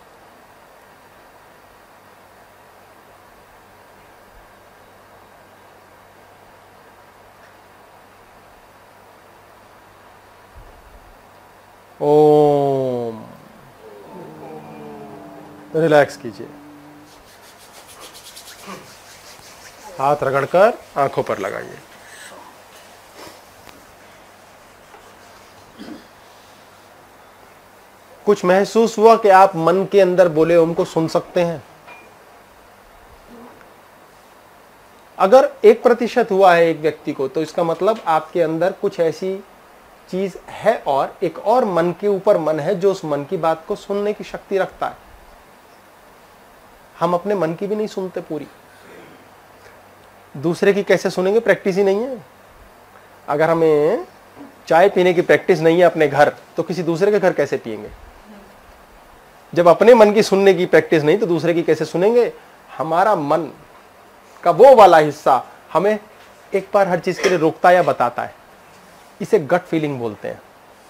ओम। रिलैक्स कीजिए, हाथ रगड़कर आंखों पर लगाइए। कुछ महसूस हुआ कि आप मन के अंदर बोले ओम को सुन सकते हैं? अगर 1% हुआ है एक व्यक्ति को, तो इसका मतलब आपके अंदर कुछ ऐसी चीज है और एक और मन के ऊपर मन है जो उस मन की बात को सुनने की शक्ति रखता है। हम अपने मन की भी नहीं सुनते पूरी। दूसरे की कैसे सुनेंगे? प्रैक्टिस ही नहीं है। अगर हमें चाय पीने की प्रैक्टिस नहीं है अपने घर, तो किसी दूसरे के घर कैसे पिएंगे? जब अपने मन की सुनने की प्रैक्टिस नहीं तो दूसरे की कैसे सुनेंगे? हमारा मन का वो वाला हिस्सा हमें एक बार हर चीज के लिए रोकता या बताता है, इसे गट फीलिंग बोलते हैं।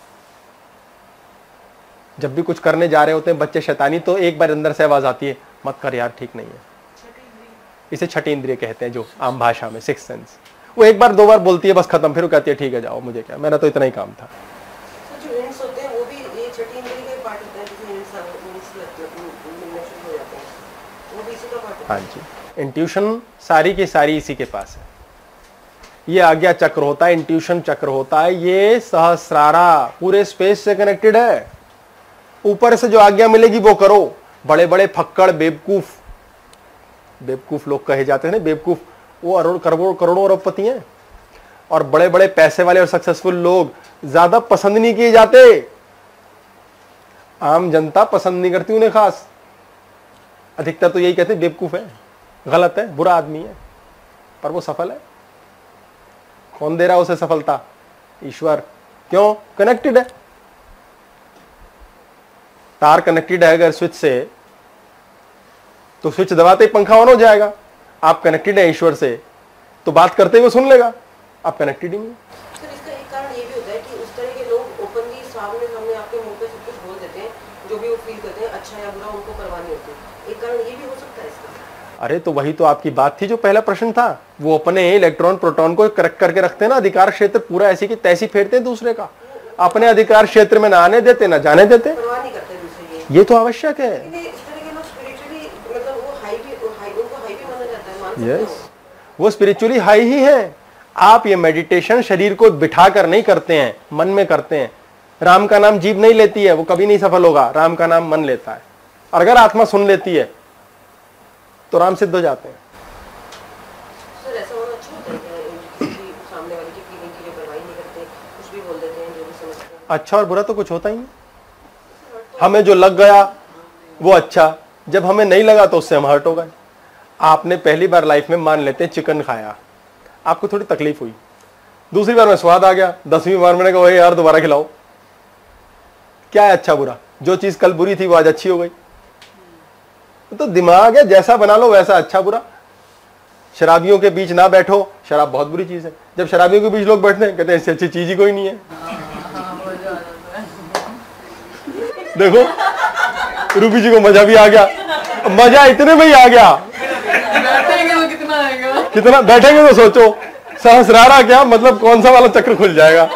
जब भी कुछ करने जा रहे होते हैं बच्चे शैतानी, तो एक बार अंदर से आवाज आती है, मत कर यार, ठीक नहीं है। इसे छठी इंद्रिय कहते हैं, जो आम भाषा में सिक्स्थ सेंस। वो एक बार दो बार बोलती है, बस खत्म, फिर वो कहती है ठीक है जाओ, मुझे क्या, मेरा तो इतना ही काम था। जो हिंट्स होते हैं वो भी ये छठी इंद्रिय का पार्ट होता है, जिसमें हिंट्स मिलना शुरू हो जाते हैं, वो भी इसी का पार्ट होता है। हाँ जी, इंट्यूशन सारी की सारी इसी के पास है। ये आज्ञा चक्र होता है, इंट्यूशन चक्र होता है, ये सहस्रारा पूरे स्पेस से कनेक्टेड है। ऊपर से जो आज्ञा मिलेगी वो करो। बड़े बड़े फक्कड़ बेवकूफ, बेवकूफ लोग कहे जाते हैं ना, बेवकूफ, वो करोड़ों अरबपति हैं। और बड़े बड़े पैसे वाले और सक्सेसफुल लोग ज्यादा पसंद नहीं किए जाते। आम जनता पसंद नहीं करती उन्हें खास। अधिकतर तो यही कहते बेवकूफ है, गलत है, बुरा आदमी है, पर वो सफल है। कौन दे रहा है उसे सफलता? ईश्वर। क्यों? कनेक्टेड है। तार कनेक्टेड है अगर स्विच से, तो स्विच दबाते ही पंखा ऑन हो जाएगा। आप कनेक्टेड है ईश्वर से, तो बात करते ही वो सुन लेगा। आप कनेक्टेड ही नहीं। सर, इसका एक कारण ये भी होता है कि उस तरह के लोग ओपनली सामने आपके मुंह पे सब कुछ बोल देते हैं, जो भी वो फील करते हैं, अच्छा या बुरा उनको करवानी होती है। एक कारण ये भी हो सकता है इसका। अरे तो वही तो आपकी बात थी, जो पहला प्रश्न था। वो अपने इलेक्ट्रॉन प्रोटॉन को करेक्ट करके रखते हैं ना, अधिकार क्षेत्र पूरा ऐसी की तैसी फेरते हैं दूसरे का। अपने अधिकार क्षेत्र में ना आने देते ना जाने देते। परवाह नहीं करते दूसरे की। ये तो आवश्यक है। इस तरह के लोग स्पिरिचुअली मतलब वो हाई उनको हाई भी माना जाता है, मान सकते हो। यस, वो स्पिरिचुअली हाई ही है। आप ये मेडिटेशन शरीर को बिठा कर नहीं करते हैं, मन में करते हैं। राम का नाम जीभ नहीं लेती है, वो कभी नहीं सफल होगा। राम का नाम मन लेता है। और अगर आत्मा सुन लेती है तो राम सिद्ध हो जाते हैं। सर, ऐसा होना अच्छा होता है कि सामने वाले की फीलिंग की जो परवाह नहीं करते, कुछ भी बोल देते हैं, जो भी समझते हैं। अच्छा और बुरा तो कुछ होता ही नहीं। हमें जो लग गया वो अच्छा, जब हमें नहीं लगा तो उससे हम हर्ट हो गए। आपने पहली बार लाइफ में मान लेते हैं चिकन खाया, आपको थोड़ी तकलीफ हुई। दूसरी बार में स्वाद आ गया, 10वीं बार मैंने कहा यार दोबारा खिलाओ। क्या है अच्छा बुरा? जो चीज कल बुरी थी वो आज अच्छी हो गई। तो दिमाग है, जैसा बना लो वैसा अच्छा बुरा। शराबियों के बीच ना बैठो, शराब बहुत बुरी चीज है। जब शराबियों के बीच लोग बैठते हैं कहते हैं इससे अच्छी चीज ही कोई नहीं है। देखो रूबी जी को मजा भी आ गया। मजा इतने में ही आ गया, बैठेंगे तो कितना आएगा? कितना बैठेंगे तो सोचो, सहस्रारा क्या मतलब कौन सा वाला चक्र खुल जाएगा।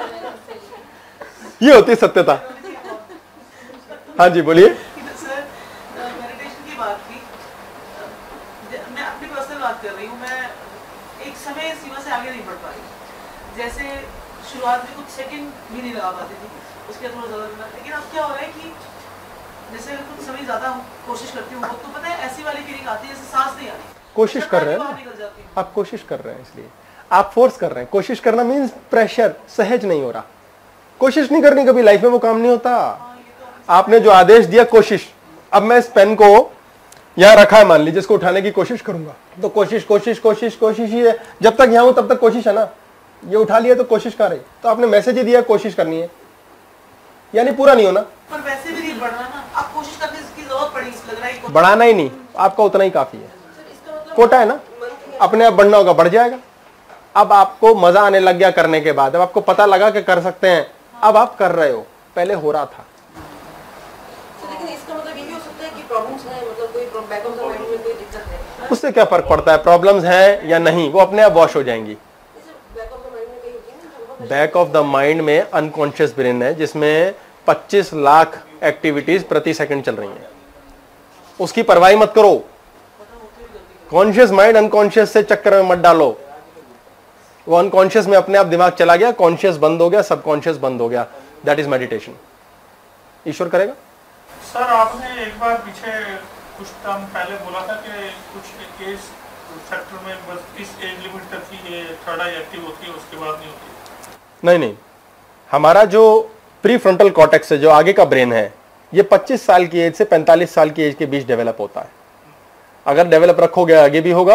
ये होती सत्यता। हाँ जी बोलिए। सर, मेडिटेशन की बात थी, मैं अपनी पर्सनल बात कर रही हूँ। मैं एक समय सीमा से आगे नहीं बढ़ पाई। जैसे शुरुआत में कुछ सेकंड भी नहीं लगा पाती थी, उसके बाद थोड़ा ज़्यादा लगा। लेकिन अब क्या हो रहा है कि जैसे कुछ समय ज़्यादा कोशिश करती हूँ, तो पता है ऐसी वाली फीलिंग आती है जैसे सांस नहीं आ रही। कोशिश कर रहे हैं ना, आप कोशिश कर रहे हैं, इसलिए आप फोर्स कर रहे हैं। कोशिश करना मीन्स प्रेशर, सहज नहीं हो रहा। कोशिश नहीं करनी कभी लाइफ में, वो काम नहीं होता। आपने जो आदेश दिया कोशिश, अब मैं इस पेन को यहां रखा है, मान लीजिए इसको उठाने की कोशिश करूंगा, तो कोशिश कोशिश कोशिश कोशिश ही है। जब तक यहां हूं तब तक कोशिश है ना। ये उठा लिया तो कोशिश कर रही, तो आपने मैसेज ही दिया कोशिश करनी है, यानी पूरा नहीं होना। पर वैसे भी नहीं बढ़ना ना, आप कोशिश करने की जरूरत पड़ी, लग रहा है बढ़ाना ही नहीं, आपका उतना ही काफी है। कोटा है ना, अपने आप बढ़ना होगा, बढ़ जाएगा। अब आपको मजा आने लग गया करने के बाद, अब आपको पता लगा कि कर सकते हैं, अब आप कर रहे हो, पहले हो रहा था। लेकिन इसका मतलब ये भी हो सकता है कि प्रॉब्लम्स हैं, मतलब कोई बैक ऑफ द माइंड में कोई दिक्कत है। उससे क्या फर्क पड़ता है, प्रॉब्लम्स हैं या नहीं, वो अपने आप वॉश हो जाएंगी। बैक ऑफ द माइंड में कहीं होती है ना, बैक ऑफ द माइंड में अनकॉन्शियस ब्रेन है, जिसमें 25 लाख एक्टिविटीज प्रति सेकंड चल रही हैं। उसकी परवाही मत करो। कॉन्शियस माइंड अनकॉन्शियस से चक्कर में मत डालो। वो अनकॉन्शियस में अपने आप दिमाग चला गया, कॉन्शियस बंद हो गया, सबकॉन्शियस बंद हो गया। That is meditation. ईश्वर करेगा। सर, आपने एक बार पीछे कुछ टाइम पहले बोला था कि कुछ एज फैक्टर में बस इस एज लिमिट तक ही ये थर्ड आई एक्टिव होती है, उसके बाद नहीं होती। नहीं, हमारा जो प्री फ्रंटल कॉर्टेक्स है, जो आगे का ब्रेन है, ये 25 साल की एज से 45 साल की एज के बीच डेवलप होता है। अगर डेवलप रखोगे आगे भी होगा,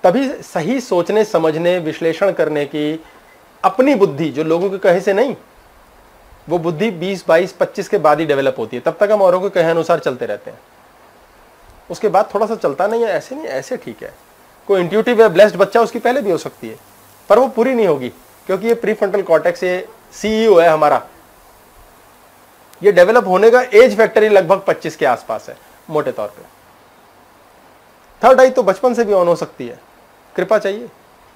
तभी सही सोचने समझने विश्लेषण करने की अपनी बुद्धि, जो लोगों के कहे से नहीं, वो बुद्धि 20, 22, 25 के बाद ही डेवलप होती है। तब तक हम औरों के कहे अनुसार चलते रहते हैं, उसके बाद थोड़ा सा चलता नहीं है, ऐसे नहीं, ऐसे ठीक है। कोई इंट्यूटिव है, ब्लेस्ड बच्चा, उसकी पहले भी हो सकती है, पर वो पूरी नहीं होगी, क्योंकि ये प्रीफ्रंटल कॉर्टेक्स, ये सीईओ है हमारा, ये डेवलप होने का एज फैक्टर ही लगभग 25 के आसपास है मोटे तौर पे। थर्ड आई तो बचपन से भी ऑन हो सकती है, कृपा चाहिए।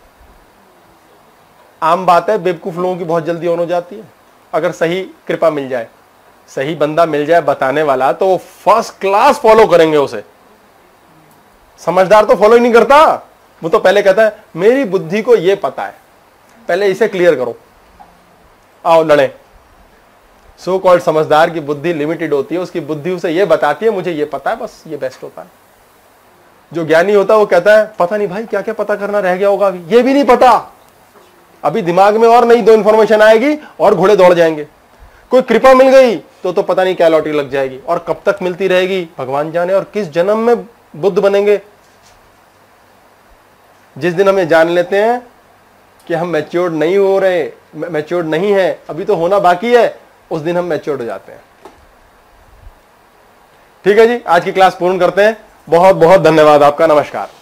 आम बात है, बेवकूफ लोगों की बहुत जल्दी ऑन हो जाती है, अगर सही कृपा मिल जाए, सही बंदा मिल जाए बताने वाला, तो फर्स्ट क्लास फॉलो करेंगे उसे। समझदार तो फॉलो ही नहीं करता, वो तो पहले कहता है मेरी बुद्धि को ये पता है, पहले इसे क्लियर करो, आओ लड़े। सो कॉल्ड समझदार की बुद्धि लिमिटेड होती है, उसकी बुद्धि उसे ये बताती है मुझे ये पता है, बस ये बेस्ट होता है। जो ज्ञानी होता है वो कहता है पता नहीं भाई क्या क्या पता करना रह गया होगा, अभी ये भी नहीं पता, अभी दिमाग में और नई 2 इंफॉर्मेशन आएगी और घोड़े दौड़ जाएंगे। कोई कृपा मिल गई तो पता नहीं क्या लॉटरी लग जाएगी, और कब तक मिलती रहेगी भगवान जाने, और किस जन्म में बुद्ध बनेंगे। जिस दिन हम ये जान लेते हैं कि हम मैच्योर्ड नहीं हो रहे, मैच्योर्ड नहीं है, अभी तो होना बाकी है, उस दिन हम मैच्योर्ड हो जाते हैं। ठीक है जी, आज की क्लास पूर्ण करते हैं। बहुत बहुत धन्यवाद आपका, नमस्कार।